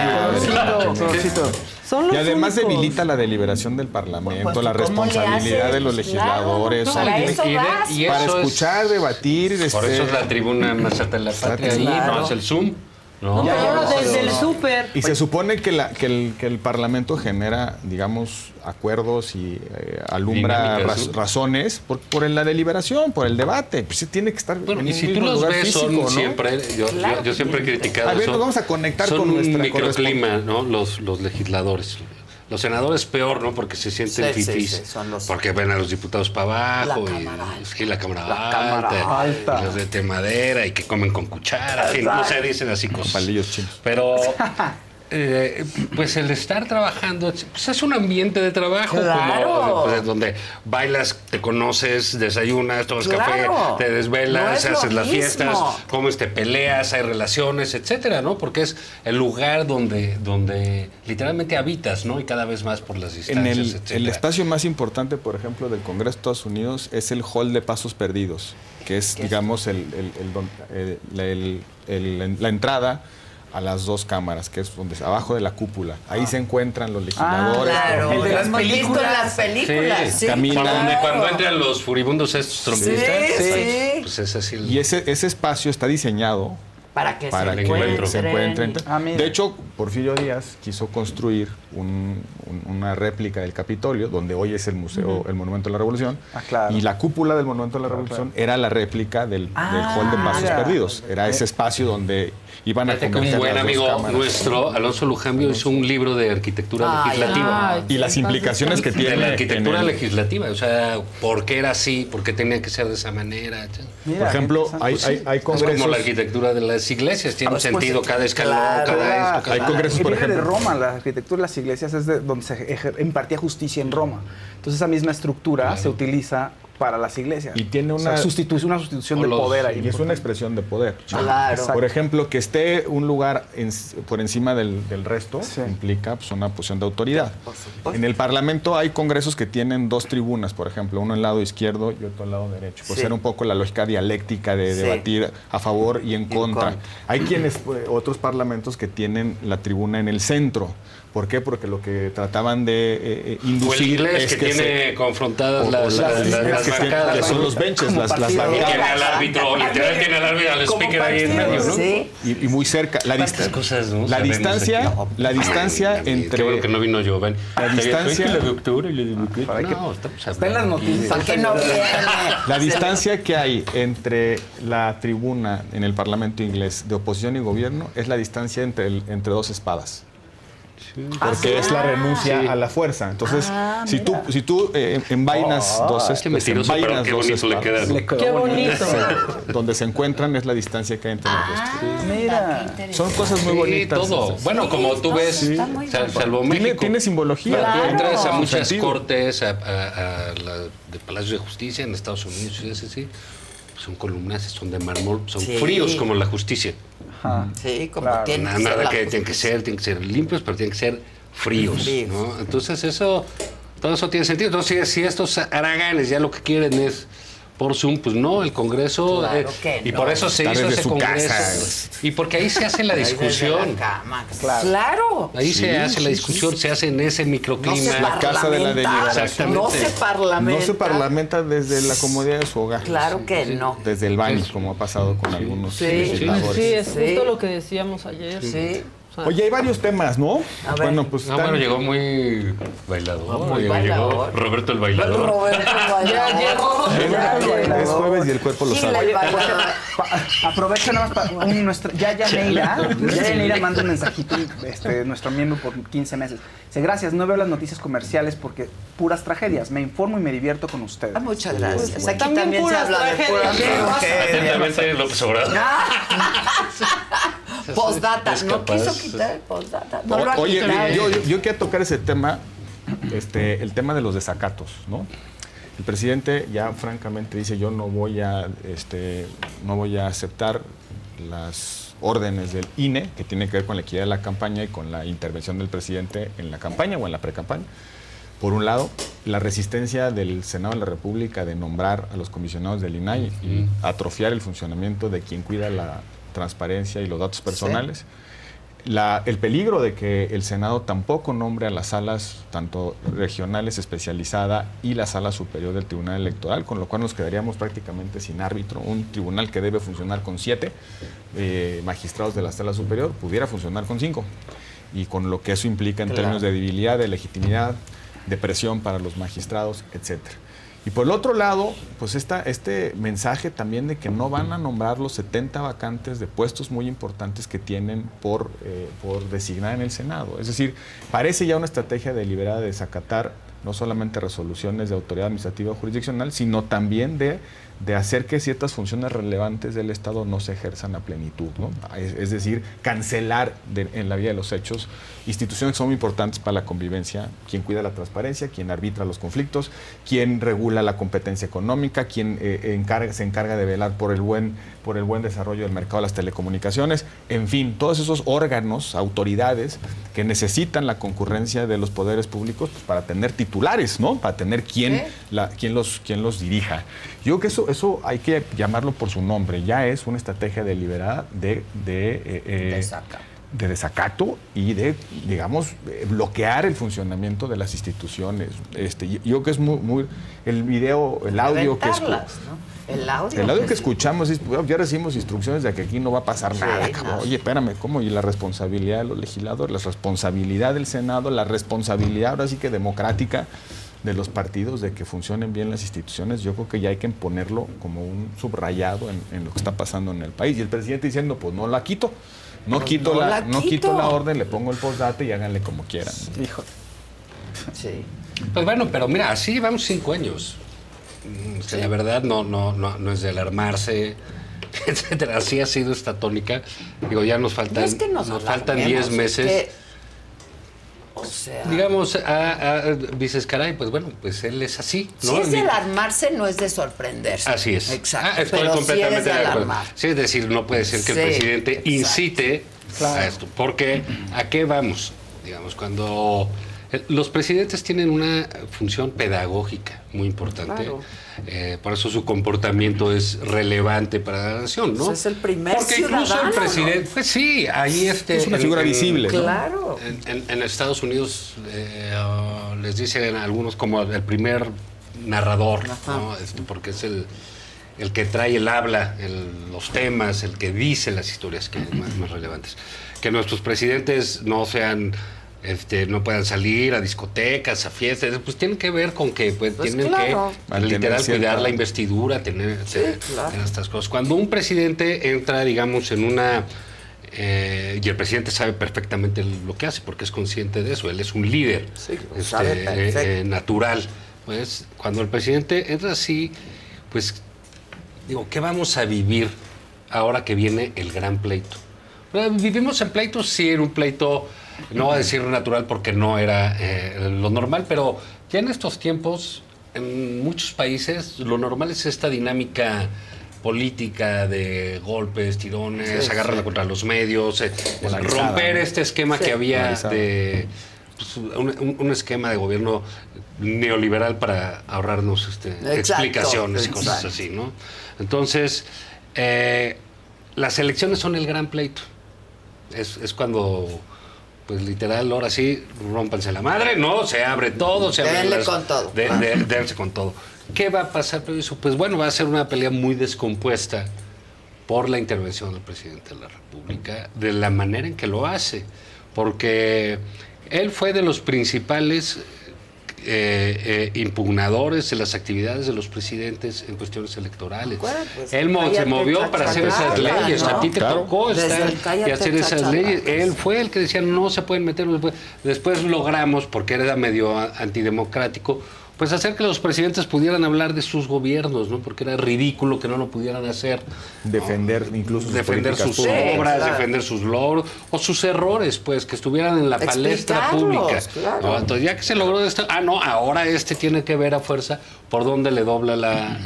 y además debilita la deliberación del Parlamento, la responsabilidad de los legisladores.
Para eso
para escuchar, debatir.
Por eso es la tribuna más alta de la patria. Ahí no es el Zoom.
No, pero desde el súper.
Y se supone que el Parlamento genera, digamos, acuerdos y alumbra razones por la deliberación, por el debate. Pues se tiene que estar
en y si tú los ves, físico, son, ¿no? Siempre, yo siempre he criticado.
A ver, nos vamos a conectar con nuestra
microclima, ¿no? Los legisladores. Los senadores peor, ¿no? Porque se sienten fifís. Porque ven a los diputados para abajo. La cámara alta. Y los de madera y que comen con cuchara. En fin, no se dicen así cosas.
Palillos chinos.
Pero pues el estar trabajando, pues es un ambiente de trabajo.
Claro.
Como, donde bailas, te conoces, desayunas, tomas café, te desvelas, haces las fiestas, comes, te peleas, hay relaciones, etcétera, ¿no? Porque es el lugar donde literalmente habitas, ¿no? Y cada vez más por las distancias, etcétera.
El espacio más importante, por ejemplo, del Congreso de Estados Unidos es el hall de pasos perdidos, que es, digamos, la entrada a las dos cámaras, que es donde abajo de la cúpula. Ahí se encuentran los legisladores.
Claro, el de las películas. Sí,
caminan. Cuando entran los furibundos estos trompistas. Pues es así.
Y ese espacio está diseñado
para que
se encuentren. De hecho, Porfirio Díaz quiso construir una réplica del Capitolio, donde hoy es el museo, el Monumento de la Revolución. Y la cúpula del Monumento de la Revolución era la réplica del hall de pasos perdidos. Era ese espacio donde iban a converger.
Un buen amigo nuestro, Alonso Lujambio, hizo un libro de arquitectura legislativa.
Y las implicaciones que tiene.
De la arquitectura legislativa. O sea, ¿por qué era así? ¿Por qué tenía que ser de esa manera?
Por ejemplo, hay congresos.
Es como la arquitectura de las iglesias. Tiene un sentido cada escalón, cada esto.
Hay congresos, por ejemplo.
de Roma, la arquitectura de las iglesias es de donde se impartía justicia en Roma. Entonces esa misma estructura se utiliza para las iglesias.
Y tiene una
sustitución de poder ahí.
Y es una expresión de poder.
Claro.
Por ejemplo, que esté un lugar por encima del resto implica pues, una posición de autoridad. En el Parlamento hay congresos que tienen dos tribunas, por ejemplo, uno al lado izquierdo y otro al lado derecho, por ser un poco la lógica dialéctica de debatir a favor y en contra. Hay otros parlamentos que tienen la tribuna en el centro. ¿Por qué? Porque lo que trataban de inducir
es que tiene confrontadas las bancadas.
Que son los benches, las bancadas.
Y tiene al árbitro, literal tiene al árbitro, al speaker ahí en medio, ¿no?
Sí.
Y muy cerca. La distancia entre...
Qué bueno que no vino yo, ven.
La distancia...
Está en las noticias.
¿Para qué no viene?
La distancia que hay entre la tribuna en el Parlamento inglés de oposición y gobierno es la distancia entre dos espadas. Porque es la renuncia a la fuerza. Entonces, si tú envainas dos espadas,
qué bonito.
Donde se encuentran es la distancia que hay entre los dos.
Mira,
son cosas muy bonitas.
Todo. Bueno, como tú ves, salvo México.
Tiene simbología.
Tú entras a muchas cortes, a la de Palacio de Justicia en Estados Unidos, son columnas, son de mármol, son fríos como la justicia.
Sí, como tienen que
nada que tienen que ser limpios, pero tienen que ser fríos, ¿no? Entonces todo eso tiene sentido. Entonces si estos haraganes ya lo que quieren es por Zoom, pues no, el Congreso y por eso se hizo ese Congreso y porque ahí se hace la discusión.
Claro.
Ahí se hace la discusión, se hace en ese microclima.
La casa de la deliberación.
No se parlamenta.
No se parlamenta desde la comodidad de su hogar.
Claro que no.
Desde el baño, como ha pasado con algunos legisladores.
Sí, es justo lo que decíamos ayer.
Oye, hay varios temas, ¿no?
Bueno, pues bueno, llegó muy bailador.
Muy
llegó Roberto el bailador.
Roberto el
bailador. Es jueves y el cuerpo lo sabe.
Aprovecha nada más para Yaya Neira manda un mensajito, nuestro miembro por 15 meses. Dice, gracias, no veo las noticias comerciales porque puras tragedias. Me informo y me divierto con ustedes.
Muchas gracias.
Pues,
aquí también se habla de puras
Atentamente López Obrador.
Postdata, no quiso quitar el postdata. No lo ha
Oye,
quitado.
yo quiero tocar ese tema, el tema de los desacatos, ¿no? El presidente ya francamente dice, yo no voy a aceptar las órdenes del INE, que tienen que ver con la equidad de la campaña y con la intervención del presidente en la campaña o en la precampaña. Por un lado, la resistencia del Senado de la República de nombrar a los comisionados del INAI y atrofiar el funcionamiento de quien cuida la transparencia y los datos personales. Sí. El peligro de que el Senado tampoco nombre a las salas tanto regionales especializada y la sala superior del Tribunal Electoral, con lo cual nos quedaríamos prácticamente sin árbitro. Un tribunal que debe funcionar con 7 magistrados de la sala superior pudiera funcionar con 5. Y con lo que eso implica en términos de debilidad, de legitimidad, de presión para los magistrados, etcétera. Y por el otro lado, pues este mensaje también de que no van a nombrar los 70 vacantes de puestos muy importantes que tienen por designar en el Senado. Es decir, parece ya una estrategia deliberada de desacatar no solamente resoluciones de autoridad administrativa o jurisdiccional, sino también de hacer que ciertas funciones relevantes del Estado no se ejerzan a plenitud, ¿no? Es decir, cancelar en la vida de los hechos instituciones que son muy importantes para la convivencia, quien cuida la transparencia, quien arbitra los conflictos, quien regula la competencia económica, quien se encarga de velar por el buen desarrollo del mercado de las telecomunicaciones, en fin, todos esos órganos, autoridades que necesitan la concurrencia de los poderes públicos pues, para tener titulares, ¿no? Para tener quien los dirija. Yo creo que eso hay que llamarlo por su nombre, ya es una estrategia deliberada de desacato y de, digamos, bloquear el funcionamiento de las instituciones. Yo creo que es muy el audio que
El
audio que escuchamos es, ya recibimos instrucciones de que aquí no va a pasar nada. No. Oye, espérame, ¿cómo? Y la responsabilidad de los legisladores, la responsabilidad del Senado, la responsabilidad ahora sí que democrática de los partidos de que funcionen bien las instituciones, yo creo que ya hay que ponerlo como un subrayado en lo que está pasando en el país. Y el presidente diciendo, pues no la quito. No quito la orden, le pongo el postdata y háganle como quieran.
Híjole.
Sí.
Pues bueno, pero mira, así llevamos 5 años. Sí. La verdad no es de alarmarse, etcétera. Así ha sido esta tónica. Digo, ya nos faltan 10 meses.
O sea,
digamos, dices, caray, pues bueno, pues él es así, ¿no?
Si es de alarmarse, no es de sorprenderse.
Así es.
Exacto.
Estoy
pero
completamente
sí es de
acuerdo. Sí, es decir, no puede ser que el presidente incite a esto. Porque, ¿a qué vamos? Digamos, cuando los presidentes tienen una función pedagógica muy importante. Claro. Por eso su comportamiento es relevante para la nación, ¿no?
Pues es el primer
porque incluso el presidente, pues sí, ahí
es una figura visible.
Claro.
En Estados Unidos les dicen algunos como el primer narrador, ¿no? Porque es el que trae el habla, los temas, el que dice las historias que más relevantes. Que nuestros presidentes no sean no puedan salir a discotecas, a fiestas, pues tienen que ver con que tienen que literal cuidar la investidura, tener estas cosas. Cuando un presidente entra, digamos, en una... y el presidente sabe perfectamente lo que hace, porque es consciente de eso, él es un líder natural. Pues cuando el presidente entra así, pues digo, ¿qué vamos a vivir ahora que viene el gran pleito? Vivimos en pleitos, sí, en un pleito... No voy a decir natural porque no era lo normal, pero ya en estos tiempos, en muchos países, lo normal es esta dinámica política de golpes, tirones, agarrarla contra los medios, romper este esquema que había de un esquema de gobierno neoliberal para ahorrarnos explicaciones y cosas así, ¿no? Entonces, las elecciones son el gran pleito. Es cuando... Pues literal, ahora sí, rómpanse la madre, ¿no? Se abre todo, se abre
dense con todo.
Dense con todo. ¿Qué va a pasar? Pues bueno, va a ser una pelea muy descompuesta, por la intervención del presidente de la República, de la manera en que lo hace, porque él fue de los principales impugnadores de las actividades de los presidentes en cuestiones electorales.
Bueno, pues,
él se movió para hacer esas leyes, ¿no? A ti te tocó estar y hacer esas leyes. Él fue el que decía no se pueden meter. Después logramos, porque era medio antidemocrático, pues hacer que los presidentes pudieran hablar de sus gobiernos, ¿no? Porque era ridículo que no lo pudieran hacer.
Defender incluso
defender sus obras, defender sus logros o sus errores, pues, que estuvieran en la palestra pública.
Claro.
¿No? Entonces, ya que se logró esto, ahora tiene que ver a fuerza por dónde le dobla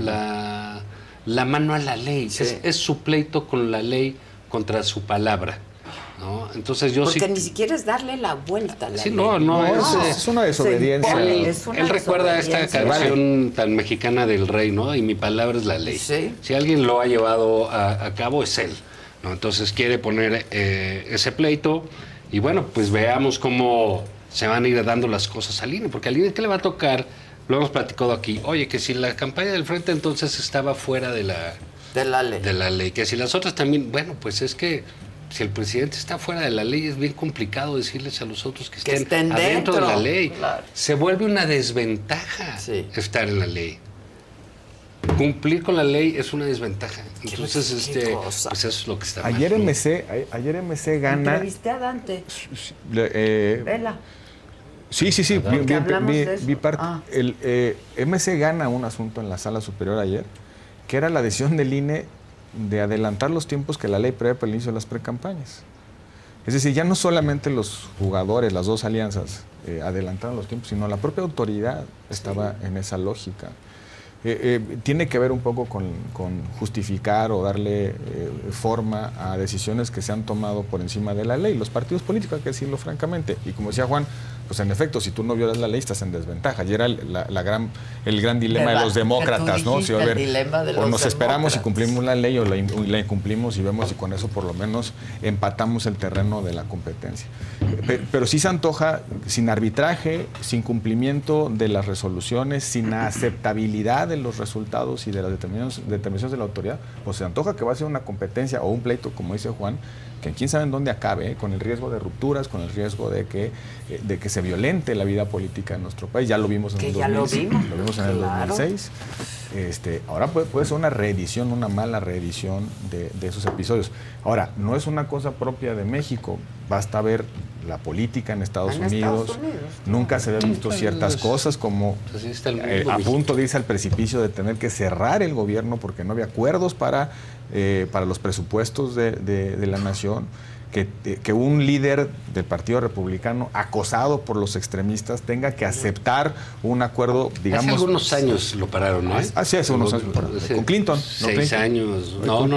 la mano a la ley. Sí. Es su pleito con la ley contra su palabra. ¿No? Entonces
porque ni siquiera es darle la vuelta a la ley.
Es una desobediencia.
Él recuerda esta canción tan mexicana del rey, ¿no? Y mi palabra es la ley. Sí. Si alguien lo ha llevado a cabo es él, ¿no? Entonces quiere poner ese pleito y bueno, pues veamos cómo se van a ir dando las cosas al INE, porque al INE ¿qué le va a tocar? Lo hemos platicado aquí. Oye, que si la campaña del Frente entonces estaba fuera de la ley, que si las otras también, bueno, pues es que si el presidente está fuera de la ley, es bien complicado decirles a los otros que estén adentro de la ley. Claro. Se vuelve una desventaja estar en la ley. Cumplir con la ley es una desventaja. Entonces, pues eso es lo que está mal.
Ayer MC gana...
¿Entrevisté a Dante? Vela.
Sí. Vi parte. El MC gana un asunto en la Sala Superior ayer, que era la decisión del INE de adelantar los tiempos que la ley prevé para el inicio de las precampañas. Es decir, ya no solamente los jugadores, las dos alianzas, adelantaron los tiempos, sino la propia autoridad estaba en esa lógica. Tiene que ver un poco con justificar o darle forma a decisiones que se han tomado por encima de la ley. Los partidos políticos, hay que decirlo francamente. Y como decía Juan, pues en efecto, si tú no violas la ley, estás en desventaja. Y era el gran dilema de los demócratas, ¿no? Si, o nos esperamos y cumplimos la ley o la incumplimos y vemos si con eso por lo menos empatamos el terreno de la competencia. Pero sí se antoja, sin arbitraje, sin cumplimiento de las resoluciones, sin aceptabilidad de los resultados y de las determinaciones de la autoridad, pues se antoja que va a ser una competencia o un pleito, como dice Juan, que quién sabe en dónde acabe, con el riesgo de rupturas, con el riesgo de que se violente la vida política en nuestro país. Ya lo vimos en el 2006. Lo vimos en el 2006. Ahora puede ser una reedición, una mala reedición de esos episodios. Ahora, no es una cosa propia de México. Basta ver la política en Estados Unidos. Nunca se habían visto ciertas cosas como a punto de irse al precipicio de tener que cerrar el gobierno porque no había acuerdos para los presupuestos de la nación. Que un líder del Partido Republicano acosado por los extremistas tenga que aceptar un acuerdo, digamos...
Hace algunos años lo pararon, ¿no?
Hace unos años lo pararon. Con Clinton.
6 años.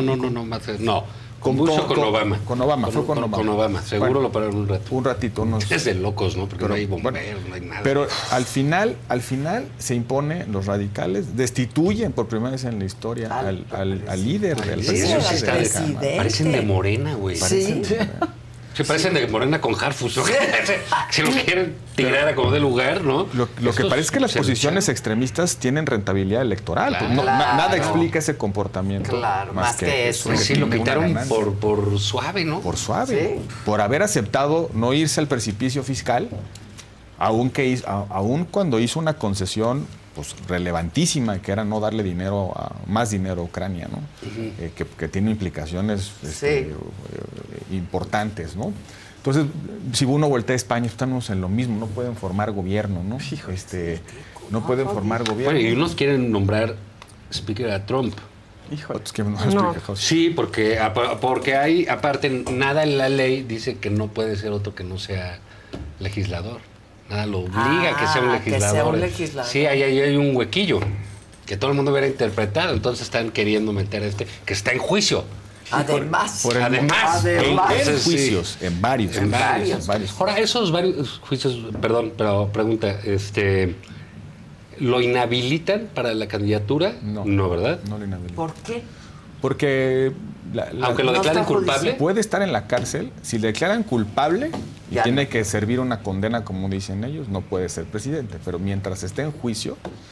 No. Con Bush o con Obama.
Con Obama, fue con Obama.
Con Obama, seguro lo pararon un rato.
Un ratito.
Es de locos, ¿no? Porque no hay bomberos, no hay nada.
Pero al final se impone, los radicales destituyen por primera vez en la historia al líder del
presidente. Parecen de Morena, güey.
Sí.
Se parecen de Morena con Harfush, ¿no? Se lo quieren tirar a como de lugar, ¿no?
Lo que parece es que las posiciones extremistas tienen rentabilidad electoral. Claro, pues nada explica ese comportamiento.
Claro, más que eso.
Pues sí, lo quitaron por suave, ¿no?
Por suave. Sí. Por haber aceptado no irse al precipicio fiscal, aun cuando hizo una concesión pues relevantísima, que era no darle más dinero a Ucrania, ¿no? Que tiene implicaciones importantes, ¿no? Entonces, si uno voltea a España, estamos en lo mismo, no pueden formar gobierno, ¿no? No pueden formar gobierno.
Bueno, y unos quieren nombrar speaker a Trump. Sí, porque hay, aparte, nada en la ley dice que no puede ser otro que no sea legislador. Nada lo obliga a que sea un legislador. Sí, ahí hay un huequillo que todo el mundo hubiera interpretado. Entonces están queriendo meter que está en juicio.
Además.
En juicios, en varios.
Ahora, esos varios juicios, perdón, pero pregunta, ¿lo inhabilitan para la candidatura? No, ¿verdad?
No lo inhabilitan.
¿Por qué?
Porque
aunque lo declaren culpable,
puede estar en la cárcel. Si le declaran culpable y tiene que servir una condena, como dicen ellos, no puede ser presidente. Pero mientras esté en juicio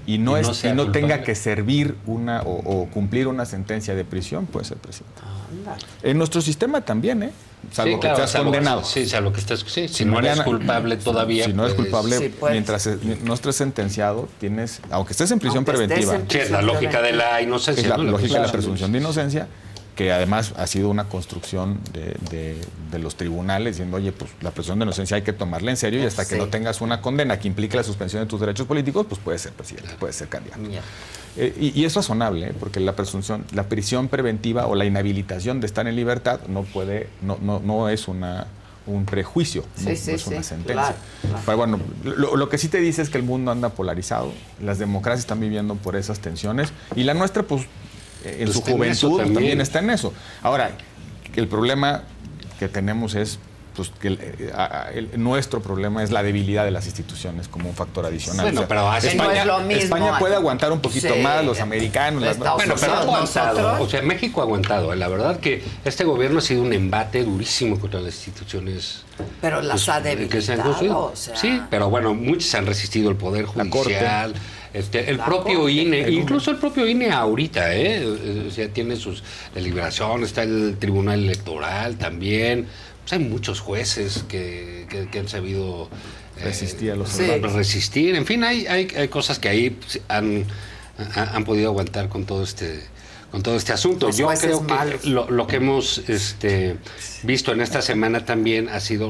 y no tenga que servir o cumplir una sentencia de prisión, puede ser presidente. En nuestro sistema también, salvo que estés condenado.
Sí, salvo que estés, si no eres culpable todavía.
Si no eres culpable, mientras no estés sentenciado, tienes, aunque estés en prisión preventiva.
Sí, es la lógica de la inocencia.
Es la lógica de la presunción de inocencia, que además ha sido una construcción de los tribunales, diciendo, oye, pues la presunción de inocencia hay que tomarla en serio y hasta que no tengas una condena que implique la suspensión de tus derechos políticos, pues puedes ser presidente, puedes ser candidato. Y es razonable, porque la prisión preventiva o la inhabilitación de estar en libertad no es un prejuicio, no es una sentencia. Claro. Pero bueno, lo que sí te dice es que el mundo anda polarizado, las democracias están viviendo por esas tensiones y la nuestra, pues, en su juventud también está en eso. Ahora, el problema que tenemos es pues que nuestro problema es la debilidad de las instituciones como un factor adicional.
Bueno, pero
España puede aguantar un poquito más, los americanos.
Bueno, pero ha aguantado. O sea, México ha aguantado. La verdad que este gobierno ha sido un embate durísimo contra las instituciones.
Pero las ha debilitado.
Sí, pero bueno, muchos han resistido el Poder Judicial. El propio INE, incluso el propio INE ahorita, o sea, tiene sus deliberaciones, está el Tribunal Electoral también. Pues hay muchos jueces que han sabido resistir. En fin, hay cosas que ahí han podido aguantar con todo este asunto. Yo creo que lo que hemos visto en esta semana también ha sido,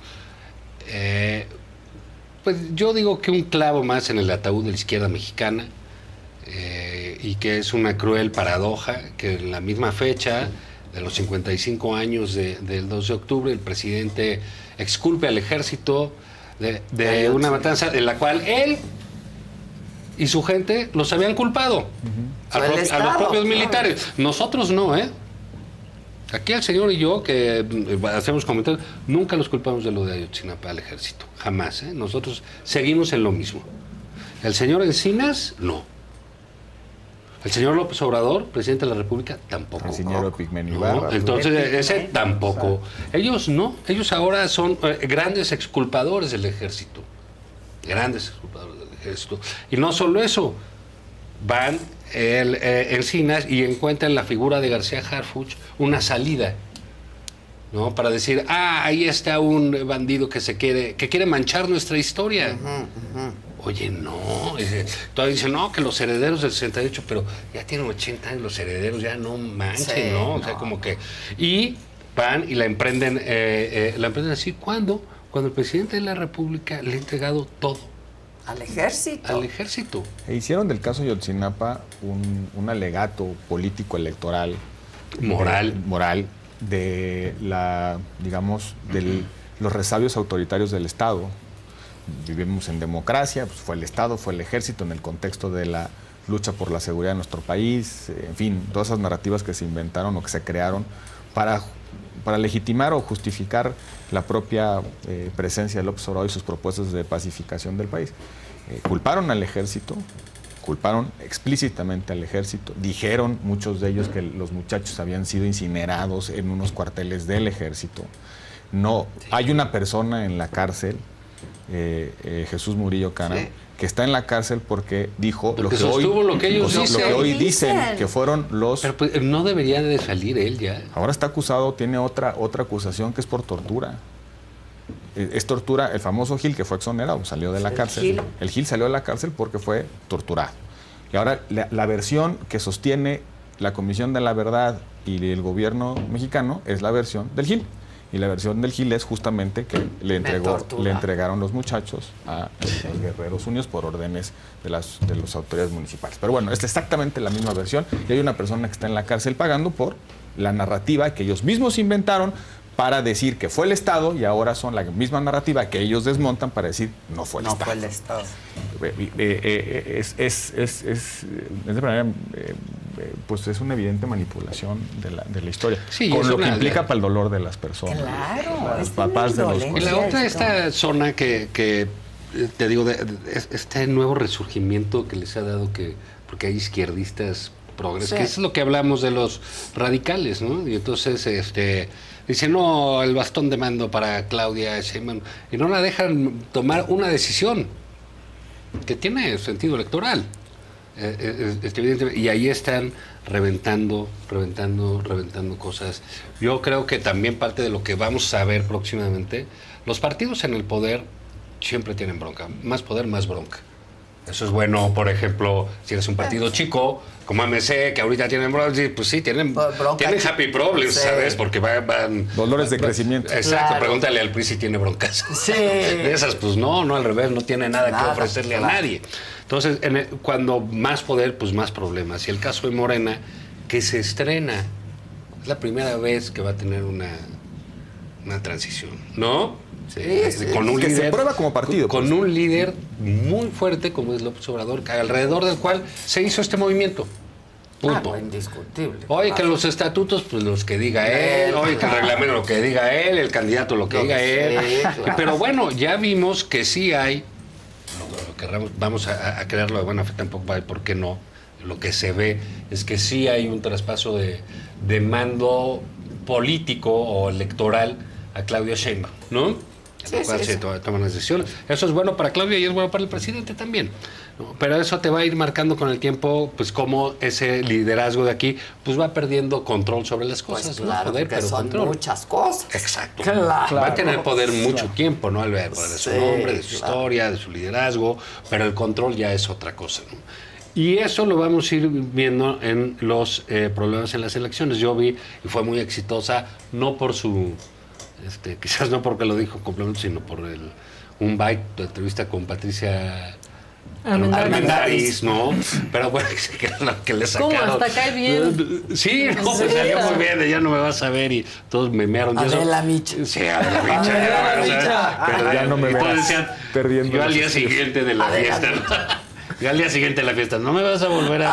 pues yo digo que un clavo más en el ataúd de la izquierda mexicana, y que es una cruel paradoja que en la misma fecha de los 55 años del 2 de octubre, el presidente exculpe al ejército de una matanza en la cual él y su gente los habían culpado a los propios militares. Nosotros no, Aquí el señor y yo, que hacemos comentarios, nunca los culpamos de lo de Ayotzinapa al ejército, jamás. Nosotros seguimos en lo mismo. El señor Encinas, no. El señor López Obrador, presidente de la República, tampoco.
El señor Pigmenio Ibarra.
Entonces, ese tampoco. Ellos no. Ellos ahora son grandes exculpadores del ejército. Grandes exculpadores del ejército. Y no solo eso. Van Encinas y encuentran la figura de García Harfuch una salida, ¿no? Para decir, ahí está un bandido que quiere manchar nuestra historia. Oye, no. Todavía dicen, no, que los herederos del 68, pero ya tienen 80 años los herederos, ya no manchen, ¿no? O sea, como que... Y van y la emprenden así. ¿Cuándo? Cuando el presidente de la República le ha entregado todo.
Al ejército.
Al ejército. E hicieron del caso Ayotzinapa un alegato político electoral. Moral de los resabios autoritarios del Estado. Vivimos en democracia, pues fue el Estado, fue el ejército en el contexto de la lucha por la seguridad de nuestro país, en fin, todas esas narrativas que se inventaron o que se crearon para legitimar o justificar la propia presencia de López Obrador y sus propuestas de pacificación del país. Culparon al ejército, culparon explícitamente al ejército, dijeron muchos de ellos que los muchachos habían sido incinerados en unos cuarteles del ejército. No, hay una persona en la cárcel, Jesús Murillo Caram, que está en la cárcel porque dijo lo que hoy dicen que fueron los...
Pero pues, no debería de salir él ya.
Ahora está acusado, tiene otra acusación que es por tortura. Es tortura, el famoso Gil, que fue exonerado, salió de la cárcel. El Gil salió de la cárcel porque fue torturado. Y ahora la versión que sostiene la Comisión de la Verdad y el gobierno mexicano es la versión del Gil. Y la versión del Gil es justamente que le entregaron los muchachos a los Guerreros Unidos por órdenes de las autoridades municipales. Pero bueno, es exactamente la misma versión y hay una persona que está en la cárcel pagando por la narrativa que ellos mismos inventaron para decir que fue el Estado y ahora son la misma narrativa que ellos desmontan para decir no fue el Estado.
No fue el Estado.
De manera, pues es una evidente manipulación de la historia.
Sí,
con lo que implica para el dolor de las personas.
Claro.
Los papás de los...
Y la otra, esta zona que te digo, este nuevo resurgimiento que les ha dado porque hay izquierdistas progresistas, que es lo que hablamos de los radicales, ¿no? Y entonces, dice, no, el bastón de mando para Claudia Sheinbaum, y no la dejan tomar una decisión que tiene sentido electoral. Evidentemente, y ahí están reventando cosas. Yo creo que también parte de lo que vamos a ver próximamente, los partidos en el poder siempre tienen bronca. Más poder, más bronca. Eso es bueno, por ejemplo, si eres un partido chico, como AMC, que ahorita tienen bronca, pues sí, tienen happy problems, ¿sabes? Porque van...
Dolores de crecimiento.
Exacto, pregúntale al PRI si tiene broncas.
Sí.
De esas, pues no, al revés, no tiene nada que ofrecerle a nadie. Entonces, cuando más poder, pues más problemas. Y el caso de Morena, que se estrena, es la primera vez que va a tener una transición, ¿no?
Sí,
con un líder, se prueba como partido.
Con un líder muy fuerte como es López Obrador, alrededor del cual se hizo este movimiento. Punto.
Indiscutible.
Oye, que los estatutos, pues los que diga él. Oye, que el reglamento lo que diga él, el candidato lo que diga él. Claro. Pero bueno, ya vimos que sí hay, lo que vamos a crearlo de buena fe, tampoco hay por qué no. Lo que se ve es que sí hay un traspaso de mando político o electoral a Claudia Sheinbaum, ¿no? En el cual se toman las decisiones. Eso es bueno para Claudia y es bueno para el presidente también, ¿no? Pero eso te va a ir marcando con el tiempo, pues cómo ese liderazgo de aquí, pues va perdiendo control sobre las cosas,
pues claro,
¿no? Poder,
pero son
control.
Muchas cosas.
Exacto.
Claro.
Va a tener poder mucho tiempo, ¿no? El poder de su nombre, de su historia, de su liderazgo, pero el control ya es otra cosa, ¿no? Y eso lo vamos a ir viendo en los problemas en las elecciones. Yo vi, y fue muy exitosa, no por su... quizás no porque lo dijo complemente, sino por un byte de entrevista con Patricia Armendáriz, ¿no? Pero bueno, que era lo que le sacaron.
¿Cómo? ¿Hasta cae bien?
Sí, no, me salió muy bien, de ya no me vas a ver y todos me mearon.
Adela Micha.
Sí, Adela Micha.
Pero ya no me ves perdiendo.
Yo al día siguiente de la fiesta, ¿no? Y al día siguiente de la fiesta, no me vas a volver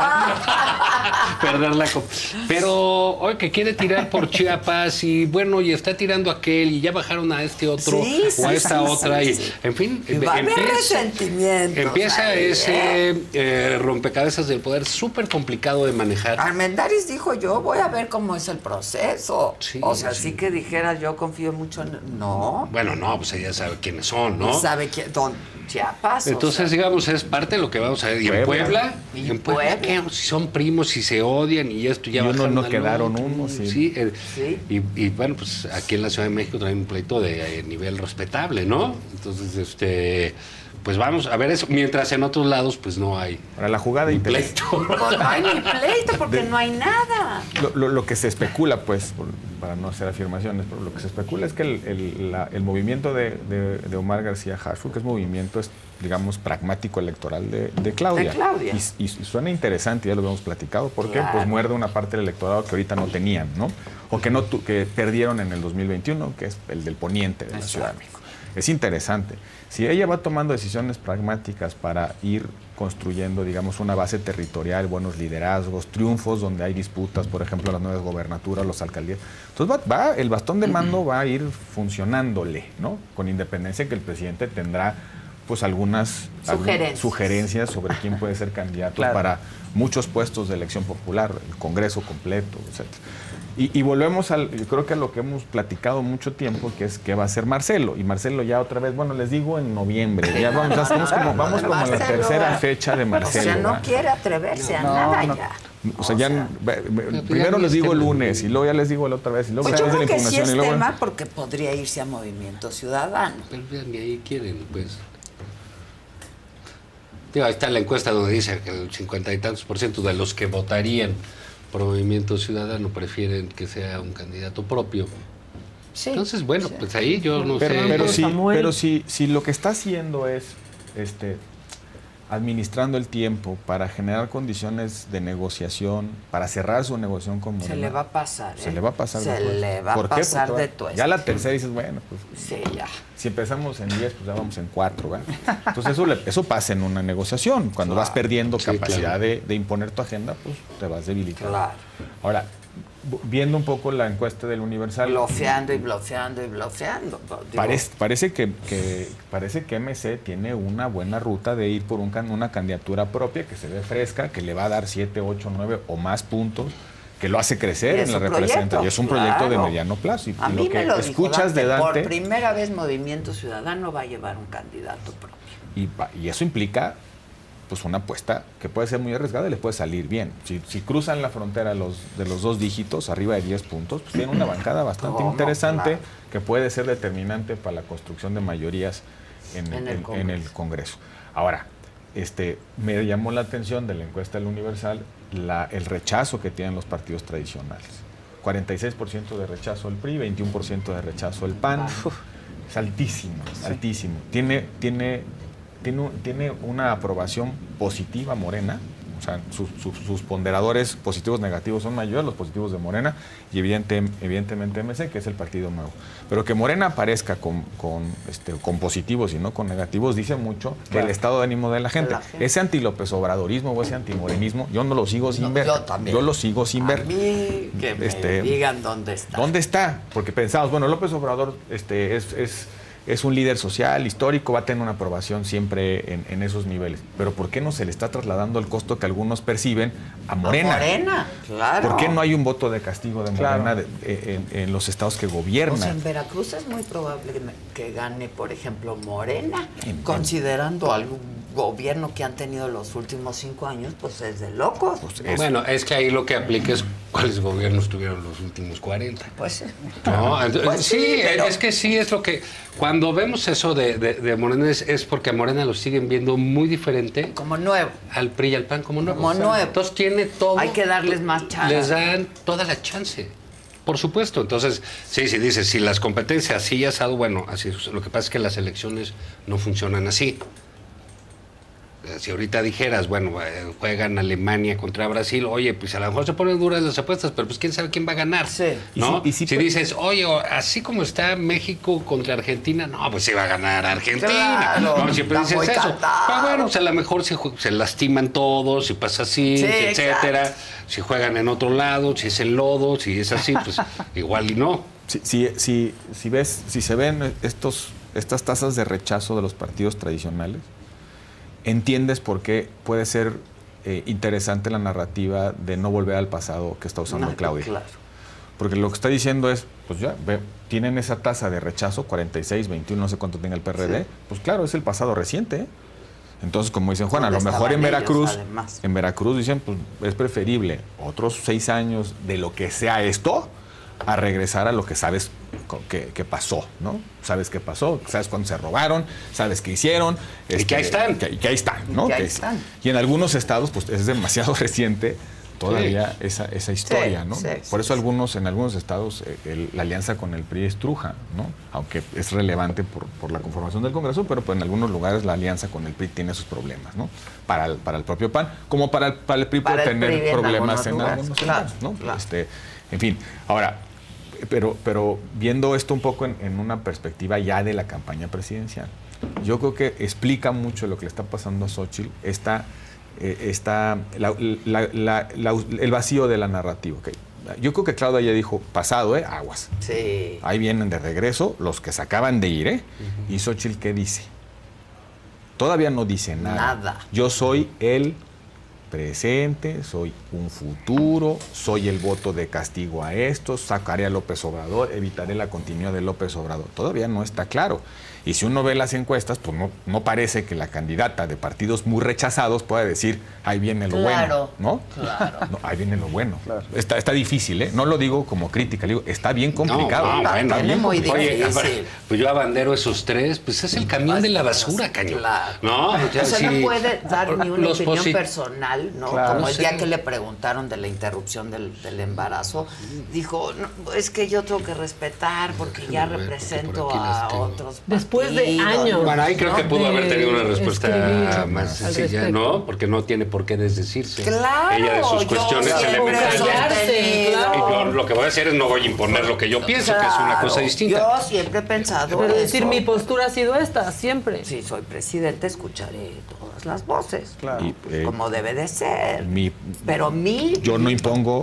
a perder la copa. Pero hoy que quiere tirar por Chiapas y bueno, y está tirando a aquel y ya bajaron a este otro o a esta otra. Y en fin,
va a haber resentimientos.
Empieza ese rompecabezas del poder súper complicado de manejar.
Armendáriz dijo, yo voy a ver cómo es el proceso.
Sí,
o sea, sí que dijera, yo confío mucho en... No.
Bueno, no, pues ella sabe quiénes son, ¿no?
Sabe quién... Chiapas.
Entonces, digamos, es parte de lo que vamos a ver. ¿Y en Puebla? ¿Y en Puebla qué? Si son primos, si se odian y esto ya bajaron.
No quedaron unos.
Sí. Y bueno, pues aquí en la Ciudad de México traen un pleito de nivel respetable, ¿no? Entonces, pues vamos a ver eso. Mientras en otros lados, pues no hay.
Para la jugada y
pleito. Pues no hay ni pleito porque no hay nada.
Lo que se especula, pues, para no hacer afirmaciones, pero lo que se especula es que el movimiento de Omar García Harfuch, que es movimiento, digamos, pragmático electoral de Claudia. Y suena interesante, ya lo habíamos platicado, porque pues muerde una parte del electorado que ahorita no tenían, ¿no? O que perdieron en el 2021, que es el del poniente de la Ciudad de México. Es interesante. Si ella va tomando decisiones pragmáticas para ir construyendo, digamos, una base territorial, buenos liderazgos, triunfos donde hay disputas, por ejemplo, las nuevas gobernaturas, los alcaldías, entonces el bastón de mando va a ir funcionándole, ¿no? Con independencia que el presidente tendrá pues algunas sugerencias sobre quién puede ser candidato para muchos puestos de elección popular, el Congreso completo, etc. Y volvemos yo creo que a lo que hemos platicado mucho tiempo, que es que va a ser Marcelo. Y Marcelo ya otra vez, bueno, les digo en noviembre. Ya vamos como a la tercera fecha de Marcelo.
O sea, no quiere atreverse a nada ya.
O sea, ya primero les digo el lunes y luego ya les digo la otra vez. Y luego
pues yo creo que sí es tema porque podría irse a Movimiento Ciudadano.
Pero ni ahí quieren, pues. Digo, ahí está la encuesta donde dice que el 50 y tantos % de los que votarían por Movimiento Ciudadano prefieren que sea un candidato propio. Sí, entonces, bueno, pues ahí yo no sé.
Pero si lo que está haciendo es administrando el tiempo para generar condiciones de negociación, para cerrar su negociación con Morena.
Se le va a pasar.
Se le va a pasar.
Se le va a pasar de tueste.
Ya la tercera dices, bueno, pues.
Sí, ya.
Si empezamos en 10, pues ya vamos en 4, ¿verdad? Entonces eso pasa en una negociación. Cuando vas perdiendo capacidad de imponer tu agenda, pues te vas debilitando.
Claro.
Ahora, viendo un poco la encuesta del Universal.
Blofeando.
Parece que MC tiene una buena ruta de ir por una candidatura propia que se ve fresca, que le va a dar 7, 8, 9 o más puntos, que lo hace crecer en la representación. Y es un proyecto de mediano plazo. Y
a mí me lo
escuchas
dijo Dante,
de Dante,
por primera vez Movimiento Ciudadano va a llevar un candidato propio.
Y eso implica pues una apuesta que puede ser muy arriesgada y les puede salir bien. Si cruzan la frontera de los 2 dígitos, arriba de 10 puntos, pues tienen una bancada bastante interesante que puede ser determinante para la construcción de mayorías en el Congreso. Ahora, me llamó la atención de la encuesta del Universal el rechazo que tienen los partidos tradicionales. 46% de rechazo al PRI, 21% de rechazo al PAN. Es altísimo, altísimo. Tiene una aprobación positiva Morena, o sea, sus ponderadores positivos negativos son mayores, los positivos de Morena, y evidentemente MC, que es el partido nuevo. Pero que Morena aparezca con positivos y no con negativos, dice mucho del estado de ánimo de la gente. Ese anti-López Obradorismo o ese antimorenismo, yo no lo sigo sin ver.
Yo también.
Yo lo sigo sin ver.
A mí que me digan dónde está.
¿Dónde está? Porque pensamos, bueno, López Obrador es un líder social, histórico, va a tener una aprobación siempre en esos niveles. Pero ¿por qué no se le está trasladando el costo que algunos perciben a Morena?
A Morena, claro.
¿Por qué no hay un voto de castigo de Morena en los estados que gobiernan?
Pues en Veracruz es muy probable que gane, por ejemplo, Morena, considerando algún gobierno que han tenido los últimos 5 años, pues es de locos.
Bueno, es que ahí lo que aplica es cuáles gobiernos tuvieron los últimos 40.
Pues,
¿no?
Pues
sí, pero es que sí, es lo que... Cuando vemos eso de Morena es porque a Morena lo siguen viendo muy diferente.
Como nuevo.
Al PRI y al PAN como nuevo.
Como nuevo.
Entonces tiene todo...
Hay que darles más chance.
Les dan toda la chance. Por supuesto. Entonces, sí, dices, si las competencias así asado, bueno, así lo que pasa es que las elecciones no funcionan así. Si ahorita dijeras, bueno, juegan Alemania contra Brasil, oye, pues a lo mejor se ponen duras las apuestas, pero pues quién sabe quién va a ganar, ¿no? Si dices, oye, así como está México contra Argentina, no, pues se va a ganar Argentina.
Claro,
no, siempre dices eso. Pero bueno, pues a lo mejor se lastiman todos, si pasa así, etcétera. Exacto. Si juegan en otro lado, si es el lodo, si es así, pues igual y no.
Si se ven estas tasas de rechazo de los partidos tradicionales, entiendes por qué puede ser interesante la narrativa de no volver al pasado que está usando Claudia. Claro. Porque lo que está diciendo es, pues ya, tienen esa tasa de rechazo, 46, 21, no sé cuánto tenga el PRD, pues claro, es el pasado reciente. Entonces, como dicen Juan, a lo mejor en Veracruz dicen, pues es preferible otros 6 años de lo que sea esto a regresar a lo que sabes que pasó, ¿no? Sabes qué pasó, sabes cuándo se robaron, sabes qué hicieron.
Y que ahí están.
Que ahí están, ¿no? Y en algunos estados, pues es demasiado reciente todavía esa historia, ¿no? Por eso en algunos estados la alianza con el PRI estruja, ¿no? Aunque es relevante por la conformación del Congreso, pero pues en algunos lugares la alianza con el PRI tiene sus problemas, ¿no? Para el propio PAN, como para el PRI puede tener problemas en algunos lugares, ¿no? Claro. En fin, ahora, pero viendo esto un poco en una perspectiva ya de la campaña presidencial, yo creo que explica mucho lo que le está pasando a Xóchitl, el vacío de la narrativa. Okay. Yo creo que Claudia ya dijo, pasado, aguas.
Sí.
Ahí vienen de regreso los que se acaban de ir, ¿Y Xóchitl qué dice? Todavía no dice nada. Yo soy el presente, soy un futuro, soy el voto de castigo a estos, sacaré a López Obrador, evitaré la continuidad de López Obrador. Todavía no está claro. Y si uno ve las encuestas, pues no parece que la candidata de partidos muy rechazados pueda decir, ahí viene lo bueno, ¿no? Claro. No, ahí viene lo bueno. Claro. Está difícil, ¿eh? No lo digo como crítica, le digo, está bien complicado.
Está muy difícil. Oye, pues yo abandero esos 3, pues es el camión de la basura, cañón. Claro. ¿No?
O sea, no puede dar ni una opinión personal, ¿no? Claro, como el día que le preguntaron de la interrupción del embarazo, dijo, no, es que yo tengo que respetar porque ya represento a otros partidos.
Después de años.
Bueno, ahí creo que pudo haber tenido una respuesta más sencilla, ¿no? Porque no tiene por qué desdecirse.
Claro.
Ella de sus cuestiones elementales.
Claro.
Y yo lo que voy a hacer es no voy a imponer lo que yo pienso, que es una cosa distinta.
Yo siempre he pensado
Pero decir, mi postura ha sido esta, siempre.
Si soy presidente, escucharé todas las voces. Claro. Como debe de ser.
Yo no impongo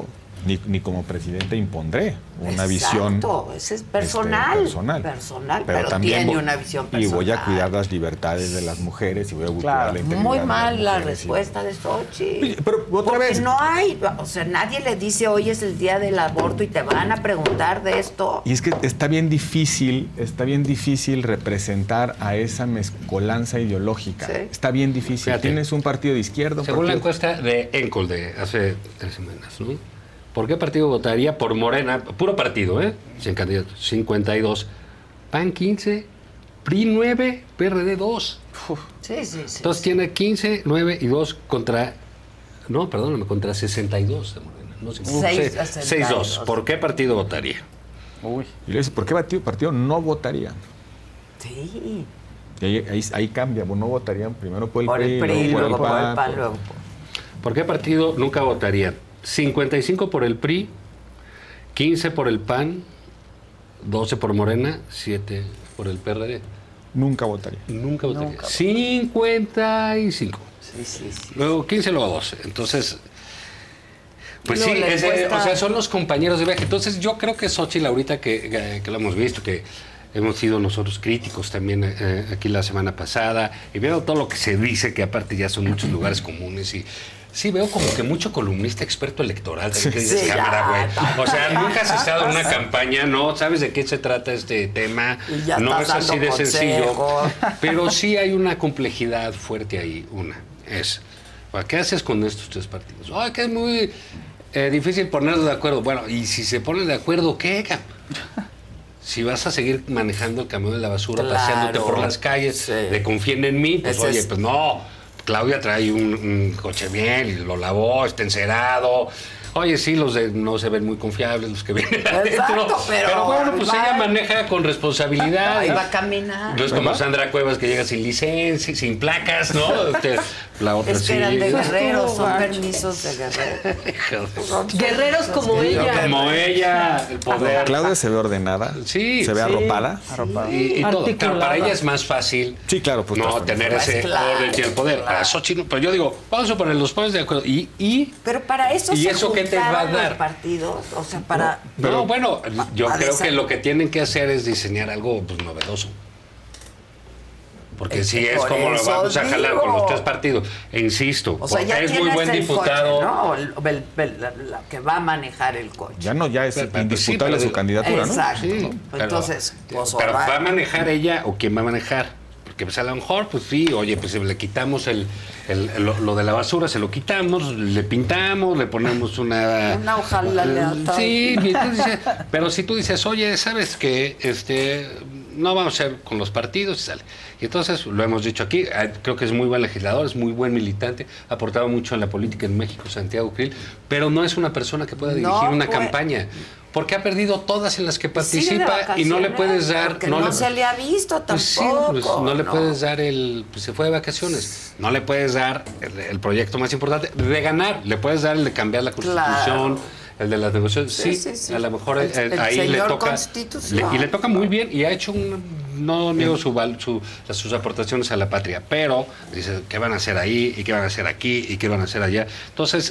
ni como presidente impondré una visión.
Exacto, ese es personal.
Personal.
Pero
también
tiene una visión personal.
Y voy a cuidar las libertades de las mujeres y voy a cuidar la integridad.
Muy mal
de
la
las mujeres
respuesta de Xochitl.
Pero otra vez.
No hay, o sea, nadie le dice hoy es el día del aborto y te van a preguntar de esto.
Y es que está bien difícil representar a esa mezcolanza ideológica. ¿Sí? Está bien difícil.
Fíjate,
tienes un partido de izquierda.
Según la encuesta de Encol de hace 3 semanas, ¿no? ¿Por qué partido votaría por Morena? Puro partido, sin candidatos. 52. PAN 15, PRI 9, PRD 2.
Sí.
Entonces tiene 15, 9 y 2 contra... No, perdóname, contra 62 de Morena. No sé, 6-2. ¿Por qué partido votaría?
Uy. Y le dice, ¿por qué partido no votaría?
Sí.
Y ahí cambia, no votarían primero por el
PRI,
luego
por el PAN.
¿Por qué partido nunca votarían? 55 por el PRI, 15 por el PAN, 12 por Morena, 7 por el PRD.
Nunca votaría.
55.
Sí.
Luego 15, luego 12. Entonces, pues sí, o sea, son los compañeros de viaje. Entonces yo creo que Xochitl, ahorita que lo hemos visto, que hemos sido nosotros críticos también aquí la semana pasada, y veo todo lo que se dice, que aparte ya son muchos lugares comunes, y sí veo como que mucho columnista experto electoral. Que dices, cámara, güey. O sea, nunca has estado en una campaña, no sabes de qué se trata este tema, no es así de sencillo, pero sí hay una complejidad fuerte ahí. ¿Qué haces con estos 3 partidos? Que es muy difícil ponernos de acuerdo. Bueno, y si se ponen de acuerdo, ¿qué? Si vas a seguir manejando el camión de la basura, paseándote por las calles, de confíen en mí, pues pues no. Claudia trae un coche bien y lo lavó, está encerado. Oye, sí, los no se ven muy confiables, los que vienen adentro. Pero bueno, pues ella maneja con responsabilidad.
Ahí va a caminar.
No es como Sandra Cuevas, que llega sin licencia, sin placas, ¿no? La otra
es que eran de Guerrero, son permisos de Guerrero.
Guerreros como ella.
Como ella, el poder.
Claudia se ve ordenada.
Sí.
Se ve arropada.
Y todo. Claro, para ella es más fácil.
Sí, claro. Pues
no tener ese orden y el poder. Para Xochitl, pero yo digo, vamos a poner los poderes de acuerdo.
Pero para eso
¿y eso qué te va a dar?
Los partidos, o sea, para...
Bueno, yo creo que lo que tienen que hacer es diseñar algo novedoso. Porque si es como lo vamos a jalar con los 3 partidos. E insisto,
o sea,
porque es muy buen diputado.
Coche, ¿no? La que va a manejar el coche.
Ya es indisputable su candidatura, ¿no?
Exacto. Sí, entonces,
pero ¿va a manejar ella o quién va a manejar? Porque pues a lo mejor, pues sí, oye, pues le quitamos lo de la basura, se lo quitamos, le pintamos, le ponemos una
hojalata.
Sí, pero si tú dices, oye, ¿sabes qué? No vamos a ser con los partidos y sale. Y entonces, lo hemos dicho aquí, creo que es muy buen legislador, es muy buen militante, ha aportado mucho en la política en México, Santiago Krill, pero no es una persona que pueda dirigir una campaña. Porque ha perdido todas en las que participa y no le puedes dar...
No se le ha visto tampoco.
Pues sí, no le puedes dar pues se fue de vacaciones. No le puedes dar el proyecto más importante de ganar. Le puedes dar el de cambiar la Constitución, el de las negociaciones. Sí. A lo mejor ahí le toca... Y le toca muy bien y ha hecho no niego sus aportaciones a la patria, pero dice, ¿qué van a hacer ahí? ¿Y qué van a hacer aquí? ¿Y qué van a hacer allá? Entonces,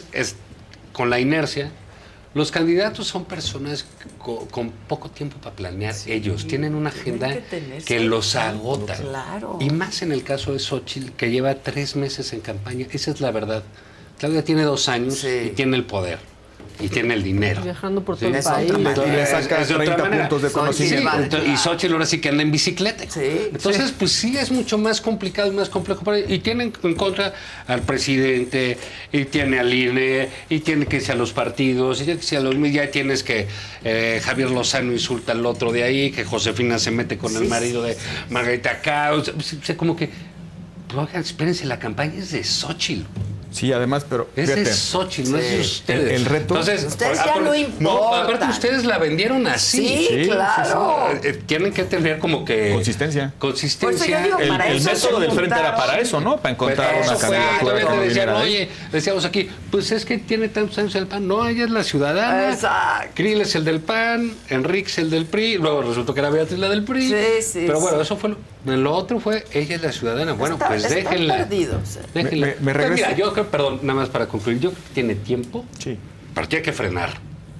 con la inercia... Los candidatos son personas con poco tiempo para planear ellos. Tienen una agenda que los agota.
Claro.
Y más en el caso de Xochitl, que lleva 3 meses en campaña. Esa es la verdad. Claudia tiene 2 años y tiene el poder. Y tiene el dinero.
Viajando por todo el país.
Le saca 30 puntos de conocimiento.
Y Xochitl ahora sí que anda en bicicleta. Entonces, pues sí es mucho más complicado y más complejo. Y tienen en contra al presidente, y tiene al INE, y tiene que irse a los partidos, y tiene que irse a los medios. Ya tienes que Javier Lozano insulta al otro de ahí, que Josefina se mete con el marido de Margarita Cao. O sea, como que, oigan, espérense, la campaña es de Xochitl.
Sí, además, pero
ese es Xochitl, no es de ustedes.
El reto...
Entonces, ustedes ya no importan.
No, aparte ustedes la vendieron así.
Sí, claro.
Tienen que tener como que...
Consistencia.
Por eso yo digo,
el método del frente era para eso, ¿no? Para encontrar una candidatura.
Oye, decíamos aquí, pues es que tiene tantos años el PAN. No, ella es la ciudadana.
Exacto.
Krill es el del PAN, Enrique es el del PRI, luego resultó que era Beatriz la del PRI. Pero bueno, eso fue... Lo otro fue, ella es la ciudadana. Bueno, pues déjenla.
Perdidos.
Me regreso.
Mira, yo creo, perdón, nada más para concluir, yo creo que tiene tiempo, pero tiene que frenar.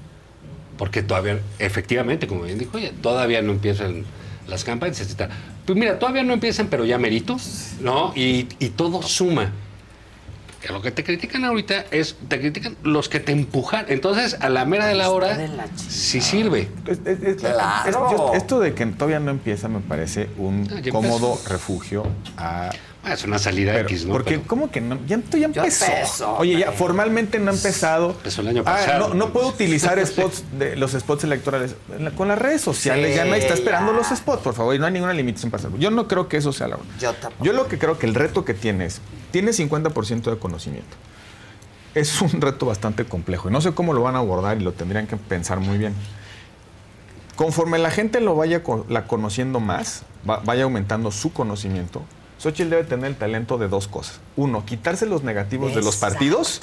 porque todavía, efectivamente, como bien dijo ella, todavía no empiezan las campañas, etc. Pues mira, todavía no empiezan, pero ya merito, ¿no? Y todo suma. Que lo que te critican ahorita te critican los que te empujan. Entonces, a la mera de la hora, sí sirve.
Claro. Esto de que todavía no empieza me parece un cómodo refugio a...
Es una salida X, ¿no?
Porque, ¿cómo que no? Ya empezó. Oye, ya formalmente no ha empezado.
Empezó el año pasado.
No puedo utilizar los spots electorales. Con las redes sociales ya nadie está esperando los spots, por favor, y no hay ninguna limitación para hacerlo. Yo no creo que eso sea la hora.
Yo tampoco.
Yo lo que creo que el reto que tienes 50% de conocimiento. Es un reto bastante complejo. Y no sé cómo lo van a abordar y lo tendrían que pensar muy bien. Conforme la gente lo vaya conociendo más, vaya aumentando su conocimiento, Xóchitl debe tener el talento de dos cosas. Uno, quitarse los negativos de los partidos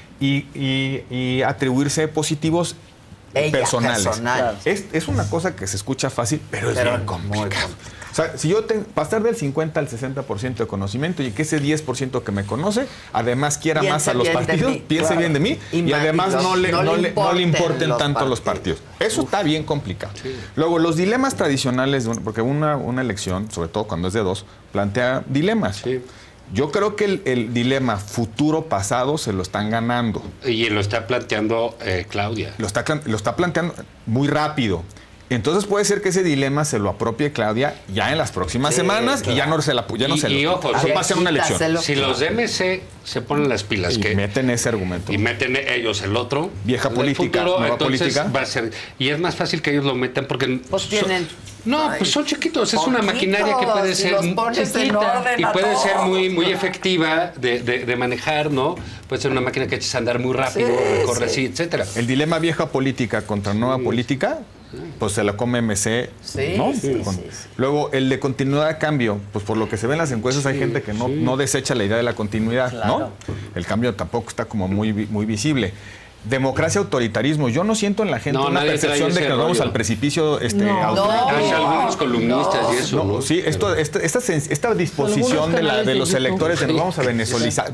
y atribuirse positivos personales. Es una cosa que se escucha fácil, pero es bien complicado. O sea, si yo pasar del 50 al 60% de conocimiento y que ese 10% que me conoce, además quiera más a los partidos, piense bien de mí y además no le importen tanto los partidos. Eso está bien complicado. Sí. Luego, los dilemas tradicionales, porque una elección, sobre todo cuando es de dos, plantea dilemas. Sí. Yo creo que el dilema futuro-pasado se lo están ganando.
Y lo está planteando Claudia.
Lo está planteando muy rápido. Entonces puede ser que ese dilema se lo apropie Claudia ya en las próximas semanas y ya no se pase a una elección.
Si los de MC se ponen las pilas
y meten ese argumento
y meten ellos el otro
vieja política,
futuro,
nueva política,
va a ser, y es más fácil que ellos lo metan porque
pues tienen
pues son chiquitos, es una maquinaria que puede ser chiquita y puede ser muy efectiva de manejar, ¿no? Puede ser una máquina que eches a andar muy rápido, recorre así, etcétera.
El dilema vieja política contra nueva política, pues se la come MC, ¿no? Luego, el de continuidad a cambio, pues por lo que se ve en las encuestas hay gente que no desecha la idea de la continuidad, ¿no? El cambio tampoco está como muy visible. Democracia, autoritarismo. Yo no siento en la gente una percepción de que nos vamos al precipicio autoritario.
Algunos columnistas y eso.
No, sí, esta disposición de los electores de nos vamos a venezolanizar.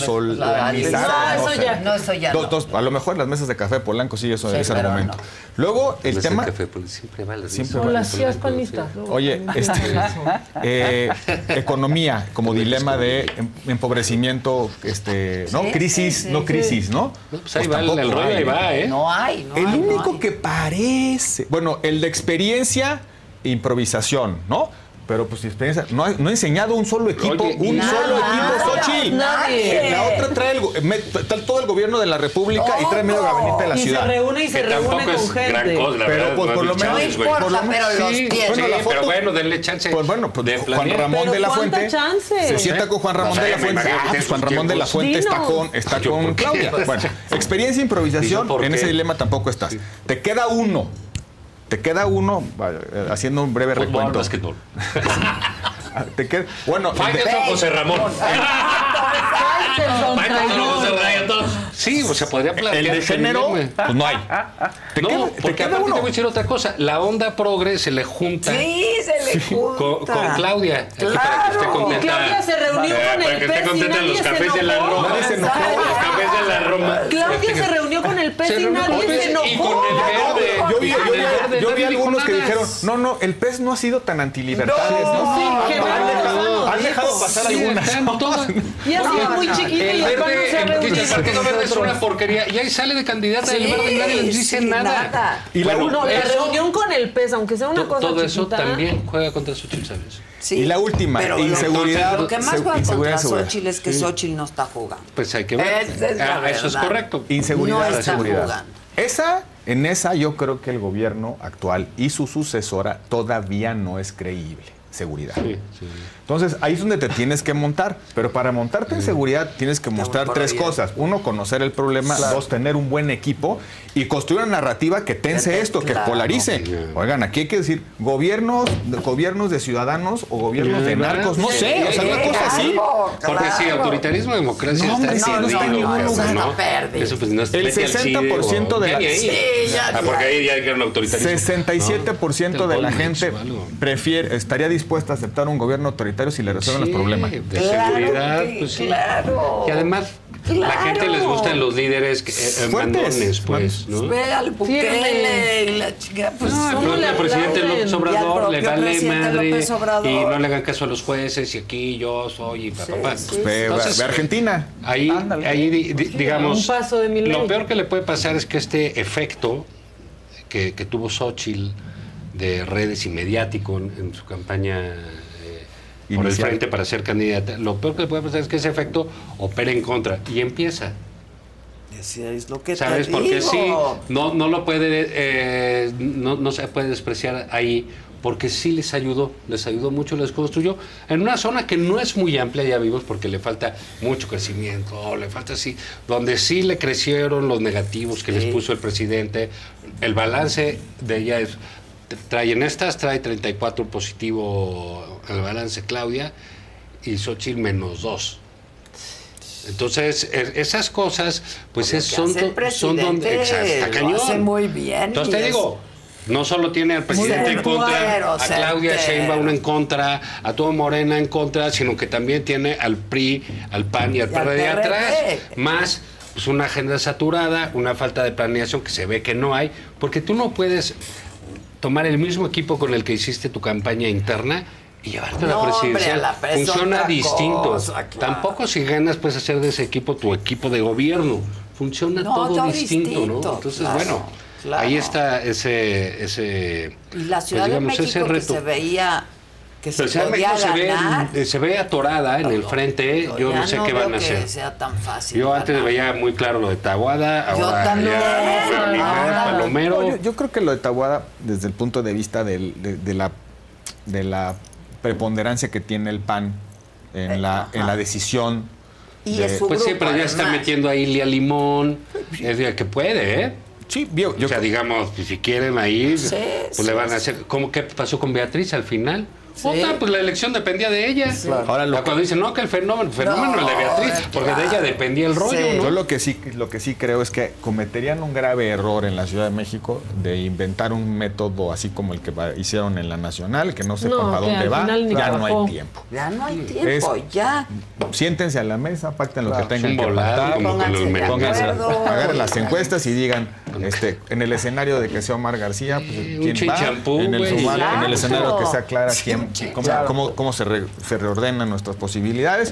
Eso ya no.
A lo mejor las mesas de café Polanco sí, ese argumento. No. Luego, el tema...
Siempre va
las sillas panistas.
Oye, economía como dilema de empobrecimiento, ¿no? Crisis, no crisis, ¿no?
Pues ahí va el rollo, ahí va, ¿eh?
No hay.
El único que parece... Bueno, el de experiencia e improvisación, ¿no? Pero pues experiencia, no ha enseñado un solo equipo, Xóchitl.
Nadie.
La otra trae todo el gobierno de la República y trae medio gabinete de la ciudad.
Y se reúne con gente.
Gran cosa, la
pero
verdad,
pues por lo menos
no importa, pero los tiene.
Pero
bueno, denle chance.
Pues bueno, Juan Ramón de la Fuente se sienta con Juan Ramón de la Fuente. Juan Ramón de la Fuente está con Claudia. Bueno, experiencia e improvisación, en ese dilema tampoco estás. Te queda uno, haciendo un breve recuento.
Básquetbol.
Bueno,
José Ramón. Sí, o sea, podría plantear.
El de género, pues no hay.
Porque aparte te voy a decir otra cosa. La onda progre se le junta.
Sí, se le junta.
Con Claudia.
Claro.
Para que esté contenta.
Claudia se reunió con el PES y nadie se enojó.
Los cafés de la Roma.
Claudia se reunió con el PES y nadie se enojó.
Y con el verde.
Yo vi algunos que dijeron, no, el PES no ha sido tan antilibertades. Han dejado pasar algunas cosas.
Y así es muy chiquito y el PAN no se ha reunido.
El Partido Verde es una porquería. Y ahí sale de candidata del Verde y nadie les dice nada.
Y
la reunión con el PES, aunque sea una cosa
todo eso
chiquita,
también juega contra Xóchitl, ¿sabes?
Sí,
y la última, inseguridad.
Lo que más juega contra Xóchitl es que Xóchitl no está jugando.
Pues hay que ver. Eso es correcto.
Inseguridad,
no está
seguridad. En esa yo creo que el gobierno actual y su sucesora todavía no es creíble. Seguridad. Entonces, ahí es donde te tienes que montar. Pero para montarte en seguridad tienes que mostrar tres cosas. Uno, conocer el problema. Dos, tener un buen equipo. Y construir una narrativa que tense esto, que polarice. Oigan, aquí hay que decir gobiernos de ciudadanos o gobiernos de narcos. No sé, o sea, una cosa así.
Porque sí, autoritarismo, democracia está perdido. Eso pues no es
el 60% de la...
porque ahí ya hay un autoritarismo.
67% de la gente estaría dispuesta a aceptar un gobierno autoritario si le resuelven los problemas.
De seguridad, pues sí.
Claro.
Y además, La gente les gustan los líderes mandones, pues, ¿no?
Ve al Bukele y la chica, pues
no, el presidente López Obrador le vale madre
Obrador.
y no le hagan caso a los jueces y aquí yo soy y papá.
Ve Argentina.
Ahí digamos,
un paso de Milei.
Lo peor que le puede pasar es que este efecto que tuvo Xóchitl de redes y mediático en su campaña por el frente para ser candidata, lo peor que le puede pasar es que ese efecto opera en contra y empieza.
Es lo que
¿Sabes?
te
Porque
digo.
sí, no lo puede, no se puede despreciar ahí, porque sí les ayudó mucho, les construyó en una zona que no es muy amplia, ya vimos, porque le falta mucho crecimiento, le falta así, donde sí le crecieron los negativos que les puso el presidente, el balance de ella es, trae 34 positivo el balance Claudia y Xóchitl -2. Entonces, esas cosas, pues son donde está cañón.
Lo hace muy bien.
Entonces te digo, no solo tiene al presidente en contra, a Claudia Sheinbaum en contra, a todo Morena en contra, sino que también tiene al PRI, al PAN y al PRD atrás, más pues, una agenda saturada, una falta de planeación que se ve que no hay, porque tú no puedes tomar el mismo equipo con el que hiciste tu campaña interna y llevarte a la presidencia. Funciona distinto. Claro. Tampoco si ganas puedes hacer de ese equipo tu equipo de gobierno. Funciona todo distinto, ¿no? Entonces, bueno, ahí está ese
y la Ciudad de México que se veía que se podía ganar.
Se ve atorada en el frente. Yo no sé qué van a hacer.
Que sea tan fácil.
Yo antes veía muy claro lo de Taboada. Ahora
también.
Palomero.
Yo creo que lo de Taboada, desde el punto de vista de la preponderancia que tiene el PAN en la decisión.
Pues sí, pero ya está metiendo ahí Lía Limón, que puede, ¿eh?
Sí,
o sea, digamos, si quieren ahí, pues le van a hacer. ¿Cómo que pasó con Beatriz al final? Pues la elección dependía de ella. Claro. Ahora cuando dicen, no, que el fenómeno es de Beatriz, porque de ella dependía el rollo, ¿no?
Yo lo que sí creo es que cometerían un grave error en la Ciudad de México de inventar un método así como el que hicieron en la Nacional, que no sepan para dónde va, ya no hay tiempo.
Ya no hay tiempo, ya.
Siéntense a la mesa, pacten lo que tengan que pactar, agarren las encuestas y digan, en el escenario de que sea Omar García, pues, ¿quién va? En el escenario que sea Clara, ¿quién? ¿Cómo se reordenan nuestras posibilidades?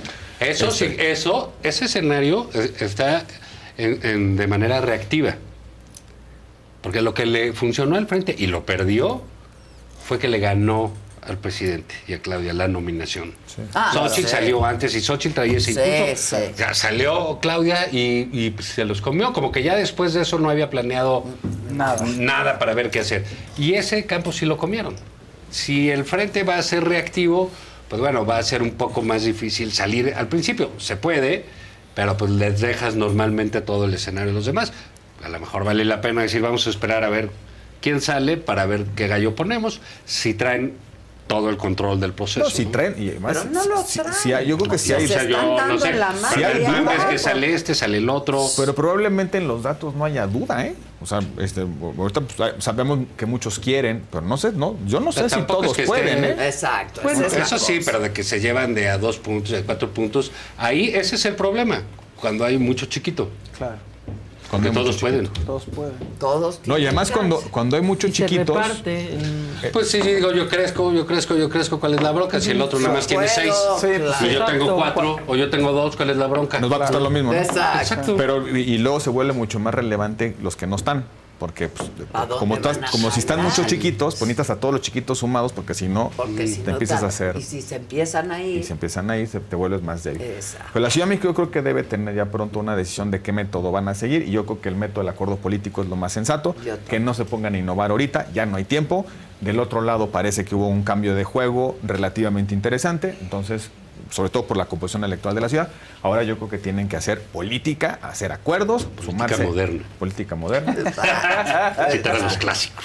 Ese escenario está de manera reactiva. Porque lo que le funcionó al frente y lo perdió fue que le ganó al presidente y a Claudia la nominación. Xóchitl salió antes y Xóchitl traía ese impulso. Ya salió Claudia y pues, se los comió. Como que ya después de eso no había planeado nada para ver qué hacer. Y ese campo sí lo comieron. Si el frente va a ser reactivo, pues bueno, va a ser un poco más difícil salir. Al principio se puede, pero pues les dejas normalmente todo el escenario a los demás. A lo mejor vale la pena decir, vamos a esperar a ver quién sale para ver qué gallo ponemos, si traen todo el control del proceso.
No, si traen, y además,
pero no lo traen.
Yo creo que si hay.
O sea, yo no sé. Si hay dudas que sale sale el otro.
Pero probablemente en los datos no haya duda, ¿eh? O sea, ahorita pues, sabemos que muchos quieren, pero no sé, yo no sé si todos pueden, ¿eh?
Exacto.
Pues, eso sí, pero de que se llevan de a 2 puntos, a 4 puntos, ahí ese es el problema, cuando hay mucho chiquito.
Claro.
Porque todos pueden.
Todos pueden.
Todos.
No, y además cuando hay muchos chiquitos.
Pues sí, digo, yo crezco, ¿cuál es la bronca? Si el otro nada más tiene 6, y yo tengo 4, o yo tengo 2, ¿cuál es la bronca?
Nos va a costar lo mismo, ¿no?
Exacto.
Pero, y luego se vuelve mucho más relevante los que no están. Porque pues, como si están muchos chiquitos, pues necesitas a todos los chiquitos sumados, porque si no, te empiezas a hacer.
Y si se empiezan ahí.
Te vuelves más débil. Pero la Ciudad de México yo creo que debe tener ya pronto una decisión de qué método van a seguir. Y yo creo que el método del acuerdo político es lo más sensato. Que no se pongan a innovar ahorita, ya no hay tiempo. Del otro lado parece que hubo un cambio de juego relativamente interesante. Entonces, sobre todo por la composición electoral de la ciudad, ahora yo creo que tienen que hacer política, hacer acuerdos, sumarse. Política moderna.
Citar a los clásicos.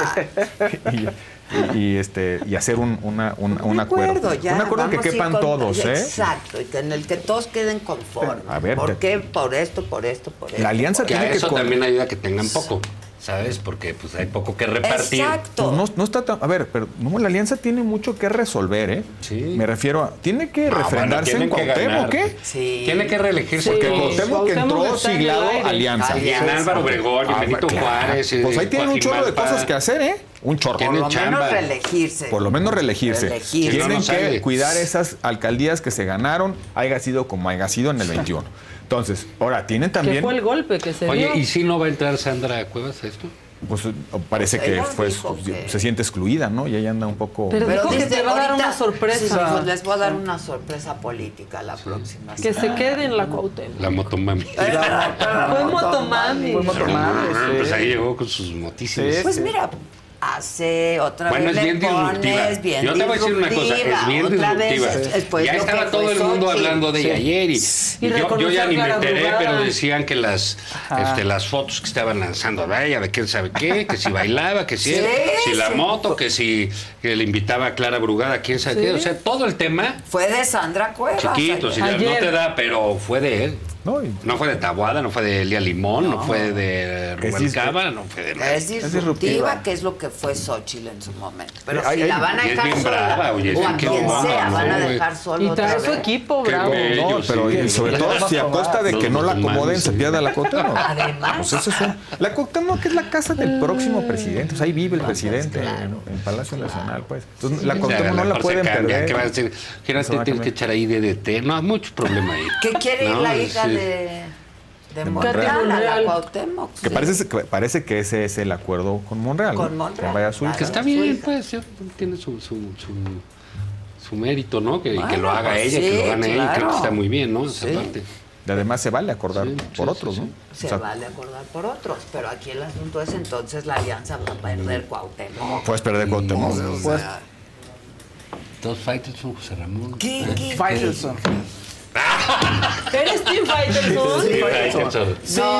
Y hacer un acuerdo. Un acuerdo que quepan todos, ¿eh?
Exacto, y en el que todos queden conformes.
A ver,
¿por qué? Por esto.
La alianza tiene que
eso también ayuda a que tengan poco. ¿sabes? Porque pues hay poco que repartir.
Exacto.
Pues no está tan... A ver, pero no, la alianza tiene mucho que resolver, ¿eh?
Sí.
Me refiero a... ¿Tiene que refrendarse en Cuauhtémoc, qué?
Sí.
Tiene que reelegirse.
Porque Cuauhtémoc que entró
está en el
siglado
aire.
alianza.
Y en Álvaro Obregón, y Benito Juárez.
Pues ahí tienen un chorro de
Coajimalpa.
cosas que hacer, ¿eh? Un chorro.
Por lo menos reelegirse.
Por lo menos reelegirse.
Reelegirse.
Tienen
No, no
que
sale.
cuidar esas alcaldías que se ganaron, haya sido como haya sido en el 21. Entonces, ahora, tienen
Que
también...
fue el golpe que se
Oye,
dio.
¿y si no va a entrar Sandra Cuevas a esto?
Pues parece
Pues
que
ella
fue,
dijo que-
se siente excluida, ¿no? Y ella anda un poco...
Pero dijo que
dice,
te va a dar
ahorita-
una sorpresa.
Sí, dijo, les voy a dar una sorpresa política la próxima
Que se quede en la Cuauhtémoc.
La motomami.
Fue motomami.
Fue motomami, sí.
Pues ahí llegó con sus motísimas.
Pues mira, hace otra
Bueno,
vez
es bien
le
disruptiva.
pones bien
Yo te voy a decir una cosa, es bien
otra
disruptiva.
vez, después
Ya
lo que
estaba todo
fue
el mundo
Xochitl.
hablando de ella ayer y
Y
yo ya ni me
reconocer a
enteré,
Clara
pero
Brugada.
decían que las fotos que estaban lanzando a ella, de quién sabe qué, que si bailaba, que si,
Sí,
si la
sí.
moto, que si que le invitaba a Clara Brugada, quién sabe qué. O sea, todo el tema,
Fue de Sandra Cuevas.
chiquito, si no
Ayer.
te da, pero fue de él.
No,
No fue de Taboada, no fue de Elia Limón, no fue de Rubén Cava, no fue de nada.
Es disruptiva, que es lo que fue Xochitl en su momento. Pero
Ay,
si
ay,
la van a
y es
dejar
bien
sola,
brava, oye,
o a
qué
quien
onda,
sea,
¿no,
van a
güey?
dejar solo
Y
otra
trae su
vez.
equipo,
Qué
bravo.
bello.
No, pero
sí.
y sobre todo si a costa de que no la acomoden se pierda la Cuauhtémoc.
Además.
Pues eso es la Cuauhtémoc es la casa del próximo presidente. O sea, ahí vive el presidente en Palacio Nacional, pues. Entonces, la Cuauhtémoc no la pueden perder.
¿Qué va a decir? ¿Qué no
Eso va a
tienes que
cambiar.
echar ahí DDT? No, hay mucho problema ahí.
¿Qué quiere ir
No,
la hija
sí.
de
Monreal.
Monreal a la
Monreal.
Cuauhtémoc?
Que parece que ese es el acuerdo con Monreal.
Con
¿no?
Monreal,
Que vaya a su hija.
Que está bien, pues, ya tiene su mérito, ¿no? Que lo haga
pues
ella, que lo
sí,
gane ella, creo que
claro.
está muy bien, ¿no? Esa
Sí.
parte.
Y además se vale acordar
Sí,
por
sí,
otros,
sí,
¿no?
sí.
Se
O sea,
vale acordar por otros, pero aquí el asunto es entonces la alianza va a perder Cuauhtémoc.
puedes perder Cuauhtémoc.
O sea,
Dos fighters son José Ramón.
¿Qué?
Faitelson.
¿Eres Team Faitelson?
Sí, Faitelson.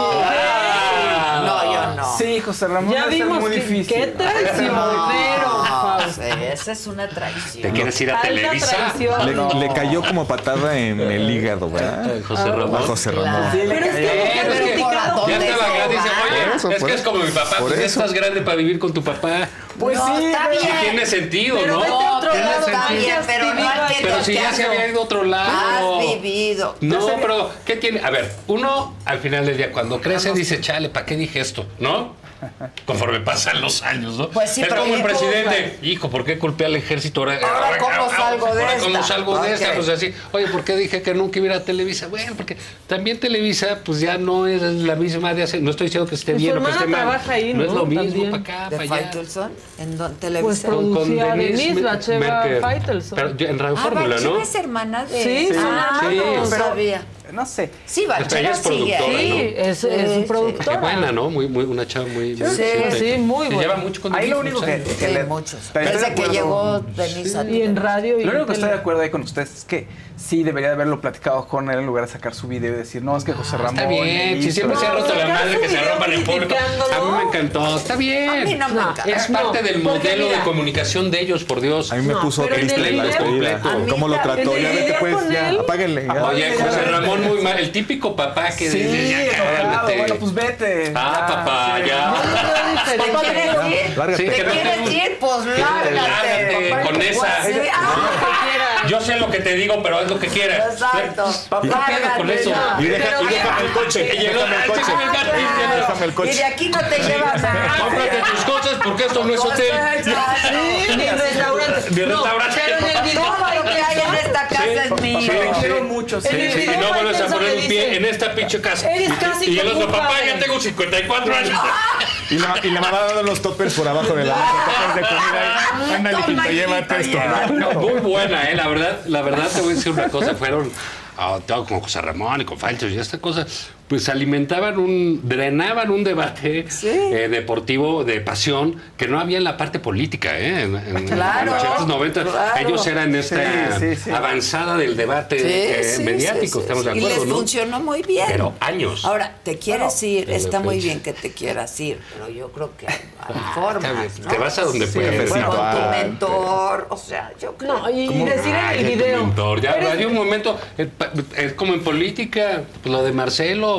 No, yo no.
Sí, José Ramón.
Ya
va a ser
vimos
muy
que
difícil.
qué traicionero, Fausto.
Esa es una traición.
¿Te quieres ir a
Alta
Televisa?
traición.
Le cayó como patada en el hígado, ¿verdad?
José Ramón.
A José Ramón.
Sí,
Pero es que
Pero es que
criticado.
ya estaba acá, dice, oye,
Eso,
es
por
que es
eso.
como mi papá,
Por
pues ya
eso.
estás grande para vivir con tu papá.
Pues
no,
sí,
está
pero-
bien.
Sí tiene sentido,
Pero
¿no?
vete a otro
Tiene
lado,
sentido.
Está bien, pero no al que
Pero si ya se había ido a otro lado.
Has vivido.
No, pero ¿qué tiene? A ver, uno al final del día cuando crece dice, chale, ¿para qué dije esto? ¿No? Conforme pasan los años, ¿no?
Pues sí,
es
pero
como el
¿y cómo?
presidente, hijo, ¿por qué culpé al ejército?
Ahora, ¿cómo salgo de
ahora, ¿cómo
esta?
salgo de esta?
Ok.
O sea, sí, oye, ¿por qué dije que nunca iba a ir a Televisa? Bueno, porque también Televisa, pues ya no es la misma de hace. No estoy diciendo que esté
Pues
bien
su
o que esté
hermana
mal.
trabaja ahí,
no es
¿no?
lo mismo
También.
para acá,
¿De
para allá.
Faitelson? ¿En
Pues
Televisa?
producía Denise
Me-
Bacheva
Merker.
Faitelson.
Pero en Radio Fórmula, ¿no?
Bacheva es hermana de...
Sí, son hermanos.
no
Sí.
sabía.
No sé.
Sí,
Ella
Bacheva
es
sigue
productora,
ahí.
Sí, es su productora.
Qué buena, ¿no? Muy, una chava muy...
Sí,
sí, muy
Se
buena.
lleva mucho con
Ahí lo
Denise,
único que,
muchos
que
Sí,
le-
muchos.
pero estoy
Desde
de
que
acuerdo.
llegó Denise
Y en radio y
Lo único que
en
estoy de
tele.
acuerdo ahí con ustedes es que sí debería de haberlo platicado con él en lugar de sacar su video y decir, no, es que José Ramón.
Está bien, si siempre se ha roto la madre que se rompan en público. A mí me encantó, está bien.
A mí no me encanta.
Es parte del
porque
modelo
mira,
de comunicación de ellos, por Dios.
A mí me
No,
puso
pero en
triste
el
la
video-
despedida.
A mí
¿Cómo lo
también.
trató?
En
Ya
el
vete,
video
pues,
con
ya,
él.
apáguenle. ya.
Oye, José Ramón muy mal, el típico papá que
Sí,
dice, ya
enojado.
cálmate.
Bueno, pues vete.
Ah, papá,
Sí.
ya.
¿Te quieres ir?
Lárgate.
Sí,
¿Te
que no
quieres
te-
ir? Pues
Lárgate
lárgate.
con esa.
Pues sí,
Yo sé lo que te digo, pero haz lo que quieras.
Exacto.
¿Qué pedo con eso?
Y déjame el coche.
Y llegó,
Déjame el coche. Déjame el
Y
coche.
de aquí no te llevas nada.
Cómprate tus cosas porque esto no es hotel.
Sí, ni restaurante.
Ni
No,
restaurante.
pero en el video
Todo lo que hay en esta casa es mío.
Sí, le quiero mucho. Sí.
En el
Sí,
video
y no vuelves a
Faitelson
poner
le
un pie
dice,
en esta pinche casa.
Eres casi
Y el
como
otro,
un
papá,
padre.
ya tengo 54 años.
Y la mamá dando los toppers por abajo de la toppers de comida. Ándale,
Toma,
hijito, llévate
hijito,
esto.
No, muy buena, la verdad te voy a decir una cosa, fueron todo con José Ramón y con Falchos y esta cosa, pues drenaban un debate deportivo de pasión que no había en la parte política, en
Claro,
los 80s, 90s.
claro.
Ellos eran esta
Sí.
avanzada del debate mediático, estamos de acuerdo,
y les
¿no?
funcionó muy bien.
Pero años.
Ahora, te quieres ir,
en
está muy
efecto.
bien que te quieras ir, pero yo creo que hay formas, ¿no?
Te vas a donde puedes.
Con tu
antes.
mentor, o sea, yo creo.
No, y decir en
Ay,
el
tu
video.
mentor. Ya
eres-
hay un momento, es como en política, pues, lo de Marcelo,